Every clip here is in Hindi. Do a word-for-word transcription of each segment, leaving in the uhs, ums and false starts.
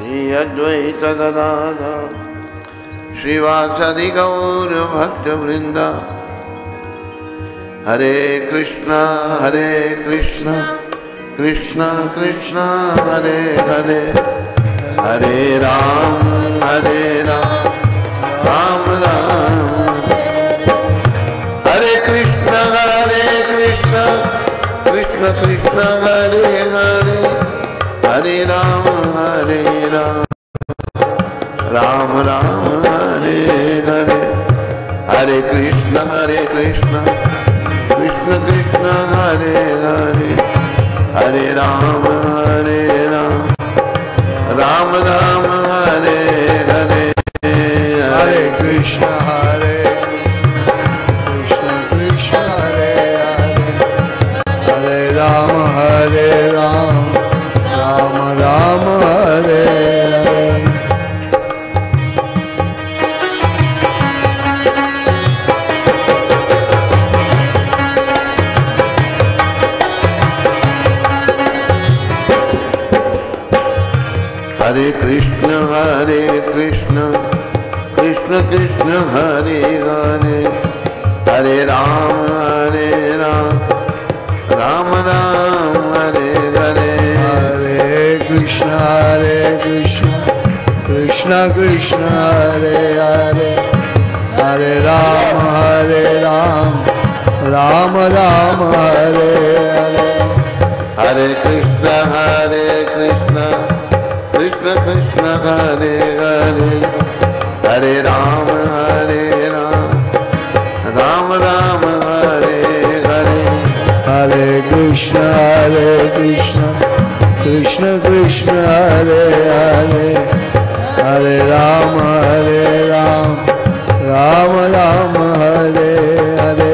श्री अद्वैत गदाधर श्रीवासदि गौर भक्त वृंदा। हरे कृष्णा हरे कृष्णा कृष्णा कृष्णा हरे हरे, हरे राम हरे राम राम राम हरे कृष्णा हरे कृष्णा कृष्णा कृष्णा हरे हरे, हरे राम हरे राम राम राम हरे हरे, हरे कृष्णा हरे कृष्णा कृष्णा कृष्णा हरे हरे, हरे राम हरे राम राम राम हरे हरे, हरे कृष्णा हरे कृष्णा कृष्णा हरे हरे, हरे राम हरे राम राम राम हरे हरे। हरे कृष्ण हरे कृष्ण कृष्ण कृष्ण हरे हरे, हरे राम हरे राम राम राम हरे हरे, हरे कृष्ण हरे कृष्ण कृष्ण कृष्ण हरे हरे, हरे राम हरे राम राम राम हरे हरे, हरे कृष्ण हरे कृष्ण कृष्ण कृष्ण हरे हरे, हरे राम हरे राम राम राम हरे हरे, हरे कृष्ण हरे कृष्ण कृष्ण कृष्ण हरे हरे, हरे राम हरे राम राम राम हरे हरे।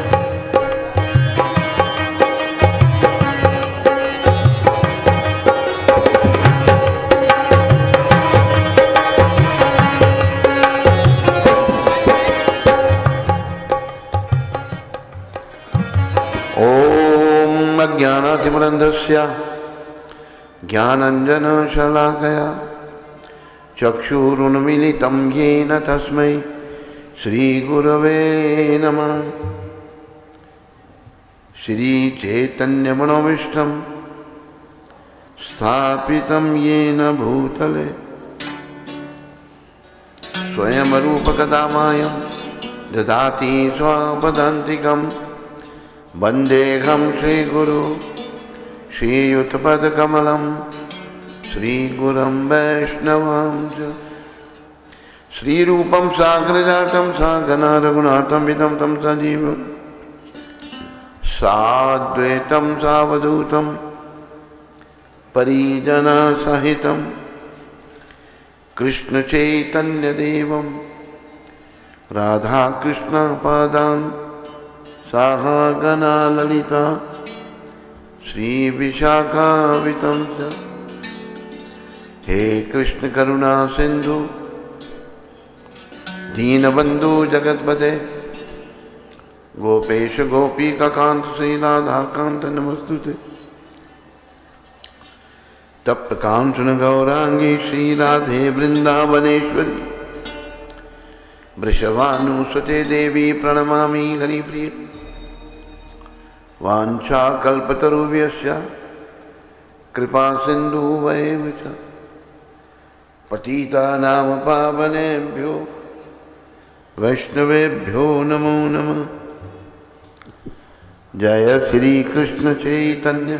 ज्ञानातिमरन्धस्य ज्ञानाञ्जनशलाकया चक्षुरुन्मीलितं येन तस्मै श्रीगुरवे नमः। श्रीचैतन्यमनोभीष्टं स्थापितं येन भूतले स्वयं रूपकदा मायं ददाति स्वापदान्तिकम्। वन्देऽहं श्रीगुरु श्रीयुतपदकमलं श्रीगुरुं वैष्णवं च। श्रीरूपं साग्रजातं सागना रघुनाथं विदं तं सजीवं साद्वैतं सावधूतं परिजनसहितं कृष्णचैतन्यदेवं राधाकृष्णपादान् सहगना ललिता श्रीविशाखावितं च। हे कृष्ण करुणा सिंधु दीनबंधु जगतपते गोपेश गोपीकांत श्री राधाकांत नमस्तुते। तप्त कांचन गौरांगी श्री राधे वृंदावनेश्वरी वृषभानुसुते देवी प्रणमामि हरिप्रिय। वाञ्छाकल्पतरुभ्यश्च कृपा सिन्धुभ्येव च पतितानां पावनेभ्यो वैष्णवेभ्यो नमो नमः। जय श्री कृष्ण चैतन्य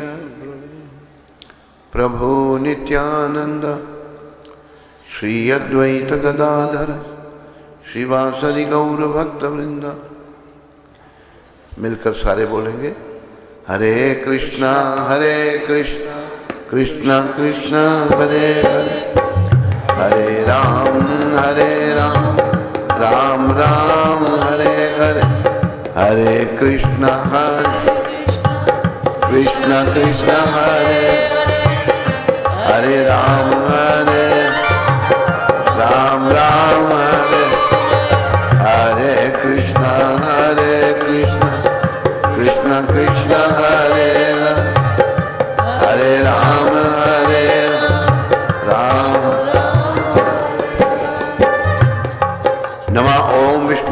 प्रभु नित्यानंद श्री अद्वैत गदाधर श्रीवासदि गौर भक्त वृंदा। मिलकर सारे बोलेंगे हरे कृष्णा हरे कृष्णा कृष्णा कृष्णा हरे हरे, हरे राम हरे राम राम राम हरे हरे, हरे कृष्णा हरे कृष्णा कृष्णा हरे हरे राम हरे राम राम हरे, हरे कृष्णा हरे कृष्णा कृष्णा कृष्णा हरे हरे, हरे राम हरे राम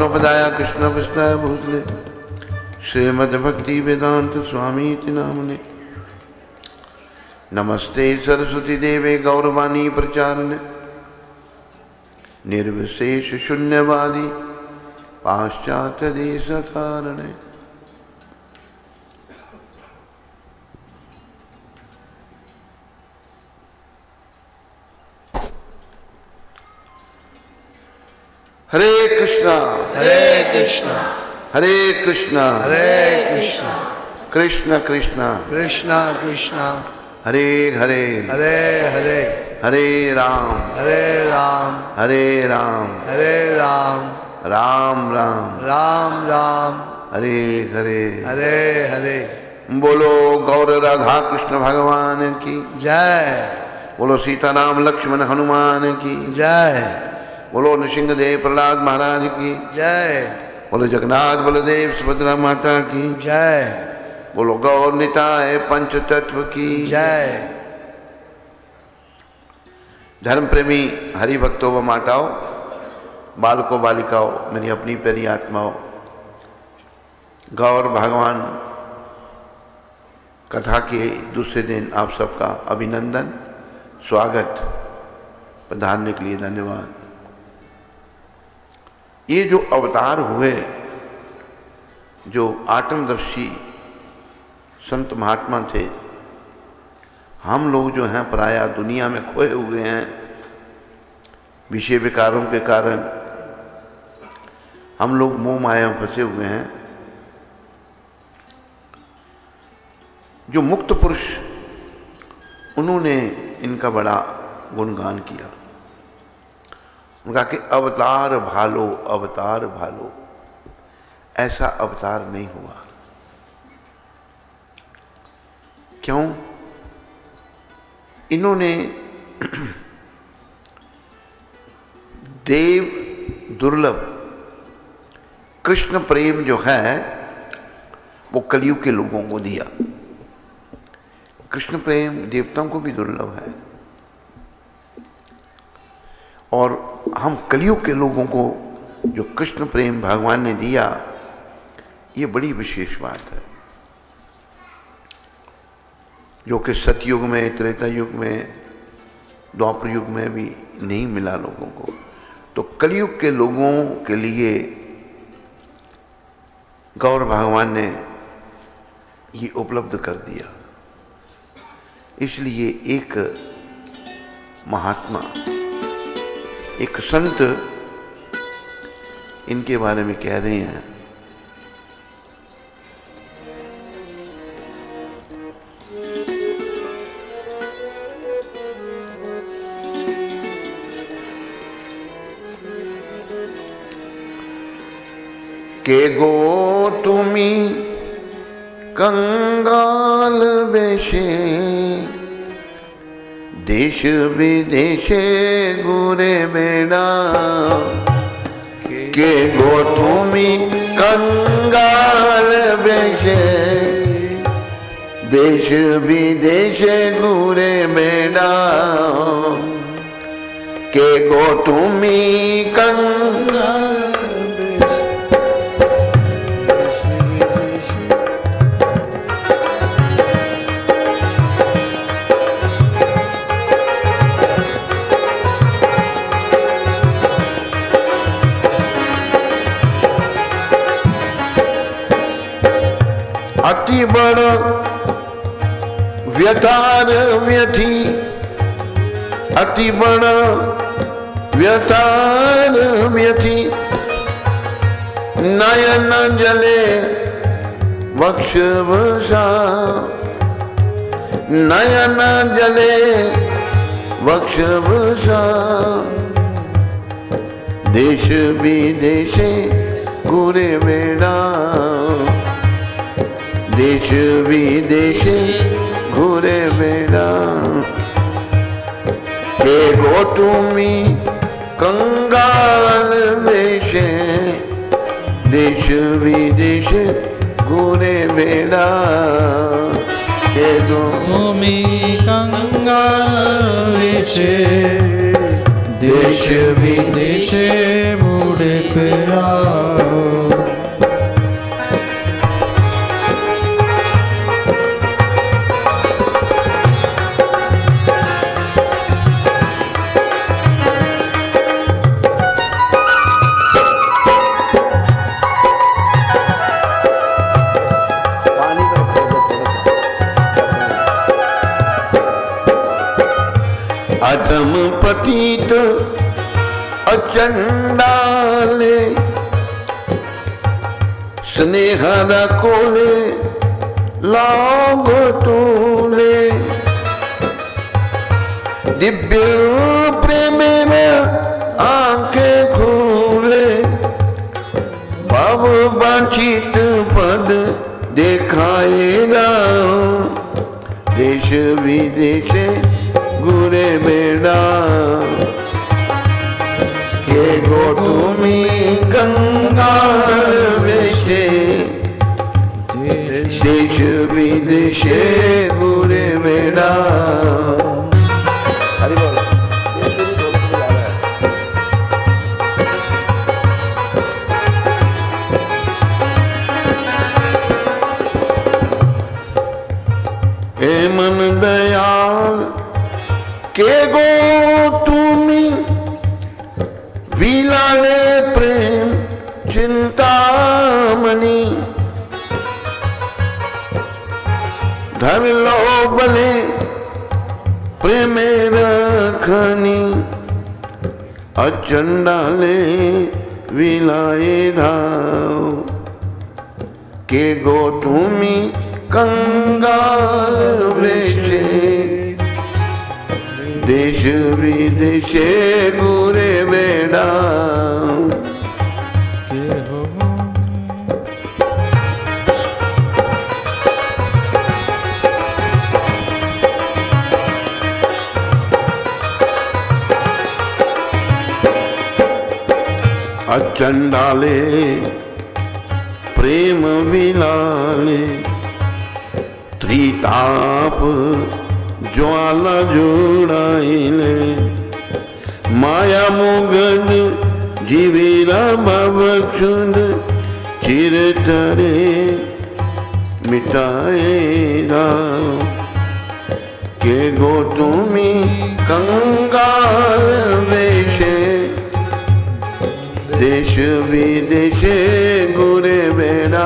कृष्णोपदाय कृष्ण कृष्णाय भूतले श्रीमद् भक्ति वेदांत स्वामी इति नामने। नमस्ते सरस्वती देवे गौरवाणी प्रचारणे निर्विशेष शून्यवादी पाश्चात्य देश तारणे। हरे कृष्णा हरे कृष्णा हरे कृष्णा हरे कृष्णा कृष्ण कृष्ण कृष्णा कृष्णा हरे हरे हरे हरे हरे राम हरे राम हरे राम हरे राम राम राम राम राम हरे हरे हरे हरे। बोलो गौर राधा कृष्ण भगवान की जय। बोलो सीताराम लक्ष्मण हनुमान की जय। बोलो नृसिंहदेव प्रहलाद महाराज की जय। बोलो जगन्नाथ बलदेव सुभद्रा माता की जय। बोलो गौर निताय पंच तत्व की जय। धर्म प्रेमी हरि भक्तों व माताओं, बालकों बालिकाओं, मेरी अपनी प्यारी आत्माओं, गौर भगवान कथा के दूसरे दिन आप सबका अभिनंदन, स्वागत, पधारने के लिए धन्यवाद। ये जो अवतार हुए, जो आत्मदर्शी संत महात्मा थे, हम लोग जो हैं प्रायः दुनिया में खोए हुए हैं विषय विकारों के कारण। हम लोग मोह माया में फंसे हुए हैं। जो मुक्त पुरुष, उन्होंने इनका बड़ा गुणगान किया। उनका कि अवतार भालो, अवतार भालो, ऐसा अवतार नहीं हुआ। क्यों? इन्होंने देव दुर्लभ कृष्ण प्रेम जो है वो कलयुग के लोगों को दिया। कृष्ण प्रेम देवताओं को भी दुर्लभ है, और हम कलयुग के लोगों को जो कृष्ण प्रेम भगवान ने दिया, ये बड़ी विशेष बात है, जो कि सतयुग में, त्रेता युग में, द्वापर युग में भी नहीं मिला लोगों को। तो कलयुग के लोगों के लिए गौर भगवान ने ये उपलब्ध कर दिया। इसलिए एक महात्मा, एक संत इनके बारे में कह रहे हैं, के गो तुमी कंगाल बेशे देश विदेशे गुरे बेड़ा। के गो तुमी कंगाल बेशे देश विदेशे गुरे बेड़ा। के गो तुमी कंगाल अति बड़ व्यतार व्यथी, अति बड़ व्यतार व्यथी। नयन जले वक्ष वसा, नयन जले वक्ष वसा। देश विदेशे घूरे बेड़ा, देश विदेश घूरे बेड़ा। के गो तुमी कंगाल बेशे देश विदेश घूरे बेड़ा। के गो तुमी कंगाल बेशे देश विदेश घूरे बेड़ा। अधम पतित अचंडाले स्नेह रखोले लाभ तूले दिव्य प्रेम में आंखें खोले भव वांछित पद दिखाएगा देश विदेश गुरे बेड़ा के गो तुमी गंगा वेशे देश विदेश गुरे बेड़ा। हे मन दयाल के गो तुमी विलाले प्रेम चिंतामणि धर लो बले प्रेम रखनी अचंडाले विलाए धाव के गो तुमी कंगाल वेशे देश विदेशे गुरे बेड़ा अचंडाले प्रेम विलाले त्रिताप ज्वाला जोड़ाइले माया मुगद जीवीरा भवक्षुद चिरतरे मिटाएगा के गो तुमी कंगाल वेशे देश विदेशे गुरे बेड़ा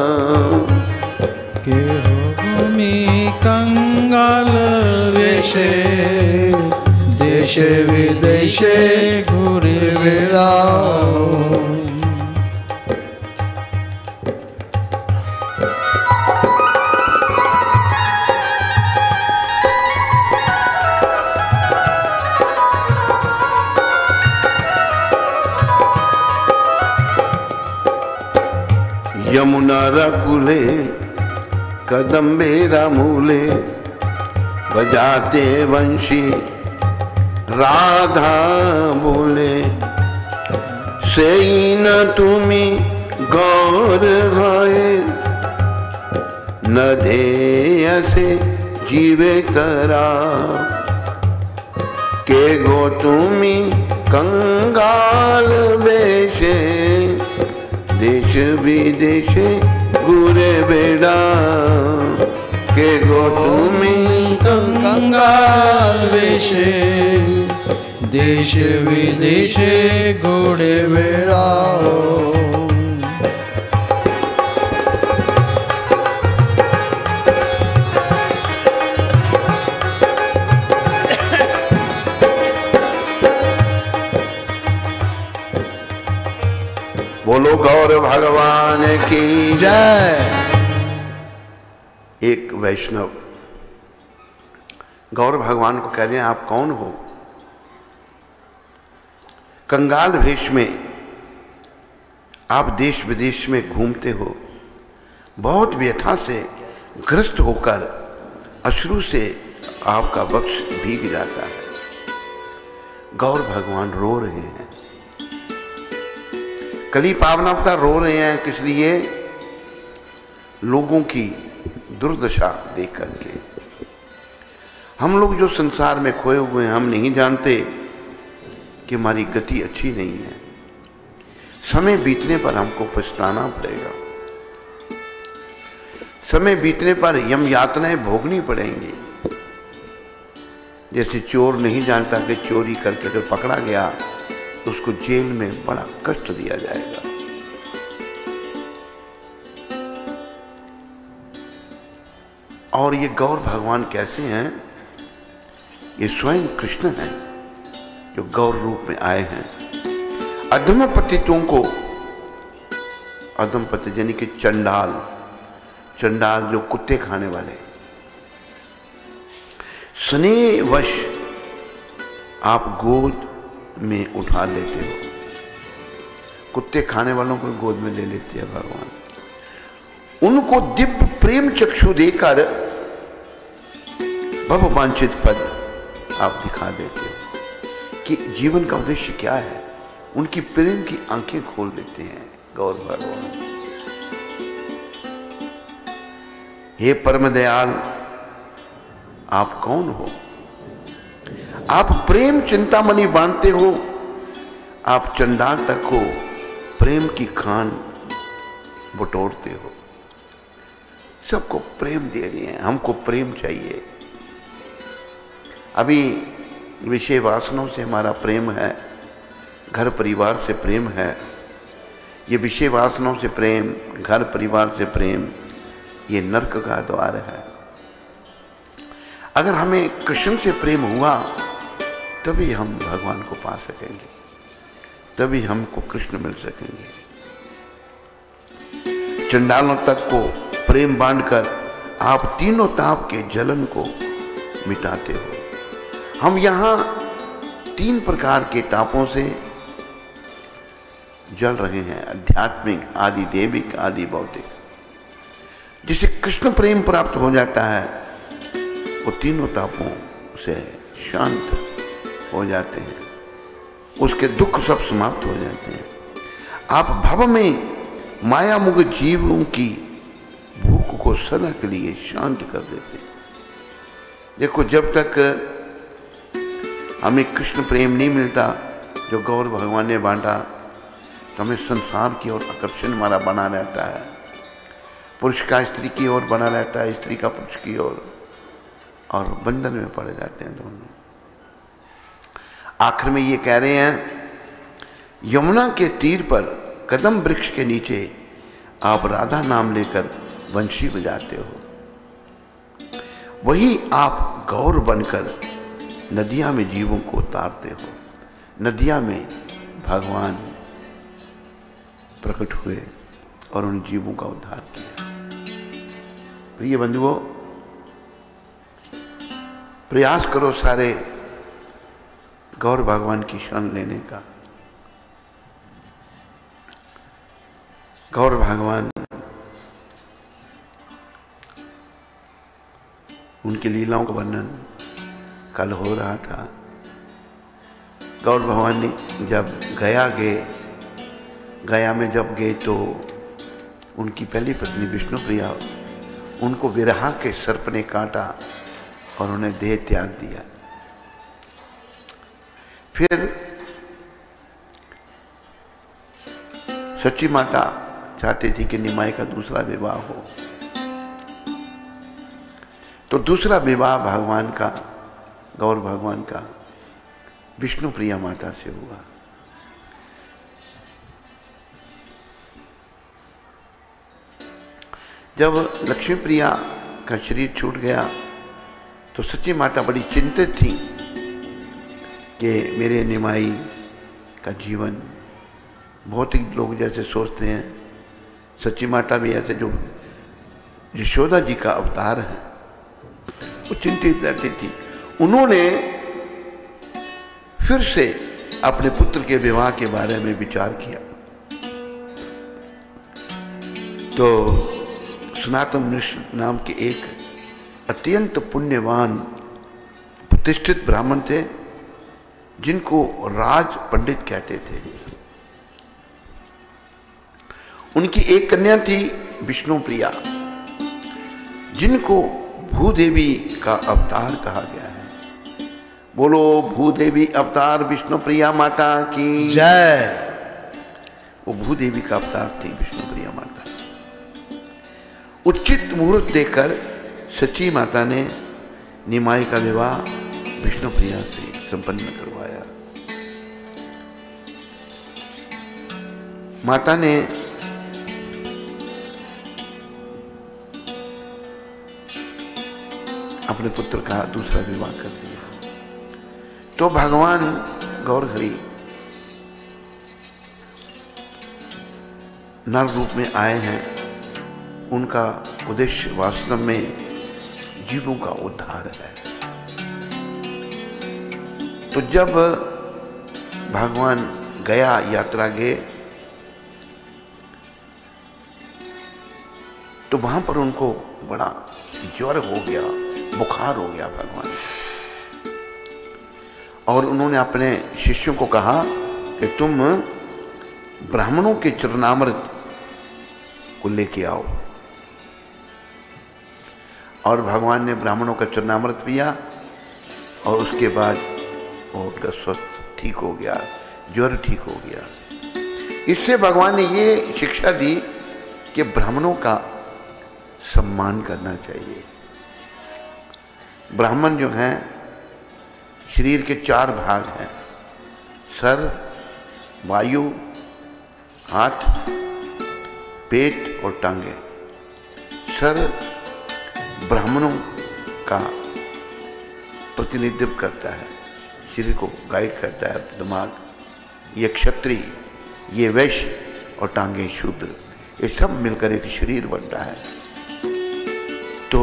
के भूमि कंगाल वेशे देश विदेशे घूरे बेड़ा। यमुना रकुले कदम्बेरा मूले बजाते वंशी राधा बोले से न तुमी गौर घाये न धेय से जीवे तरा के गो तुमी कंगाल वेशे देश विदेश गुरे बेड़ा के गो तुमी कंगाल वेशे देश विदेशे घोड़े बेड़ा। बोलो गौर भगवान की जय। एक वैष्णव गौर भगवान को कह रहे हैं आप कौन हो? कंगाल वेश में आप देश विदेश में घूमते हो, बहुत व्यथा से ग्रस्त होकर अश्रु से आपका वक्ष भीग जाता है। गौर भगवान रो रहे हैं, कली पावनावतार रो रहे हैं, किस लिए? लोगों की दुर्दशा देख करके। हम लोग जो संसार में खोए हुए हैं, हम नहीं जानते कि हमारी गति अच्छी नहीं है। समय बीतने पर हमको पछताना पड़ेगा, समय बीतने पर यम यातनाएं भोगनी पड़ेंगी। जैसे चोर नहीं जानता कि चोरी करके अगर पकड़ा गया उसको जेल में बड़ा कष्ट दिया जाएगा। और ये गौर भगवान कैसे हैं? ये स्वयं कृष्ण हैं जो गौर रूप में आए हैं। अधम पतितों को, अधम पतित यानी कि चंडाल, चंडाल जो कुत्ते खाने वाले, स्नेहवश आप गोद में उठा लेते हो। कुत्ते खाने वालों को गोद में ले लेते हैं भगवान। उनको दिव्य प्रेम चक्षु देकर भववांछित पद आप दिखा देते हो कि जीवन का उद्देश्य क्या है। उनकी प्रेम की आंखें खोल देते हैं गौर भगवान। हे परम दयाल, आप कौन हो? आप प्रेम चिंतामणि बांधते हो। आप चंडाल तक को प्रेम की खान बटोरते हो। सबको प्रेम दे रहे हैं, हमको प्रेम चाहिए। अभी विषय वासनाओं से हमारा प्रेम है, घर परिवार से प्रेम है। ये विषय वासनाओं से प्रेम, घर परिवार से प्रेम, ये नरक का द्वार है। अगर हमें कृष्ण से प्रेम हुआ तभी हम भगवान को पा सकेंगे, तभी हमको कृष्ण मिल सकेंगे। चंडालों तक को प्रेम बांधकर आप तीनों ताप के जलन को मिटाते हो। हम यहां तीन प्रकार के तापों से जल रहे हैं, आध्यात्मिक, आदि देविक, आदि भौतिक। जिसे कृष्ण प्रेम प्राप्त हो जाता है वो तीनों तापों से शांत हो जाते हैं, उसके दुख सब समाप्त हो जाते हैं। आप भव में माया मुग जीवों की भूख को सदा के लिए शांत कर देते हैं। देखो, जब तक हमें कृष्ण प्रेम नहीं मिलता जो गौर भगवान ने बांटा, तो हमें संसार की ओर आकर्षण हमारा बना रहता है। पुरुष का स्त्री की ओर बना रहता है, स्त्री का पुरुष की ओर, और बंधन में पड़ जाते हैं दोनों। आखिर में ये कह रहे हैं, यमुना के तीर पर कदम वृक्ष के नीचे आप राधा नाम लेकर बंशी बजाते हो। वही आप गौर बनकर नदियां में जीवों को उतारते हो। नदियां में भगवान प्रकट हुए और उन जीवों का उद्धार किया। प्रिय बंधुओं, प्रयास करो सारे गौर भगवान की शरण लेने का। गौर भगवान उनकी लीलाओं का वर्णन कल हो रहा था। गौर भगवान ने जब गया गए गया में जब गए तो उनकी पहली पत्नी विष्णुप्रिया, उनको विरहा के सर्प ने काटा और उन्हें देह त्याग दिया। फिर सच्ची माता चाहती थी कि निमाई का दूसरा विवाह हो, तो दूसरा विवाह भगवान का, गौर भगवान का विष्णु प्रिया माता से हुआ। जब लक्ष्मी प्रिया का शरीर छूट गया तो सच्ची माता बड़ी चिंतित थी कि मेरे निमाई का जीवन, भौतिक लोग जैसे सोचते हैं, सच्ची माता भी ऐसे जो यशोदा जी का अवतार है, वो चिंतित रहती थी। उन्होंने फिर से अपने पुत्र के विवाह के बारे में विचार किया। तो सनातन मिश्र नाम के एक अत्यंत पुण्यवान प्रतिष्ठित ब्राह्मण थे, जिनको राज पंडित कहते थे। उनकी एक कन्या थी विष्णु प्रिया, जिनको भूदेवी का अवतार कहा गया है। बोलो भूदेवी अवतार विष्णु प्रिया माता की जय। वो भूदेवी का अवतार थी विष्णु प्रिया माता। उचित मुहूर्त देकर सच्ची माता ने निमाई का विवाह विष्णु प्रिया से संपन्न करवाया। माता ने अपने पुत्र का दूसरा विवाह कर दिया। तो भगवान गौरहरि नर रूप में आए हैं। उनका उद्देश्य वास्तव में जीवों का उद्धार है। तो जब भगवान गया यात्रा गए तो वहां पर उनको बड़ा ज्वर हो गया, बुखार हो गया भगवान। और उन्होंने अपने शिष्यों को कहा कि तुम ब्राह्मणों के चरणामृत को लेके आओ। और भगवान ने ब्राह्मणों का चरणामृत पिया और उसके बाद उनका स्वस्थ ठीक हो गया, ज्वर ठीक हो गया। इससे भगवान ने ये शिक्षा दी कि ब्राह्मणों का सम्मान करना चाहिए। ब्राह्मण जो हैं शरीर के चार भाग हैं, सर, वायु, हाथ, पेट और टांगे। सर ब्राह्मणों का प्रतिनिधित्व करता है, शरीर को गाइड करता है। दिमाग ये क्षत्रिय, ये वैश्य और टांगे शूद्र, ये सब मिलकर एक शरीर बनता है। तो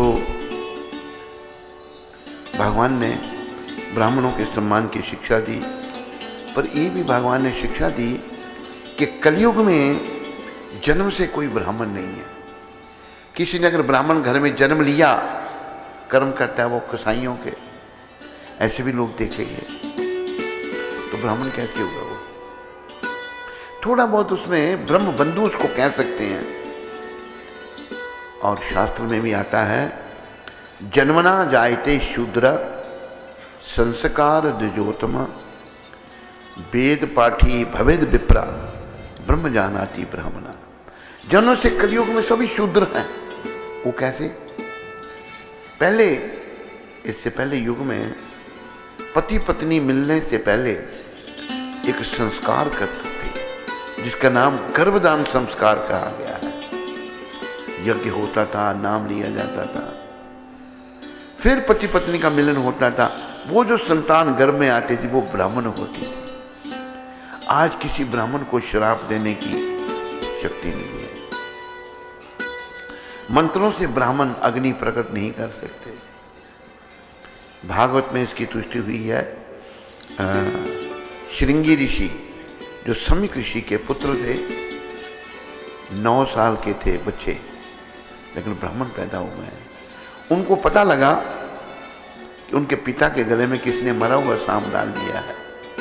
भगवान ने ब्राह्मणों के सम्मान की शिक्षा दी, पर ये भी भगवान ने शिक्षा दी कि कलयुग में जन्म से कोई ब्राह्मण नहीं है। किसी ने अगर ब्राह्मण घर में जन्म लिया, कर्म करता है वो कसाईयों के, ऐसे भी लोग देखेंगे, तो ब्राह्मण कैसे होगा वो? थोड़ा बहुत उसमें ब्रह्म बंधु उसको कह सकते हैं। और शास्त्र में भी आता है, जन्मना जायते शूद्र संस्कार द्विजोतम वेद पाठी भवेद विप्रा ब्रह्म जानाति ब्राह्मणा। जन्म से कलयुग में सभी शूद्र हैं। वो कैसे? पहले, इससे पहले युग में पति पत्नी मिलने से पहले एक संस्कार करते थे जिसका नाम गर्भदान संस्कार कहा गया है। यज्ञ होता था, नाम लिया जाता था, फिर पति पत्नी का मिलन होता था। वो जो संतान गर्भ में आती थी वो ब्राह्मण होती थी। आज किसी ब्राह्मण को श्राप देने की शक्ति नहीं है। मंत्रों से ब्राह्मण अग्नि प्रकट नहीं कर सकते। भागवत में इसकी तुष्टि हुई है। श्रृंगी ऋषि जो समीक ऋषि के पुत्र थे, नौ साल के थे बच्चे, लेकिन ब्राह्मण पैदा हुए हैं। उनको पता लगा कि उनके पिता के गले में किसने मरा हुआ सांप डाल दिया है।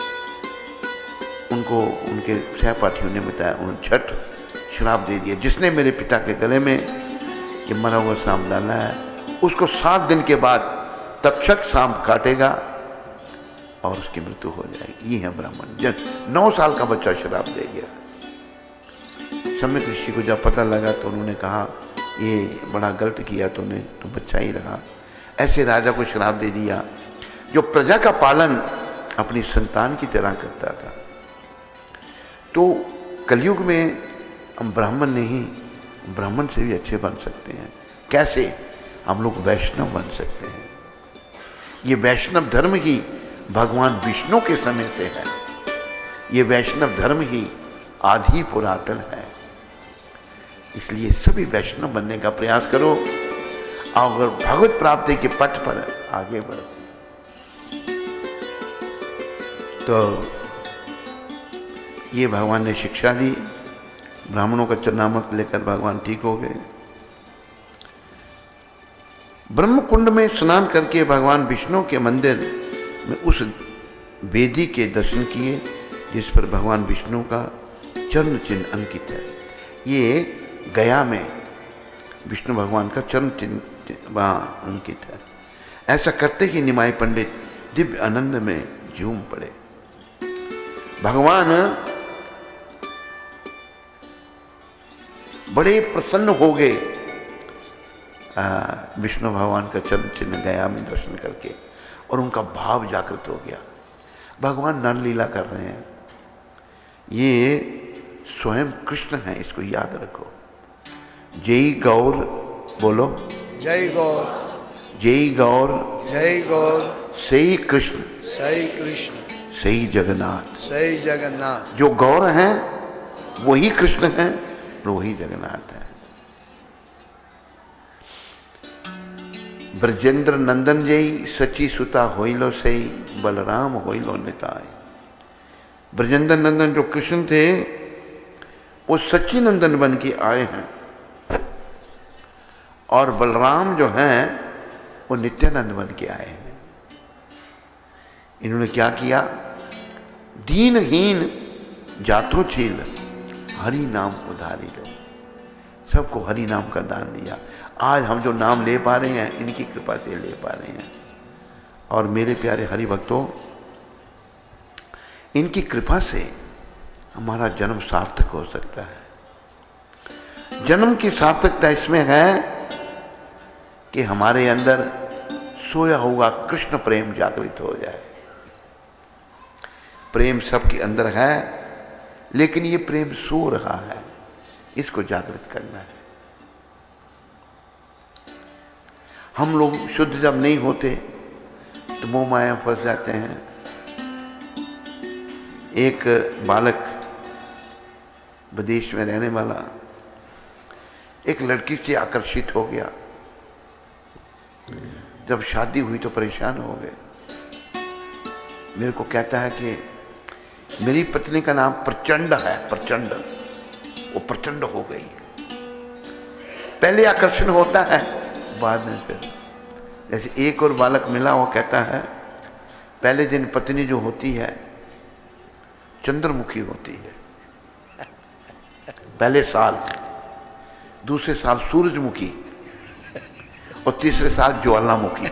उनको उनके सहपाठियों ने बताया, उन्होंने छठ श्राप दे दिया, जिसने मेरे पिता के गले में ये मरा हुआ सांप डाला है उसको सात दिन के बाद तक्षक सांप काटेगा और उसकी मृत्यु हो जाएगी। ये है ब्राह्मण। जब नौ साल का बच्चा श्राप दे गया। समीक ऋषि को जब पता लगा तो उन्होंने कहा, ये बड़ा गलत किया तूने, तो बच्चा ही रहा। ऐसे राजा को श्राप दे दिया जो प्रजा का पालन अपनी संतान की तरह करता था। तो कलयुग में हम ब्राह्मण नहीं, ब्राह्मण से भी अच्छे बन सकते हैं। कैसे? हम लोग वैष्णव बन सकते हैं। ये वैष्णव धर्म ही भगवान विष्णु के समय से है। ये वैष्णव धर्म ही आदि पुरातन है। इसलिए सभी वैष्णव बनने का प्रयास करो और भगवत प्राप्ति के पथ पर आगे बढ़ो। तो ये भगवान ने शिक्षा दी। ब्राह्मणों का चरणामृत लेकर भगवान ठीक हो गए। ब्रह्म कुंड में स्नान करके भगवान विष्णु के मंदिर में उस वेदी के दर्शन किए जिस पर भगवान विष्णु का चरण चिन्ह अंकित है। ये गया में विष्णु भगवान का चरण चिन्ह वहाँ अंकित है। ऐसा करते ही निमाई पंडित दिव्य आनंद में झूम पड़े। भगवान बड़े प्रसन्न हो गए विष्णु भगवान का चरण चिन्ह गया में दर्शन करके, और उनका भाव जागृत हो गया। भगवान नर लीला कर रहे हैं। ये स्वयं कृष्ण हैं, इसको याद रखो। जय गौर बोलो, जय गौर, जय गौर, जय गौर, सही कृष्ण, सही कृष्ण, सही जगन्नाथ। सही जगन्नाथ। जो गौर हैं वही कृष्ण हैं और वही जगन्नाथ है। ब्रजेंद्र नंदन जय सची सुता होइलो सही, बलराम होइलो निताय। ब्रजेंद्र नंदन जो कृष्ण थे वो सच्ची नंदन बन के आए हैं, और बलराम जो हैं वो नित्यानंद बन के आए हैं। इन्होंने क्या किया? दीनहीन जातो छील हरि नाम उधारी लो। सबको हरि नाम का दान दिया। आज हम जो नाम ले पा रहे हैं इनकी कृपा से ले पा रहे हैं। और मेरे प्यारे हरि भक्तों, इनकी कृपा से हमारा जन्म सार्थक हो सकता है। जन्म की सार्थकता इसमें है कि हमारे अंदर सोया हुआ कृष्ण प्रेम जागृत हो जाए। प्रेम सबके अंदर है, लेकिन ये प्रेम सो रहा है, इसको जागृत करना है। हम लोग शुद्ध जब नहीं होते तो मोह माया फंस जाते हैं। एक बालक विदेश में रहने वाला एक लड़की से आकर्षित हो गया। जब शादी हुई तो परेशान हो गए। मेरे को कहता है कि मेरी पत्नी का नाम प्रचंड है, प्रचंड। वो प्रचंड हो गई। पहले आकर्षण होता है, बाद में फिर जैसे एक और बालक मिला, वो कहता है पहले दिन पत्नी जो होती है चंद्रमुखी होती है, पहले साल, दूसरे साल सूरजमुखी और तीसरे साल ज्वालामुखी।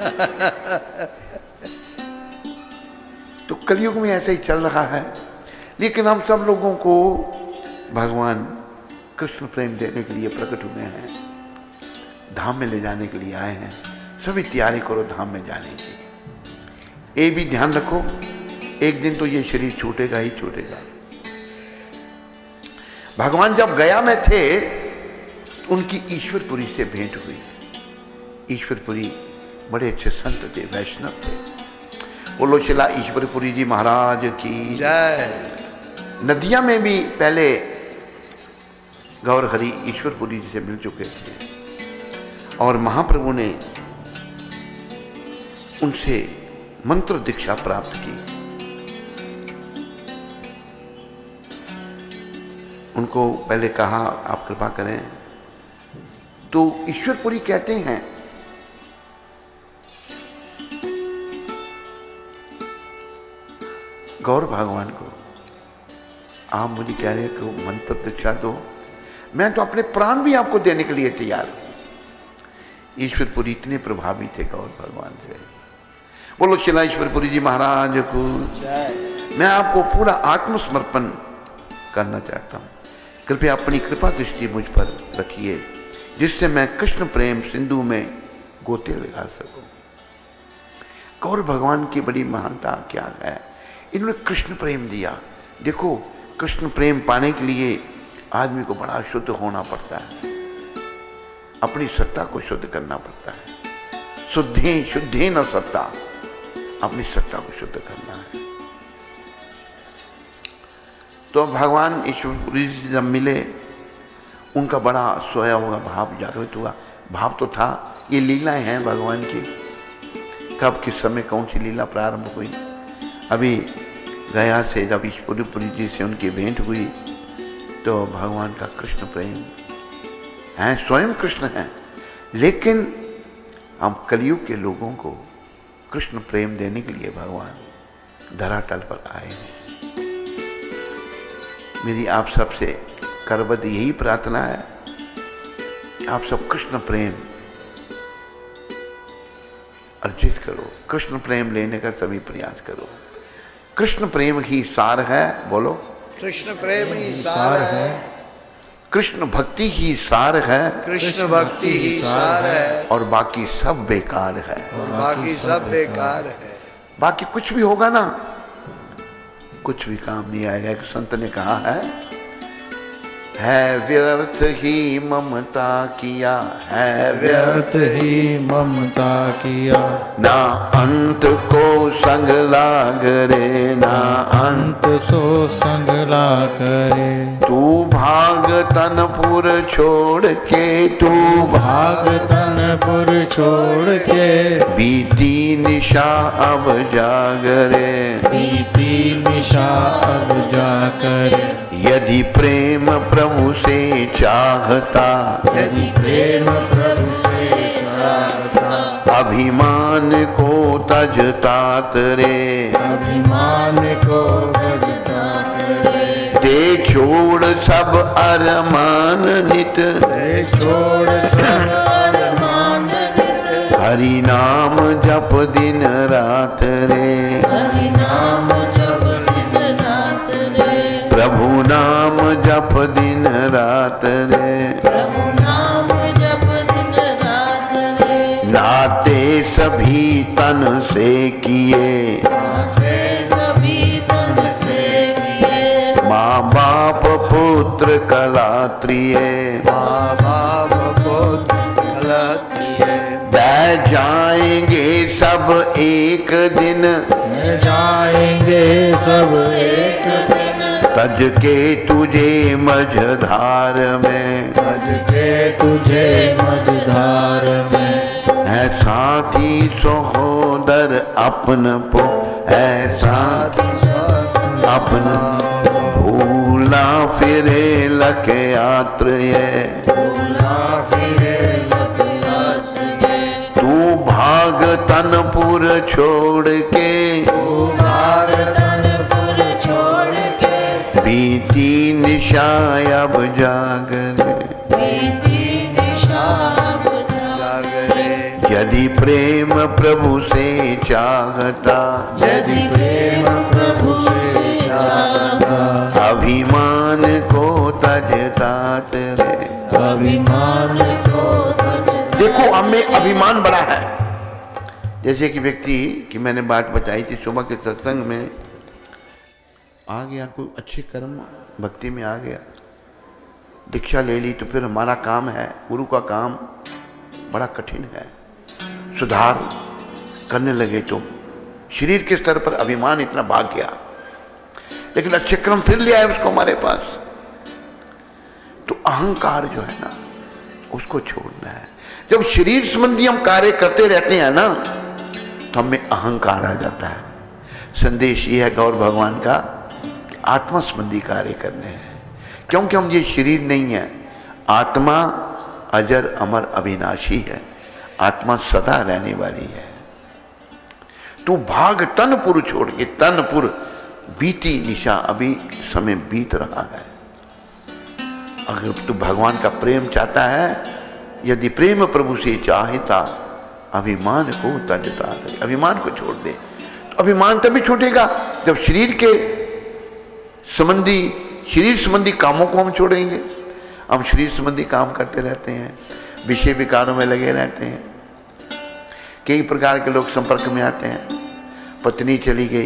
तो कलयुग में ऐसे ही चल रहा है। लेकिन हम सब लोगों को भगवान कृष्ण प्रेम देने के लिए प्रकट हुए हैं, धाम में ले जाने के लिए आए हैं। सभी तैयारी करो धाम में जाने की। ये भी ध्यान रखो, एक दिन तो ये शरीर छूटेगा ही छूटेगा। भगवान जब गया में थे, उनकी ईश्वरपुरी से भेंट हुई। ईश्वरपुरी बड़े अच्छे संत थे, वैष्णव थे। बोलो शिला ईश्वरपुरी जी महाराज की जय। नदिया में भी पहले गौर हरि ईश्वरपुरी जी से मिल चुके थे, और महाप्रभु ने उनसे मंत्र दीक्षा प्राप्त की। उनको पहले कहा आप कृपा करें, तो ईश्वरपुरी कहते हैं गौर भगवान को, आप मुझे कह रहे हैं कि मंत्र दीक्षा दो, मैं तो अपने प्राण भी आपको देने के लिए तैयार हूं। ईश्वरपुरी इतने प्रभावी थे गौर भगवान से। बोलो शिला ईश्वरपुरी जी महाराज को जय। मैं आपको पूरा आत्मसमर्पण करना चाहता हूं। कृपया अपनी कृपा दृष्टि मुझ पर रखिए, जिससे मैं कृष्ण प्रेम सिंधु में गोते लगा सकूं। गौर भगवान की बड़ी महानता क्या है? इन्होंने कृष्ण प्रेम दिया। देखो, कृष्ण प्रेम पाने के लिए आदमी को बड़ा शुद्ध होना पड़ता है, अपनी सत्ता को शुद्ध करना पड़ता है। शुद्धे शुद्धे न सत्ता, अपनी सत्ता को शुद्ध करना है। तो भगवान ईश्वरपुरी जी जब मिले, उनका बड़ा सोया हुआ भाव जागृत हुआ। भाव तो था, ये लीलाएं हैं भगवान की, कब किस समय कौन सी लीला प्रारंभ हुई। अभी गया से जब ईश्वरपुरी जी से उनकी भेंट हुई, तो भगवान का कृष्ण प्रेम है, स्वयं कृष्ण है। लेकिन हम कलयुग के लोगों को कृष्ण प्रेम देने के लिए भगवान धरातल पर आए हैं। मेरी आप सबसे करबद्ध यही प्रार्थना है, आप सब कृष्ण प्रेम अर्जित करो, कृष्ण प्रेम लेने का सभी प्रयास करो। कृष्ण प्रेम ही सार है। बोलो, कृष्ण प्रेम ही सार है। कृष्ण भक्ति ही सार है। कृष्ण भक्ति ही सार है। और बाकी सब बेकार है। और बाकी सब बेकार है। बाकी कुछ भी होगा ना, कुछ भी काम नहीं आएगा। एक संत ने कहा है, है व्यर्थ ही ममता किया, है व्यर्थ ही ममता किया। ना अंत को संग लाग रे, ना अंत अंत सो संग ला करे। तू भाग तनपुर छोड़ के, तू भाग तनपुर छोड़ के। बीती निशा अब जाग रे, बीती निशा अब जाकर। यदि प्रेम प्रभु से चाहता, यदि प्रेम प्रभु से चाहता। अभिमान को तजता रे, अभिमान को तजता करे। दे छोड़ सब अरमान नित, दे छोड़ सब अरमान नित। हरि नाम जप दिन रात रे, हरि नाम जप दिन रात रे। प्रभु नाम जप दिन रात रे, प्रभु नाम जप दिन रात रे। नाते सभी तन से किए, नाते सभी तन से किए। माँ बाप पुत्र कलात्रिय, माँ बाप पुत्र कलत्रिय। बै जाएंगे सब एक दिन, जाएंगे सब एक दिन। तज के तुझे मझधार में, तज के तुझे मझधार में। है साथी सहोदर अपन पो, है साथी अपन भूला फिरे लख यात्र ये। भूला फिरे लख यात्री। तू भाग तनपुर छोड़ के, तू भाग तनपुर छोड़ के। बीती निशा अब जाग रे, बीती निशा अब जाग रे। यदि प्रेम प्रभु से चाहता, यदि प्रेम प्रभु से चाहता। अभिमान को तजता रे। अभिमान को तजता। देखो हमें अभिमान बड़ा है। जैसे कि व्यक्ति की मैंने बात बताई थी सुबह के सत्संग में, आ गया कोई अच्छे कर्म भक्ति में आ गया, दीक्षा ले ली, तो फिर हमारा काम है, गुरु का काम बड़ा कठिन है। सुधार करने लगे तो शरीर के स्तर पर अभिमान इतना भाग गया, लेकिन अच्छे क्रम फिर ले आए उसको हमारे पास। तो अहंकार जो है ना, उसको छोड़ना है। जब शरीर संबंधी हम कार्य करते रहते हैं ना, तो हमें अहंकार आ जाता है। संदेश ये है गौर भगवान का, आत्मा संबंधी कार्य करने हैं, क्योंकि हम ये शरीर नहीं है। आत्मा अजर अमर अविनाशी है, आत्मा सदा रहने वाली है। तू भाग तनपुर छोड़ के, तनपुर बीती निशा, अभी समय बीत रहा है। अगर तू भगवान का प्रेम चाहता है, यदि प्रेम प्रभु से चाहता, अभिमान को तजता दे, अभिमान को छोड़ दे। तो अभिमान तभी छूटेगा जब शरीर के संबंधी शरीर संबंधी कामों को हम छोड़ेंगे। हम शरीर संबंधी काम करते रहते हैं, विषय विकारों में लगे रहते हैं। कई प्रकार के लोग संपर्क में आते हैं। पत्नी चली गई,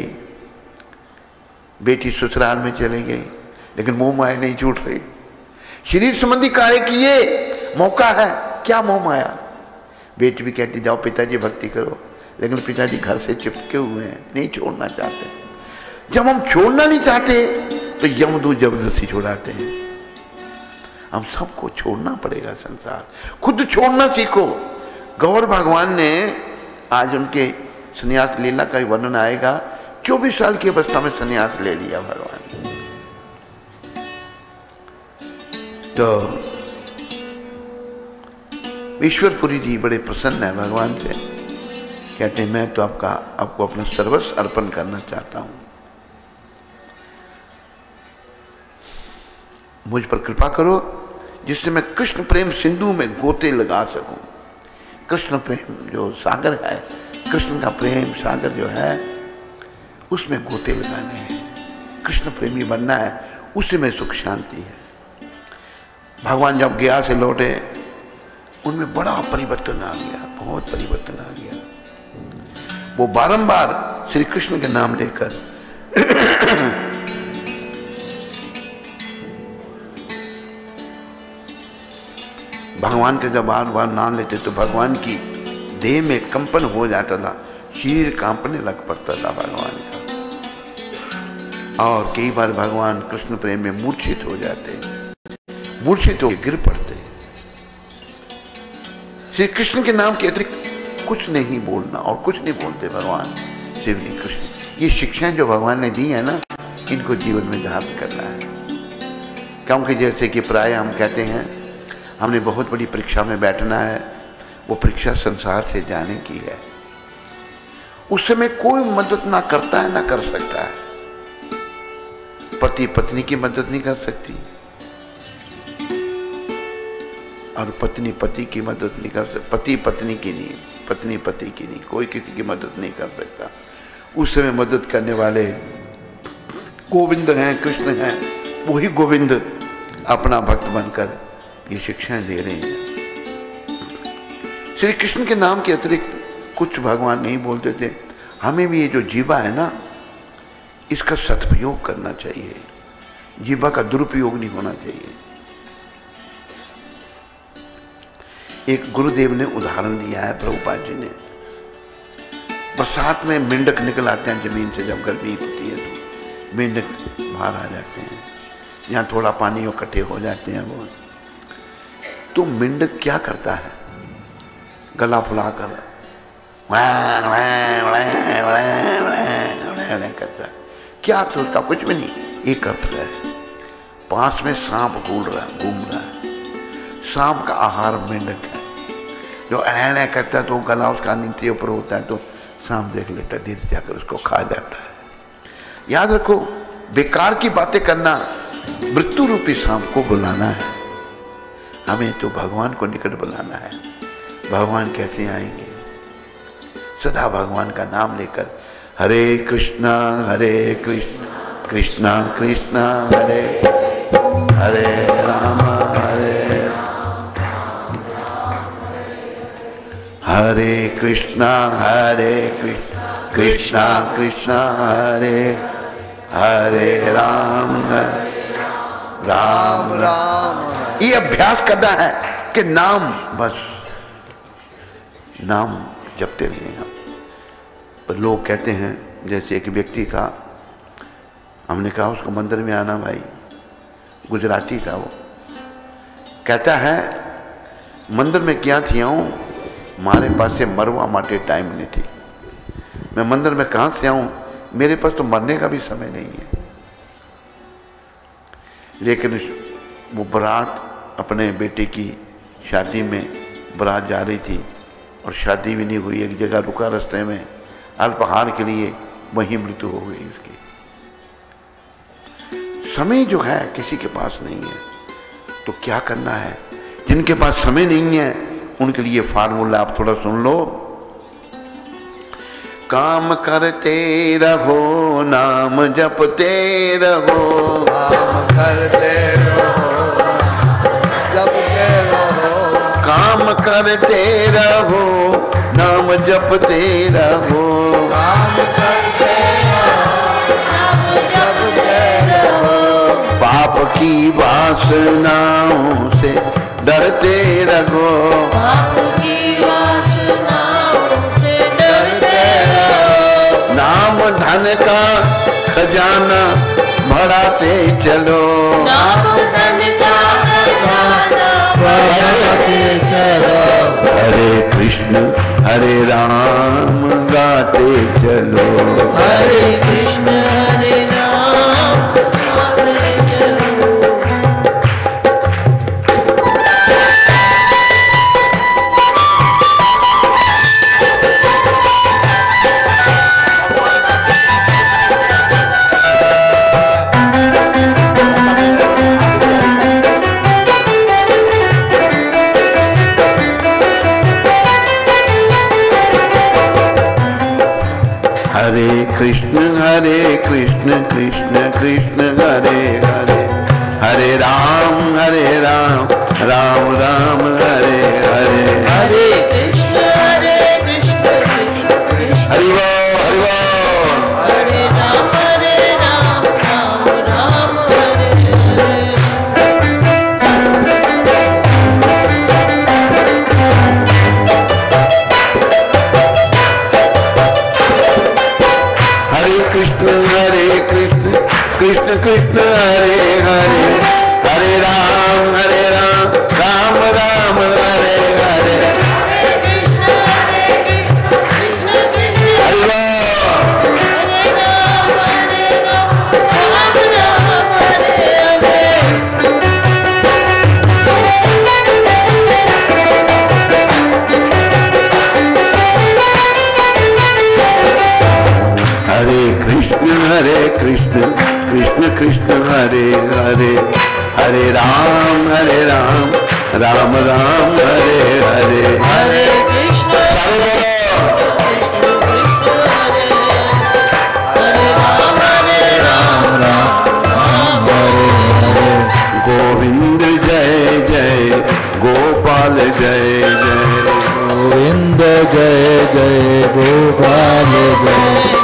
बेटी ससुराल में चली गई, लेकिन मोह माया नहीं छूट रही। शरीर संबंधी कार्य किए, मौका है, क्या मोह माया। बेटी भी कहती जाओ पिताजी भक्ति करो, लेकिन पिताजी घर से चिपके हुए हैं, नहीं छोड़ना चाहते। जब हम छोड़ना नहीं चाहते तो यमदूत जबरदस्ती छुड़ाते हैं। हम सबको छोड़ना पड़ेगा संसार, खुद छोड़ना सीखो। गौर भगवान ने, आज उनके संन्यास लीला का वर्णन आएगा, चौबीस साल की अवस्था में संन्यास ले लिया भगवान। तो ईश्वरपुरी जी बड़े प्रसन्न है भगवान से, कहते हैं मैं तो आपका आपको अपना सर्वस्व अर्पण करना चाहता हूं, मुझ पर कृपा करो जिससे मैं कृष्ण प्रेम सिंधु में गोते लगा सकूं। कृष्ण प्रेम जो सागर है, कृष्ण का प्रेम सागर जो है, उसमें गोते लगाने हैं, कृष्ण प्रेमी बनना है, उसी में सुख शांति है। भगवान जब गया से लौटे, उनमें बड़ा परिवर्तन आ गया, बहुत परिवर्तन आ गया। वो बारंबार श्री कृष्ण के नाम लेकर भगवान का जब बार बार नाम लेते तो भगवान की देह में कंपन हो जाता था, शरीर कांपने लग पड़ता था भगवान का। और कई बार भगवान कृष्ण प्रेम में मूर्छित हो जाते, मूर्छित हो गिर पड़ते। श्री कृष्ण के नाम के अतिरिक्त कुछ नहीं बोलना और कुछ नहीं बोलते भगवान श्री कृष्ण। ये शिक्षाएं जो भगवान ने दी है ना, इनको जीवन में धारण करना है। क्योंकि जैसे कि प्राय हम कहते हैं हमने बहुत बड़ी परीक्षा में बैठना है, वो परीक्षा संसार से जाने की है। उस समय कोई मदद ना करता है ना कर सकता है। पति पत्नी की मदद नहीं कर सकती और पत्नी पति की मदद नहीं कर सकती, पति पत्नी की नहीं, पत्नी पति की नहीं, कोई किसी की मदद नहीं कर सकता। उस समय मदद करने वाले गोविंद हैं, कृष्ण हैं। वही गोविंद अपना भक्त बनकर ये शिक्षाएं दे रहे हैं। श्री कृष्ण के नाम के अतिरिक्त कुछ भगवान नहीं बोलते थे। हमें भी ये जो जीवा है ना, इसका सदुपयोग करना चाहिए, जीवा का दुरुपयोग नहीं होना चाहिए। एक गुरुदेव ने उदाहरण दिया है प्रभुपाद जी ने। बरसात में मेंढक निकल आते हैं जमीन से, जब गर्मी होती है तो मेंढक बाहर आ जाते हैं, यहाँ थोड़ा पानी इकट्ठे हो जाते हैं वो। तो मेंढक क्या करता है, गला फुलाकर करता है। क्या सोचता, कुछ भी नहीं, एक अर्थ है। पास में सांप घूम रहा है घूम रहा है सांप का आहार मेंढक है। जो अहना करता है तो गला उसका नीचे ऊपर होता है, तो सांप देख लेता है, धीरे जाकर उसको खा जाता है। याद रखो, बेकार की बातें करना मृत्यु रूपी सांप को बुलाना है। हमें तो भगवान को निकट बुलाना है। भगवान कैसे आएंगे? सदा भगवान का नाम लेकर हरे कृष्णा हरे कृष्णा कृष्णा कृष्णा हरे हरे राम हरे हरे कृष्णा हरे कृष्णा कृष्णा कृष्णा हरे हरे राम हरे राम राम। ये अभ्यास करना है कि नाम, बस नाम जपते रहिए हम। पर लोग कहते हैं, जैसे एक व्यक्ति था, हमने कहा उसको मंदिर में आना भाई, गुजराती था वो, कहता है मंदिर में क्या थी आऊँ, मारे पास से मरवा माटे टाइम नहीं थी। मैं मंदिर में कहाँ से आऊँ, मेरे पास तो मरने का भी समय नहीं है। लेकिन वो बारात अपने बेटे की शादी में बारात जा रही थी और शादी भी नहीं हुई, एक जगह रुका रास्ते में अल्पाहार के लिए, वहीं मृत्यु हो गई उसकी। समय जो है किसी के पास नहीं है, तो क्या करना है? जिनके पास समय नहीं है उनके लिए फार्मूला आप थोड़ा सुन लो। काम करते रहो, नाम जपते रहो, काम करते रहो, जपते रहो, काम करते रहो, नाम जपते रहो, काम करते रहो, नाम जपते रहो, पाप की वासनाओं से डरते रहो, पाप की वासनाओं से डरते रहो, नाम धन का खजाना बढ़ाते चलो, नाम धन का खजाना बढ़ाते चलो, हरे कृष्ण हरे राम गाते चलो, हरे कृष्ण हरे राम गाते चलो। हरे कृष्ण हरे कृष्ण कृष्ण कृष्ण हरे हरे, हरे राम हरे राम राम राम हरे हरे, हरे कृष्ण हरे कृष्ण कृष्ण कृष्ण हरि बोल हरि बोल। हरे राम हरे राम राम राम हरे हरे। कृष्ण कृष्ण हरे हरे, हरे राम हरे राम, राम राम हरे हरे। हरे कृष्ण हरे कृष्ण, कृष्ण कृष्ण हरे राम, हरे राम, राम राम हरे हरे। हरे कृष्ण हरे कृष्ण, कृष्ण कृष्ण हरे हरे, हरे राम हरे राम, राम राम हरे हरे। हरे कृष्ण हरे कृष्ण कृष्ण हरे हरे, राम हरे राम, राम राम हरे हरे। गोविंद जय जय, गोपाल जय जय, गोविंद जय जय, गोपाल जय।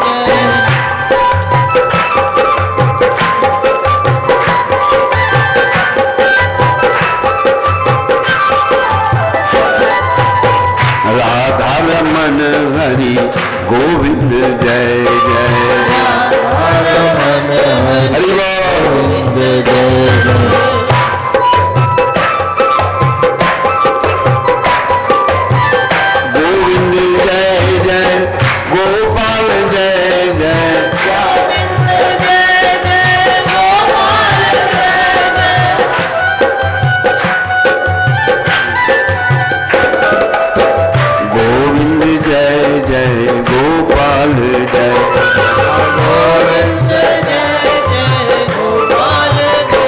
राधा रमन हरि गोविंद जय जय, रमन हरि गोविंद जय जय। गोविंद जय जय, गोपाल जय जय, गोविंद जय जय, गोपाल जय जय। गोविंद जय जय, गोपाल जय, गोविंद जय जय, गोपाल जय।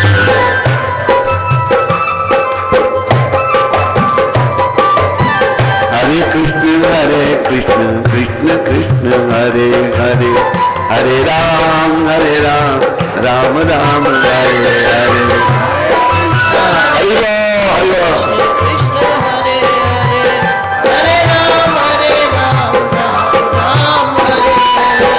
हरे कृष्ण हरे कृष्ण, कृष्ण कृष्ण हरे हरे, हरे राम हरे राम, राम राम हरे हरे। हरि बोल, हरि बोल। श्री कृष्ण हरे हरे, हरे राम हरे राम, राम राम हरे हरे।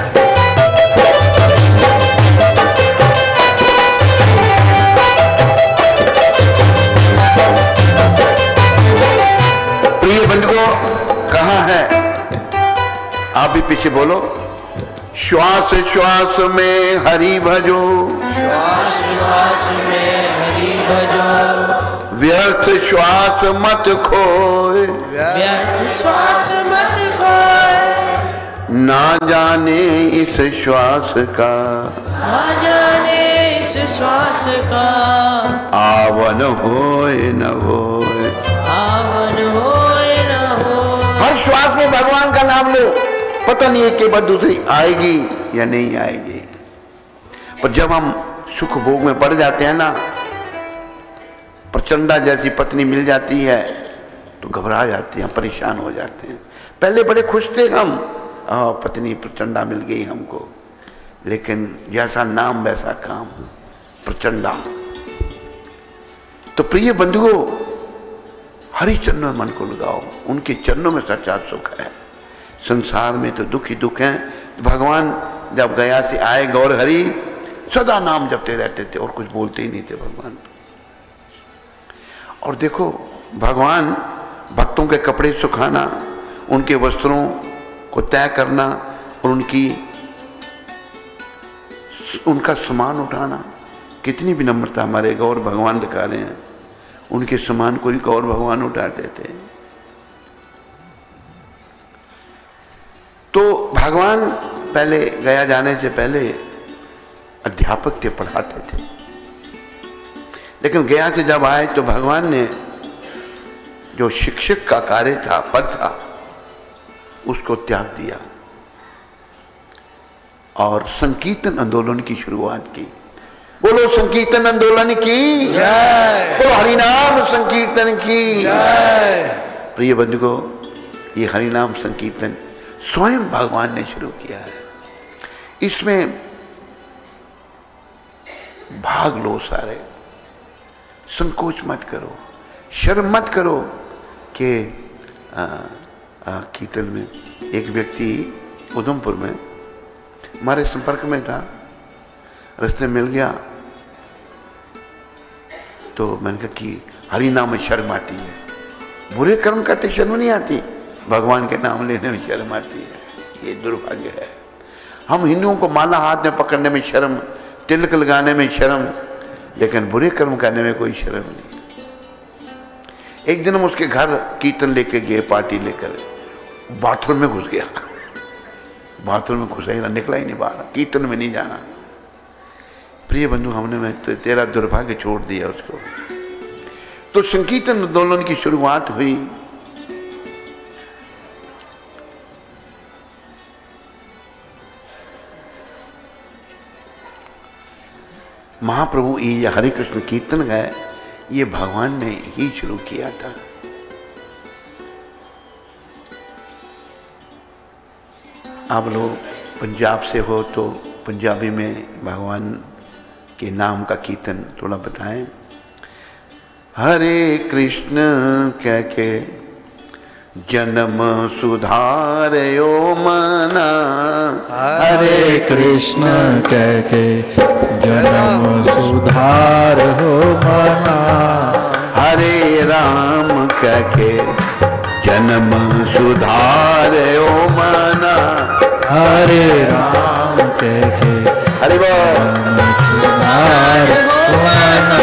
प्रिय बंधुओं, कहाँ है? आप भी पीछे बोलो। श्वास श्वास में हरि भजो, श्वास श्वास में हरि भजो, व्यर्थ श्वास मत खोए, व्यर्थ श्वास मत खोए, ना जाने इस श्वास का ना जाने इस श्वास का आवन होए न होए। आवन होए न होए। हर श्वास में भगवान का नाम लो, पता नहीं एक के बाद दूसरी आएगी या नहीं आएगी। पर जब हम सुख भोग में पड़ जाते हैं ना, प्रचंडा जैसी पत्नी मिल जाती है तो घबरा जाते हैं, परेशान हो जाते हैं। पहले बड़े खुश थे हम, आ, पत्नी प्रचंडा मिल गई हमको, लेकिन जैसा नाम वैसा काम, प्रचंडा। तो प्रिय बंधुओं, हरि चरणों में मन को लगाओ, उनके चरणों में सच्चा सुख है। संसार में तो दुख ही दुख है। भगवान जब गया से आए, गौर हरि सदा नाम जपते रहते थे और कुछ बोलते ही नहीं थे भगवान। और देखो, भगवान भक्तों के कपड़े सुखाना, उनके वस्त्रों को तय करना और उनकी उनका सामान उठाना, कितनी विनम्रता हमारे गौर भगवान दिखा रहे हैं। उनके सामान को ही गौर भगवान उठाते थे। तो भगवान पहले गया जाने से पहले अध्यापक थे, पढ़ाते थे, लेकिन गया से जब आए तो भगवान ने जो शिक्षक का कार्य था, पद था, उसको त्याग दिया और संकीर्तन आंदोलन की शुरुआत की। बोलो संकीर्तन आंदोलन की जय, बोलो हरिनाम संकीर्तन की जय। प्रिय बंधुओं, ये हरिनाम संकीर्तन स्वयं भगवान ने शुरू किया है। इसमें भाग लो सारे, संकोच मत करो, शर्म मत करो कि कीर्तन में एक व्यक्ति उधमपुर में हमारे संपर्क में था, रास्ते मिल गया तो मैंने कहा कि हरि नाम में शर्म आती है, बुरे कर्म करते शर्म नहीं आती, भगवान के नाम लेने में शर्म आती है। ये दुर्भाग्य है। हम हिंदुओं को माला हाथ में पकड़ने में शर्म, तिलक लगाने में शर्म, लेकिन बुरे कर्म करने में कोई शर्म नहीं। एक दिन हम उसके घर कीर्तन लेके गए, पार्टी लेकर, बाथरूम में घुस गया। बाथरूम में घुसा ही ना, निकला ही नहीं बाहर, कीर्तन में नहीं जाना। प्रिय बंधु, हमने मैं तेरा दुर्भाग्य छोड़ दिया उसको। तो संकीर्तन आंदोलन की शुरुआत हुई। महाप्रभु ये हरे कृष्ण कीर्तन गाए, ये भगवान ने ही शुरू किया था। आप लोग पंजाब से हो तो पंजाबी में भगवान के नाम का कीर्तन थोड़ा बताएं। हरे कृष्ण कह के जन्म सुधारयो मना, हरे कृष्ण कह के जन्म सुधार हो मना, हरे राम कह के जन्म सुधारयो मना, हरे राम कह के हरि बोल जन्म सुधार हो मना।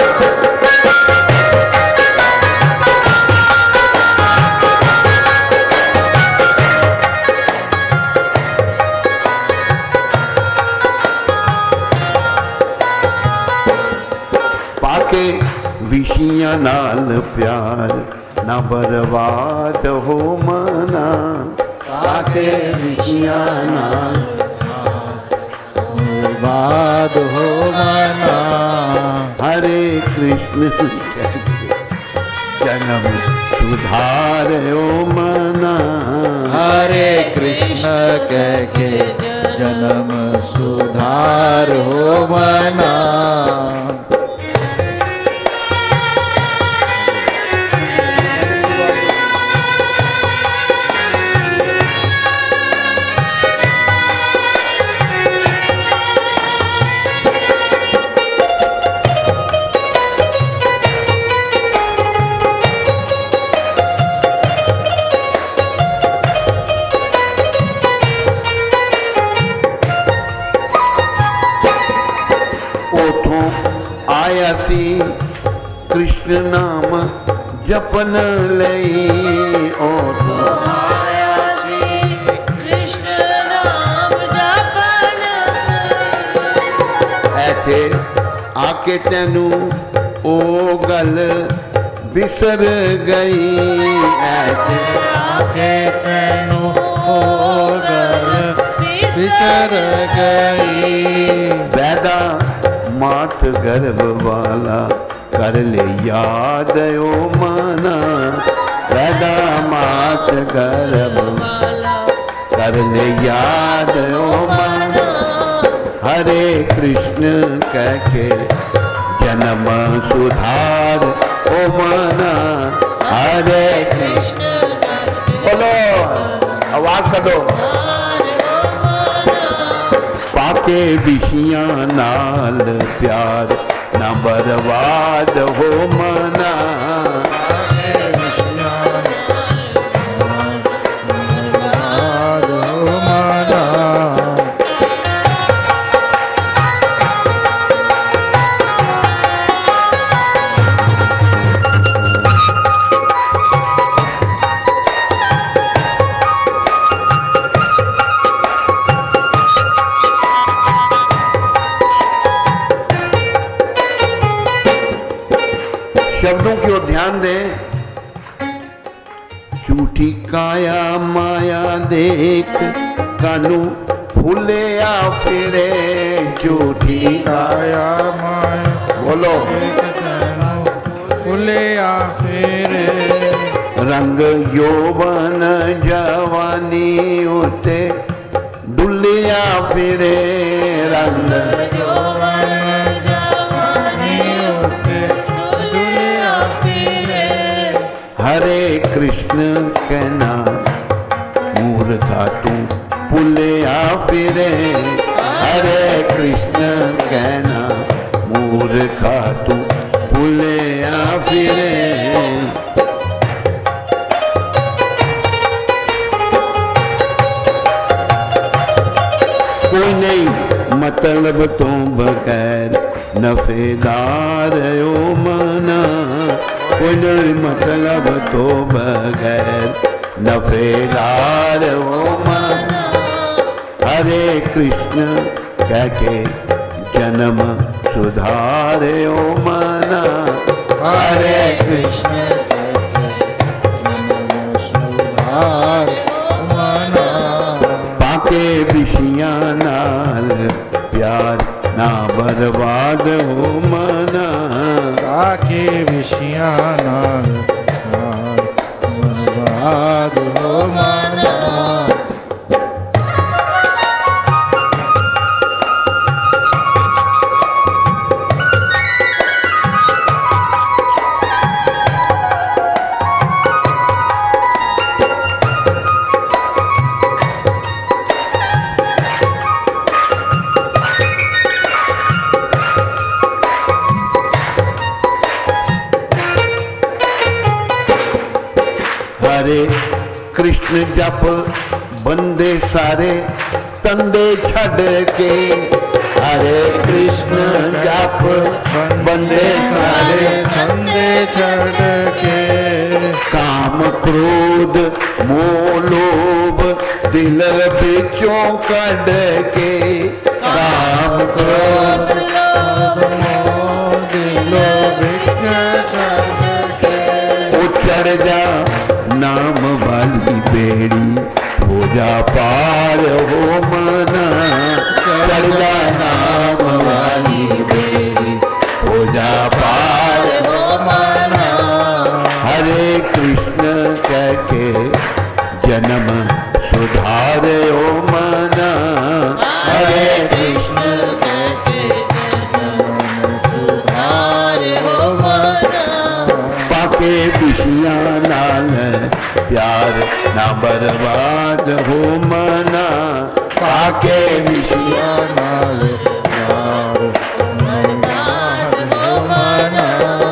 विशिया नाल प्यार ना बर्बाद हो मना, पाके विशिया नाल बर्बाद हो मना, हरे कृष्ण जन्म सुधार हो मना, हरे कृष्ण कह के जन्म सुधार हो मना। कृष्ण नाम जपन लई, और आया सी कृष्ण नाम जपन ऐथे आके तेनू ओ गल बिसर गई, ऐथे आके तेनू ओ गल बिसर गई, वैदा मात गर्भ वाला कर ले याद ओ मना, वैदा मात गर्भ कर ले याद ओ मना, हरे कृष्ण कह के जन्म सुधार ओ मना, हरे कृष्ण बोलो आवाज कर दो। पाके विशिया नाल प्यार ना बर्बाद हो मना, बर्बाद हो मना। शब्दों की ओर ध्यान दें। झूठी काया माया देख कानू फूले आ फिरे, झूठी काया माया बोलो फूले आ फिरे, रंग यौवन जवानी उते डुलिया फिरे, रंग हरे कृष्ण कहना मूर्खा तू पुलिया फिरे, हरे कृष्ण कहना मूर्खा तू पुलिया फिरे। मतलब तो बगैर नफेदार ओ मना, कोई मतलब तो बगैर नफेदार ओ मना। हरे कृष्ण कह के जन्म सुधारे ओ मना, हरे कृष्ण जन्म सुधार मना। पाके विषियां नाल प्यार ना बर्बाद हो मना, पाके विषियां नाल प्यार बर्बाद हो मना। हरे कृष्ण जप बंदे सारे तंदे छड़ के, हरे कृष्ण जप बंदे सारे तंदे छड़ के। काम क्रोध मोह लोभ दिल बिचों कढ़ के, काम क्रोध मोह दिल बिच छड़ के। ओ चढ़ जा नाम वाली बेड़ी हो जा पार हो मना, चढ़ जा नाम वाली बेड़ी हो जा पार हो मना। हरे कृष्ण कह के जन्म सुधारे ओ मना, हरे कृष्ण कह के जन्म सुधारे हो मना। पाके विषियां नाल प्यार ना बर्बाद हो मना, पाके विषियां नाल प्यार बर्बाद हो मना।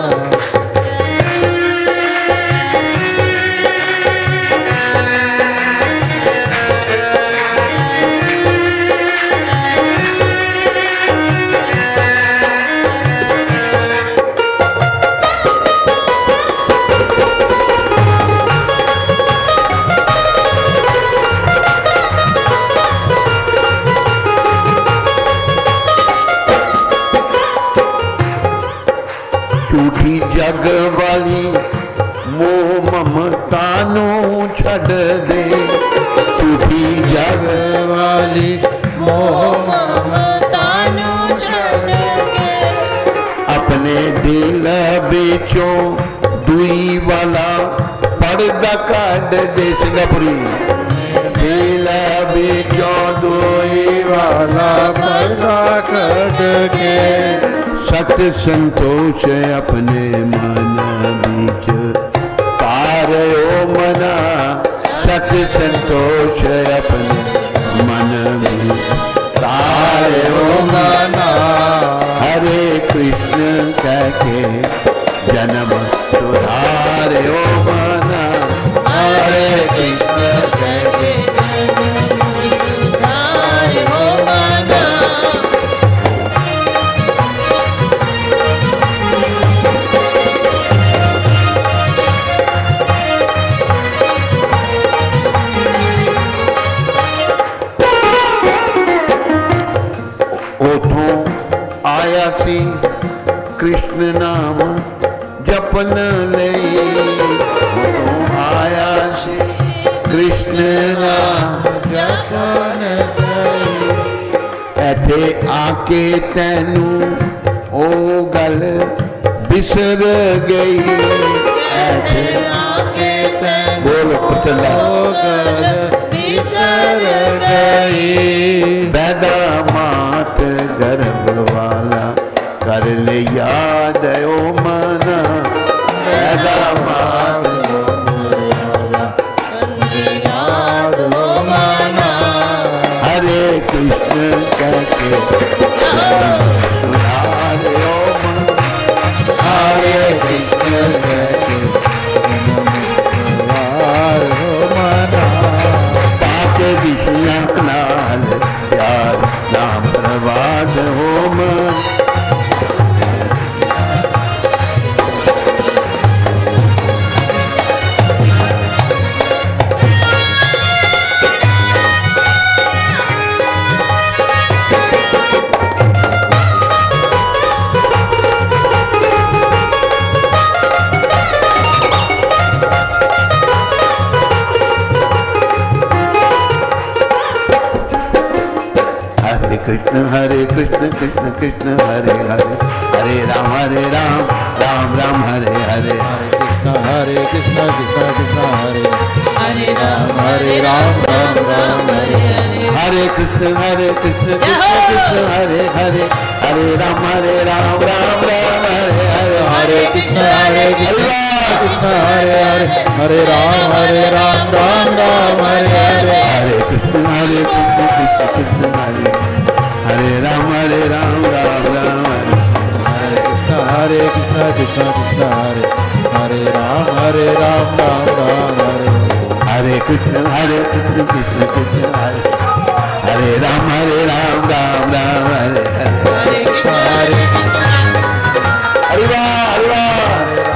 झूठी जग वाली मोह ममता नू छड़ दे, झूठी जग वाली मोह ममता नू छड़ के। अपने दिल बिचों दुई वाला पर्दा कढ़ दे। सिंगापुरी दिल बिचों दुई वाला पर्दा कढ़ के। सत संतोष अपने मन बीच तारे ओ मना, सत संतोष अपने मन बीच तारे ओ मना। हरे कृष्ण कह के जन्म सुधारे ओ मना, हरे कृष्ण कह के जन्म सुधारे हो मना। उठों आया सी कृष्ण नाम जपन ले, उठों आया सी कृष्ण नाम जपन ले। ऐथे आके तैनू ओ गल बिसर गई, ऐथे आके तैनू बोल पुतला ओ गल बिसर गई। पैदा मात गर्भ वाला कर ले याद ओ मना, पैदा मात याद हो मना। हरे कृष्ण कह के सुधारे ओ मना, हरे कृष्ण कह के सुधार हो मना। पाके विषियां नाल प्यार ना बर्बाद बात होम कृष्ण हरे कृष्ण कृष्ण कृष्ण हरे हरे हरे राम हरे राम राम राम हरे हरे हरे कृष्ण हरे कृष्ण कृष्ण कृष्ण हरे हरे राम हरे राम राम राम हरे हरे हरे कृष्ण हरे कृष्ण कृष्ण कृष्ण हरे हरे हरे राम हरे राम राम राम हरे हरे हरे कृष्ण हरे कृष्ण कृष्ण हरे हरे हरे राम हरे राम राम राम हरे हरे हरे कृष्ण हरे कृष्ण कृष्ण कृष्ण हरे हरे राम हरे राम राम राम हरे हरे कृष्ण हरे कृष्ण कृष्ण कृष्ण हरे हरे राम हरे राम राम राम हरे हरे कृष्ण हरे कृष्ण कृष्ण कृष्ण हरे हरे राम हरे राम राम राम हरे हरे कृष्ण हरे कृष्ण हरि वाह हरि वाह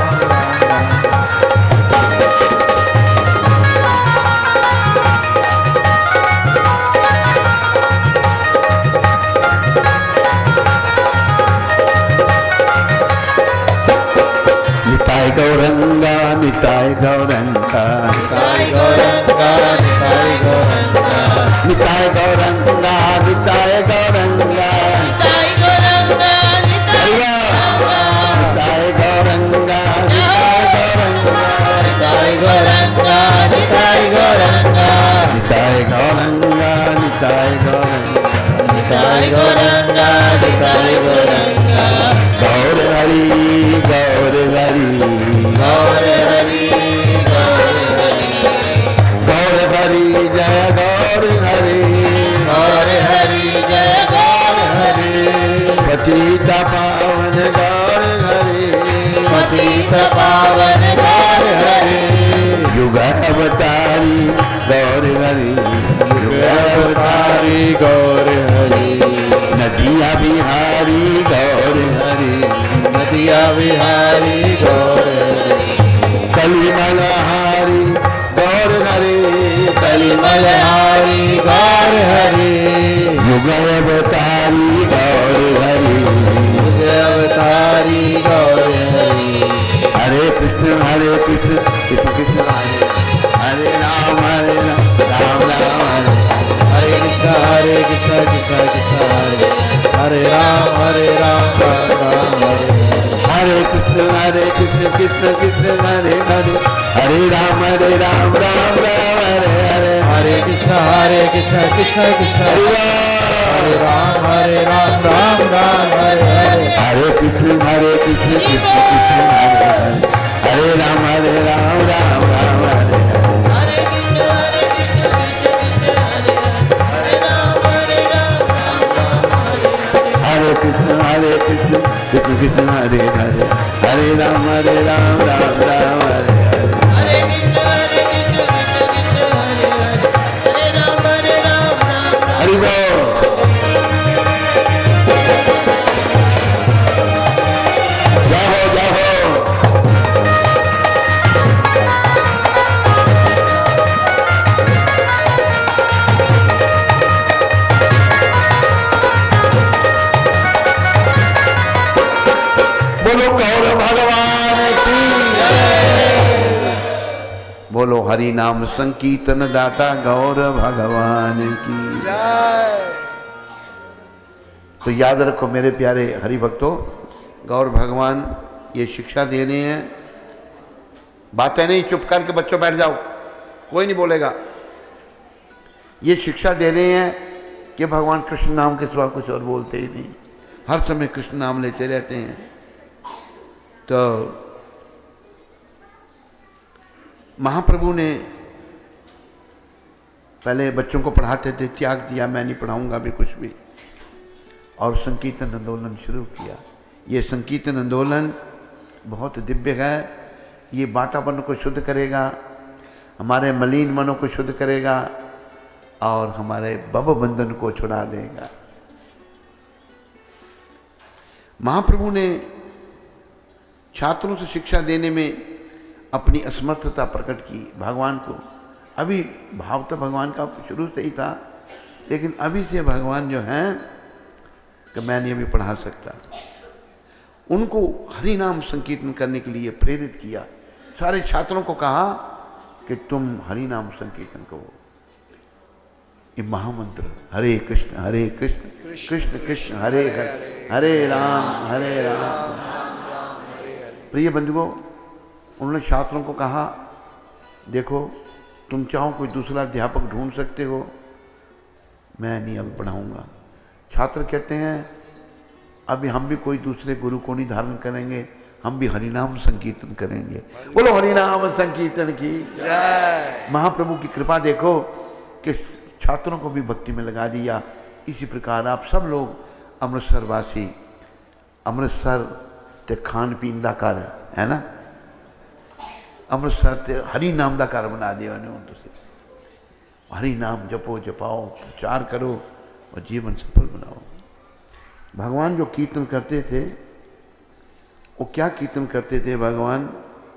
निताय गौरंगा निताय गौरंगा निताय गौरंगा निताय गौरंगा निताय गौरंगा निताय गौरंगा निताय गौरंगा निताय निताय गौरंगा निताय गौरंगा निताय गौरंगा निताय गौरंगा निताय गौरंगा निताय गौरंगा निताय गौरंगा निताय गौरंगा गौर हरि गौर हरि गौर हरि गौर गौर हरि जय गौर हरि गौर हरि जय गौर हरि पतित पावन गौर हरि पतित पावन गौर हरि युग अवतारी गौर हरि युग अवतारी गौर हरि नदिया बिहारी गौर हरि नदिया बिहारी गौर हरि कलिमलहारी गौर हरि कलिमलहारी गौर हरि युग अवतारी गौर हरि युग अवतारी गौर हरि हरे कृष्ण हरे कृष्ण कृष्ण कृष्ण हरे हरे राम हरे राम राम राम हरे हरे कृष्ण हरे कृष्ण कृष्ण कृष्ण हरे हरे राम हरे राम राम राम हरे हरे कृष्ण हरे कृष्ण कृष्ण कृष्ण हरे हरे हरे राम हरे राम राम राम हरे हरे हरे कृष्ण हरे कृष्ण कृष्ण कृष्ण हरे राम हरे राम राम राम हरे हरे हरे कृष्ण हरे कृष्ण कृष्ण कृष्ण हरे हरे हरे राम हरे राम राम राम हरे हरे हरे कृष्ण हरे कृष्ण कृष्ण कृष्ण हरे हरे राम हरे राम राम राम हरे हरे हरे कृष्ण हरे कृष्ण कृष्ण कृष्ण हरे हरे हरे राम हरे राम राम राम हरे हरे हरे कृष्ण हरे कृष्ण कृष्ण कृष्ण हरे हरे हरे राम हरे राम राम राम हरि बोल जाओ जाओ बोलो गौर भगवान की बोलो हरि नाम संकीर्तन दाता गौर भगवान की तो याद रखो मेरे प्यारे हरि भक्तों, गौर भगवान ये शिक्षा दे रहे हैं। बातें नहीं, चुप करके बच्चों बैठ जाओ, कोई नहीं बोलेगा। ये शिक्षा दे रहे हैं कि भगवान कृष्ण नाम के सिवा कुछ और बोलते ही नहीं, हर समय कृष्ण नाम लेते रहते हैं। तो महाप्रभु ने पहले बच्चों को पढ़ाते थे, त्याग दिया, मैं नहीं पढ़ाऊंगा भी कुछ भी, और संकीर्तन आंदोलन शुरू किया। ये संकीर्तन आंदोलन बहुत दिव्य है। ये वातावरण को शुद्ध करेगा, हमारे मलिन मनों को शुद्ध करेगा और हमारे भव बंधन को छुड़ा देगा। महाप्रभु ने छात्रों से शिक्षा देने में अपनी असमर्थता प्रकट की भगवान को। अभी भाव तो भगवान का शुरू से ही था, लेकिन अभी से भगवान जो हैं कि मैं नहीं अभी पढ़ा सकता। उनको हरि नाम संकीर्तन करने के लिए प्रेरित किया। सारे छात्रों को कहा कि तुम हरि नाम संकीर्तन करो। ये महामंत्र हरे कृष्ण हरे कृष्ण कृष्ण कृष्ण हरे हरे हरे राम हरे राम। प्रिय बंधुओं, उन्होंने छात्रों को कहा, देखो तुम चाहो कोई दूसरा अध्यापक ढूंढ सकते हो, मैं नहीं अब पढ़ाऊंगा। छात्र कहते हैं अभी हम भी कोई दूसरे गुरु को नहीं धारण करेंगे, हम भी हरिनाम संकीर्तन करेंगे। बोलो हरिनाम संकीर्तन की जय। महाप्रभु की कृपा देखो कि छात्रों को भी भक्ति में लगा दिया। इसी प्रकार आप सब लोग अमृतसर वासी, अमृतसर ते खान पीन का घर है ना, अमृतसर ते हरि नाम का घर बना दिया उन्होंने। तुम हरि नाम जपो जपाओ, प्रचार करो और जीवन सफल बनाओ। भगवान जो कीर्तन करते थे वो क्या कीर्तन करते थे भगवान?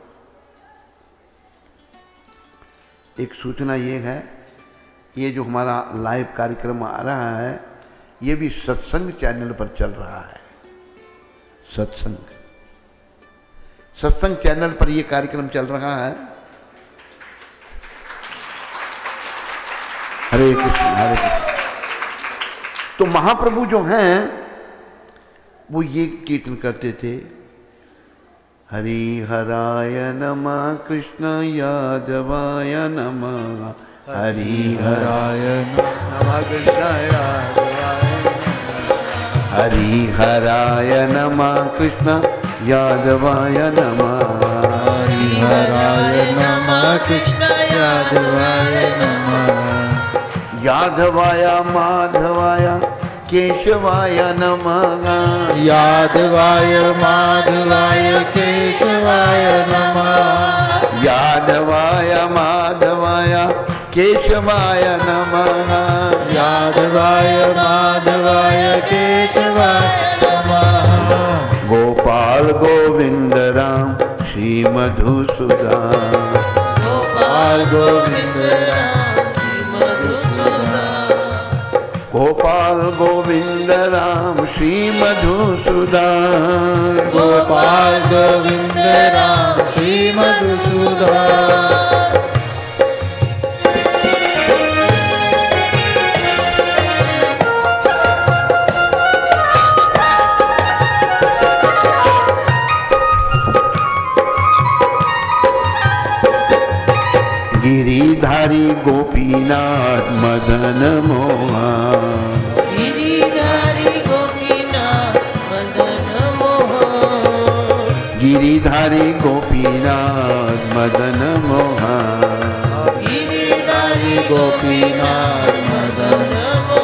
एक सूचना ये है, ये जो हमारा लाइव कार्यक्रम आ रहा है ये भी सत्संग चैनल पर चल रहा है। सत्संग सत्संग चैनल पर ये कार्यक्रम चल रहा है। हरे कृष्ण हरे कृष्ण। तो महाप्रभु जो हैं वो ये कीर्तन करते थे, हरि हराय नमः कृष्ण यादवाय नमः, हरि हराय नमः कृष्ण यादवाय, हरि हराय नमः कृष्ण यादवाय नमः, हरि हराय नमः कृष्ण यादवाय नमः, यादवाय माधवाय केशवाय नमः, यादवाय माधवाय केशवाय नमः, यादवाय माधवाय केशवाय नमः, यादवाय माधवाय केशवाय नमः, गोपाल गोविंद राम श्री मधुसूदन, गोपाल गोविंद राम श्री मधुसूदन, गोपाल गोविंद राम श्री मधुसूदन, गोपाल गोविंद राम श्री मधुसूदन। गिरिधारी गोपीनाथ मदन मोहन, गिरिधारी गोपीनाथ मदन मोहन, गिरिधारी गोपीनाथ मदन मोहन, गिरिधारी गोपीनाथ मदन मोहन।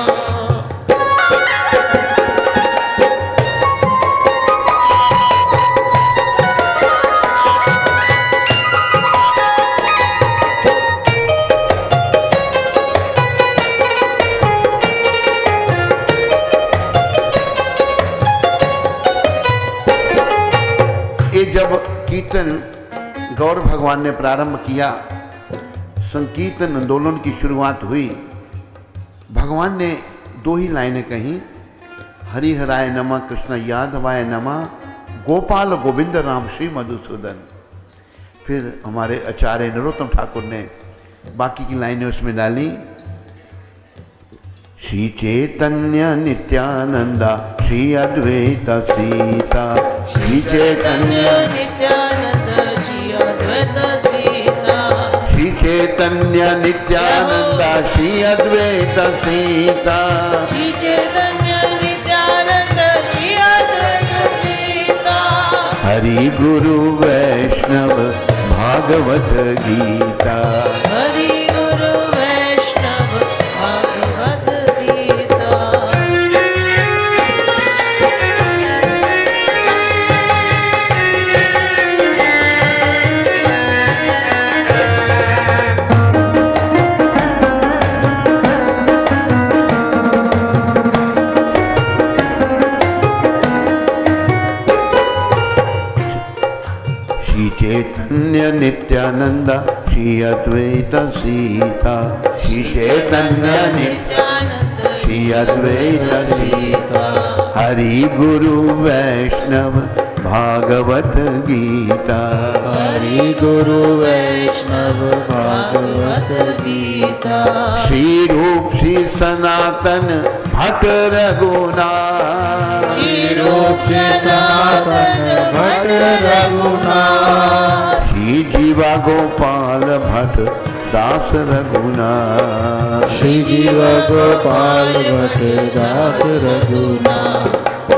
ये जब कीर्तन गौर भगवान ने प्रारंभ किया, संकीर्तन आंदोलन की शुरुआत हुई, भगवान ने दो ही लाइनें कहीं, हरि हराय नमः कृष्ण यादवाय नमः, गोपाल गोविंद राम श्री मधुसूदन। फिर हमारे आचार्य नरोत्तम ठाकुर ने बाकी की लाइनें उसमें डाली, श्री चैतन्य नित्यानंदा श्री अद्वैत सीता, श्री चैतन्य नित्यानंद श्री अद्वैत सीता, श्री चैतन्य नित्यानंदा श्री अद्वैत सीता, श्री चैतन्य नित्यानंद श्री अद्वैत सीता, हरि गुरु वैष्णव भागवत गीता, हरि गुरु वैष्णव भागवत गीता। नित्यानंद श्री अद्वैत सीता, श्री चैतन्य नित्यानंद श्री अद्वैत सीता, हरि गुरु वैष्णव भागवत गीता, हरि गुरु वैष्णव भागवत गीता, श्री रूप श्री सनातन भट्ट रघुनाथ, श्री रूप श्री सनातन भट्ट रघुनाथ, श्री जीवा गोपाल भट्ट दास रघुनाथ, श्री जीव गोपाल भट्ट दास रघुनाथ।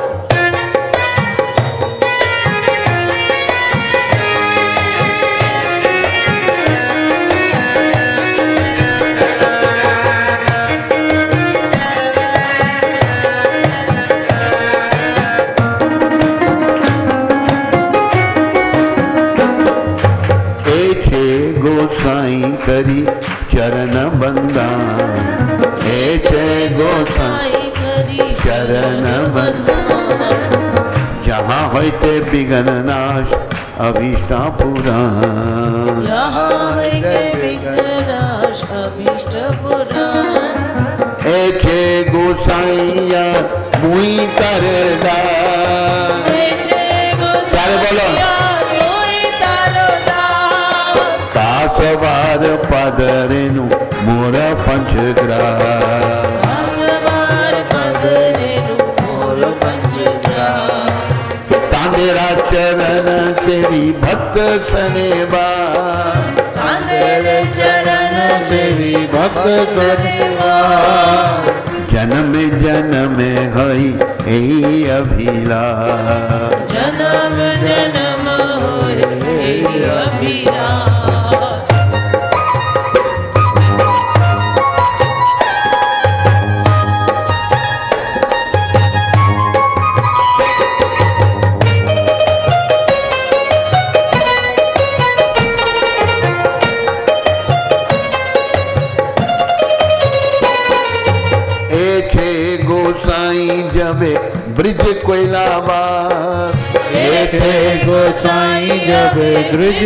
गोसाई करी चरण बंदा, ऐसे गोसाई करी चरण बंदा, जहाँ होते बिघन नाश अभीष्टा पुराण, जहाँ होते बिघन नाश अभीष्ट पुराण, ऐसे गोसाइया मुई करदा, सारे बोलो सवार पदरेनु मोर पंचग्राह, सवार पदरेनु मोर पंचग्राह, तांदेरा चरण तेरी भक्त सनेवा, तांदेरे चरण सेवी भक्त सनेवा, जन्म जन्म हई यही अभिलाष, जन्म जन्म होए यही अभिलाष। जबे ब्रिज कोइलाबाद, ऐसे गोसाई जबे ब्रिज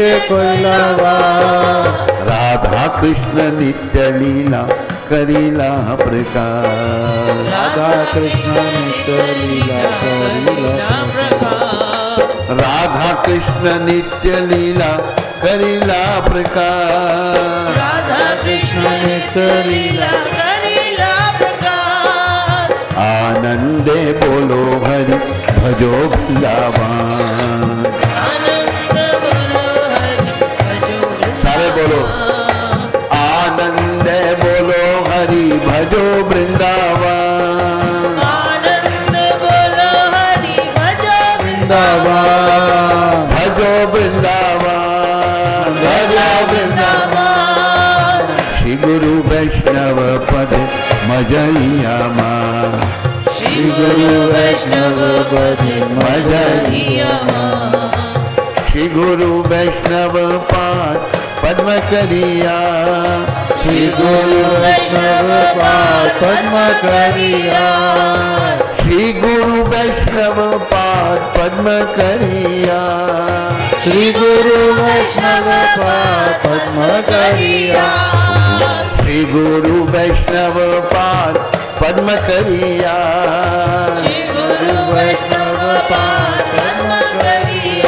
कोइलाबाद, राधा कृष्ण नित्य लीला करीला प्रकार, राधा कृष्ण नित्य लीला करीला प्रकार, राधा कृष्ण नित्य लीला करीला प्रकार, राधा कृष्ण नित्य लीला करीला प्रकार, आनंदे बोलो हरि भजो वृंदावन, आनंद बोलो हरि भजो वृंदावन, सारे बोलो आनंदे बोलो हरि भजो वृंदावन, आनंद बोलो हरि भजो वृंदावन, भजो वृंदावन, भजो वृंदावन, श्री गुरु वैष्णव पद मजैया माँ, श्री गुरु वैष्णव पद मजैया माँ, श्री गुरु वैष्णव पाद पद्म करिया, श्री गुरु वैष्णव पाद पद्म करिया, श्री गुरु वैष्णव पाद पद्म करिया, श्री गुरु वैष्णव पाद पद्म करिया, श्री गुरु वैष्णव पाद पद्म करिया, श्री गुरु वैष्णव पाद पद्म करिया,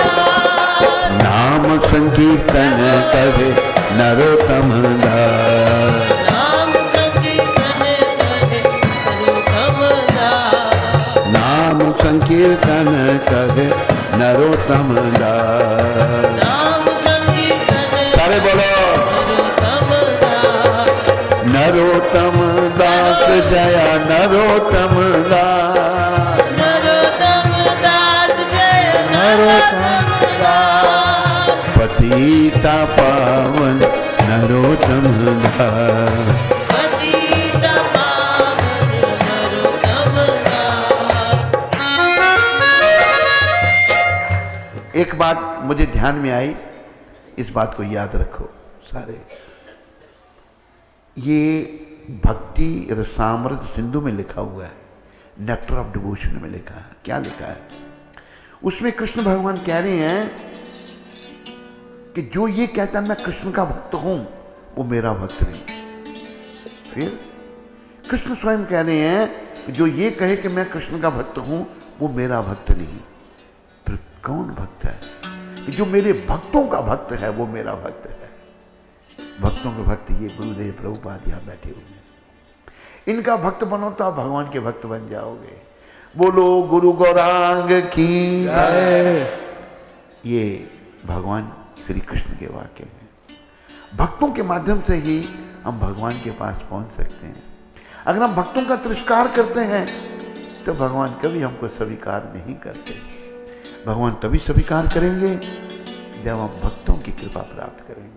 नाम संकीर्तन करे नरोत्तम दास, नाम संकीर्तन करे नरोत्तम दास, नाम संकीर्तन करे नरोत्तम दास, नाम संकीर्तन सारे बोलो नरोत्तम दास, नरोत्तम दास जया नरोत्तम दास, नरोत्तम दास जय नरोत्तम दास, पतिता पावन नरोत्तम दास, पतिता पावन नरोत्तम दास। एक बात मुझे ध्यान में आई, इस बात को याद रखो सारे, ये भक्ति रसामृत सिंधु में लिखा हुआ है, नेक्टर ऑफ डिवोशन में लिखा है। क्या लिखा है उसमें? कृष्ण भगवान कह रहे हैं कि जो ये कहता है मैं कृष्ण का भक्त हूं वो मेरा भक्त नहीं। फिर कृष्ण स्वयं कह रहे हैं कि जो ये कहे कि मैं कृष्ण का भक्त हूं वो मेरा भक्त नहीं। फिर कौन भक्त है? जो मेरे भक्तों का भक्त है वो मेरा भक्त है। भक्तों के भक्त ये गुरुदेव प्रभुपाद यहाँ बैठे हुए हैं। इनका भक्त बनो तो आप भगवान के भक्त बन जाओगे। बोलो गुरु गौरांग की जय। ये भगवान श्री कृष्ण के वाक्य हैं। भक्तों के माध्यम से ही हम भगवान के पास पहुंच सकते हैं। अगर हम भक्तों का तिरस्कार करते हैं तो भगवान कभी हमको स्वीकार नहीं करते। भगवान तभी स्वीकार करेंगे जब हम भक्तों की कृपा प्राप्त करेंगे।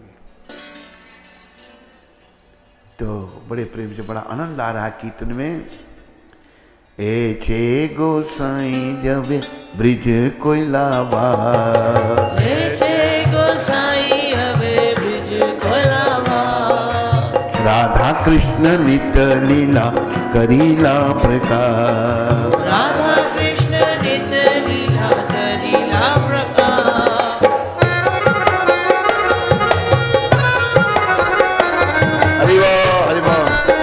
तो बड़े प्रेम से बड़ा आनंद आ रहा है कीर्तन में। ए चे गोसाई जब ब्रिज कोई लावा, ए चे गोसाई हवे ब्रिज कोई लावा, राधा कृष्ण नित लीला करीला प्रकार, राधा कृष्ण नित लीला करीला प्रकार। हरि बोल हरि बोल।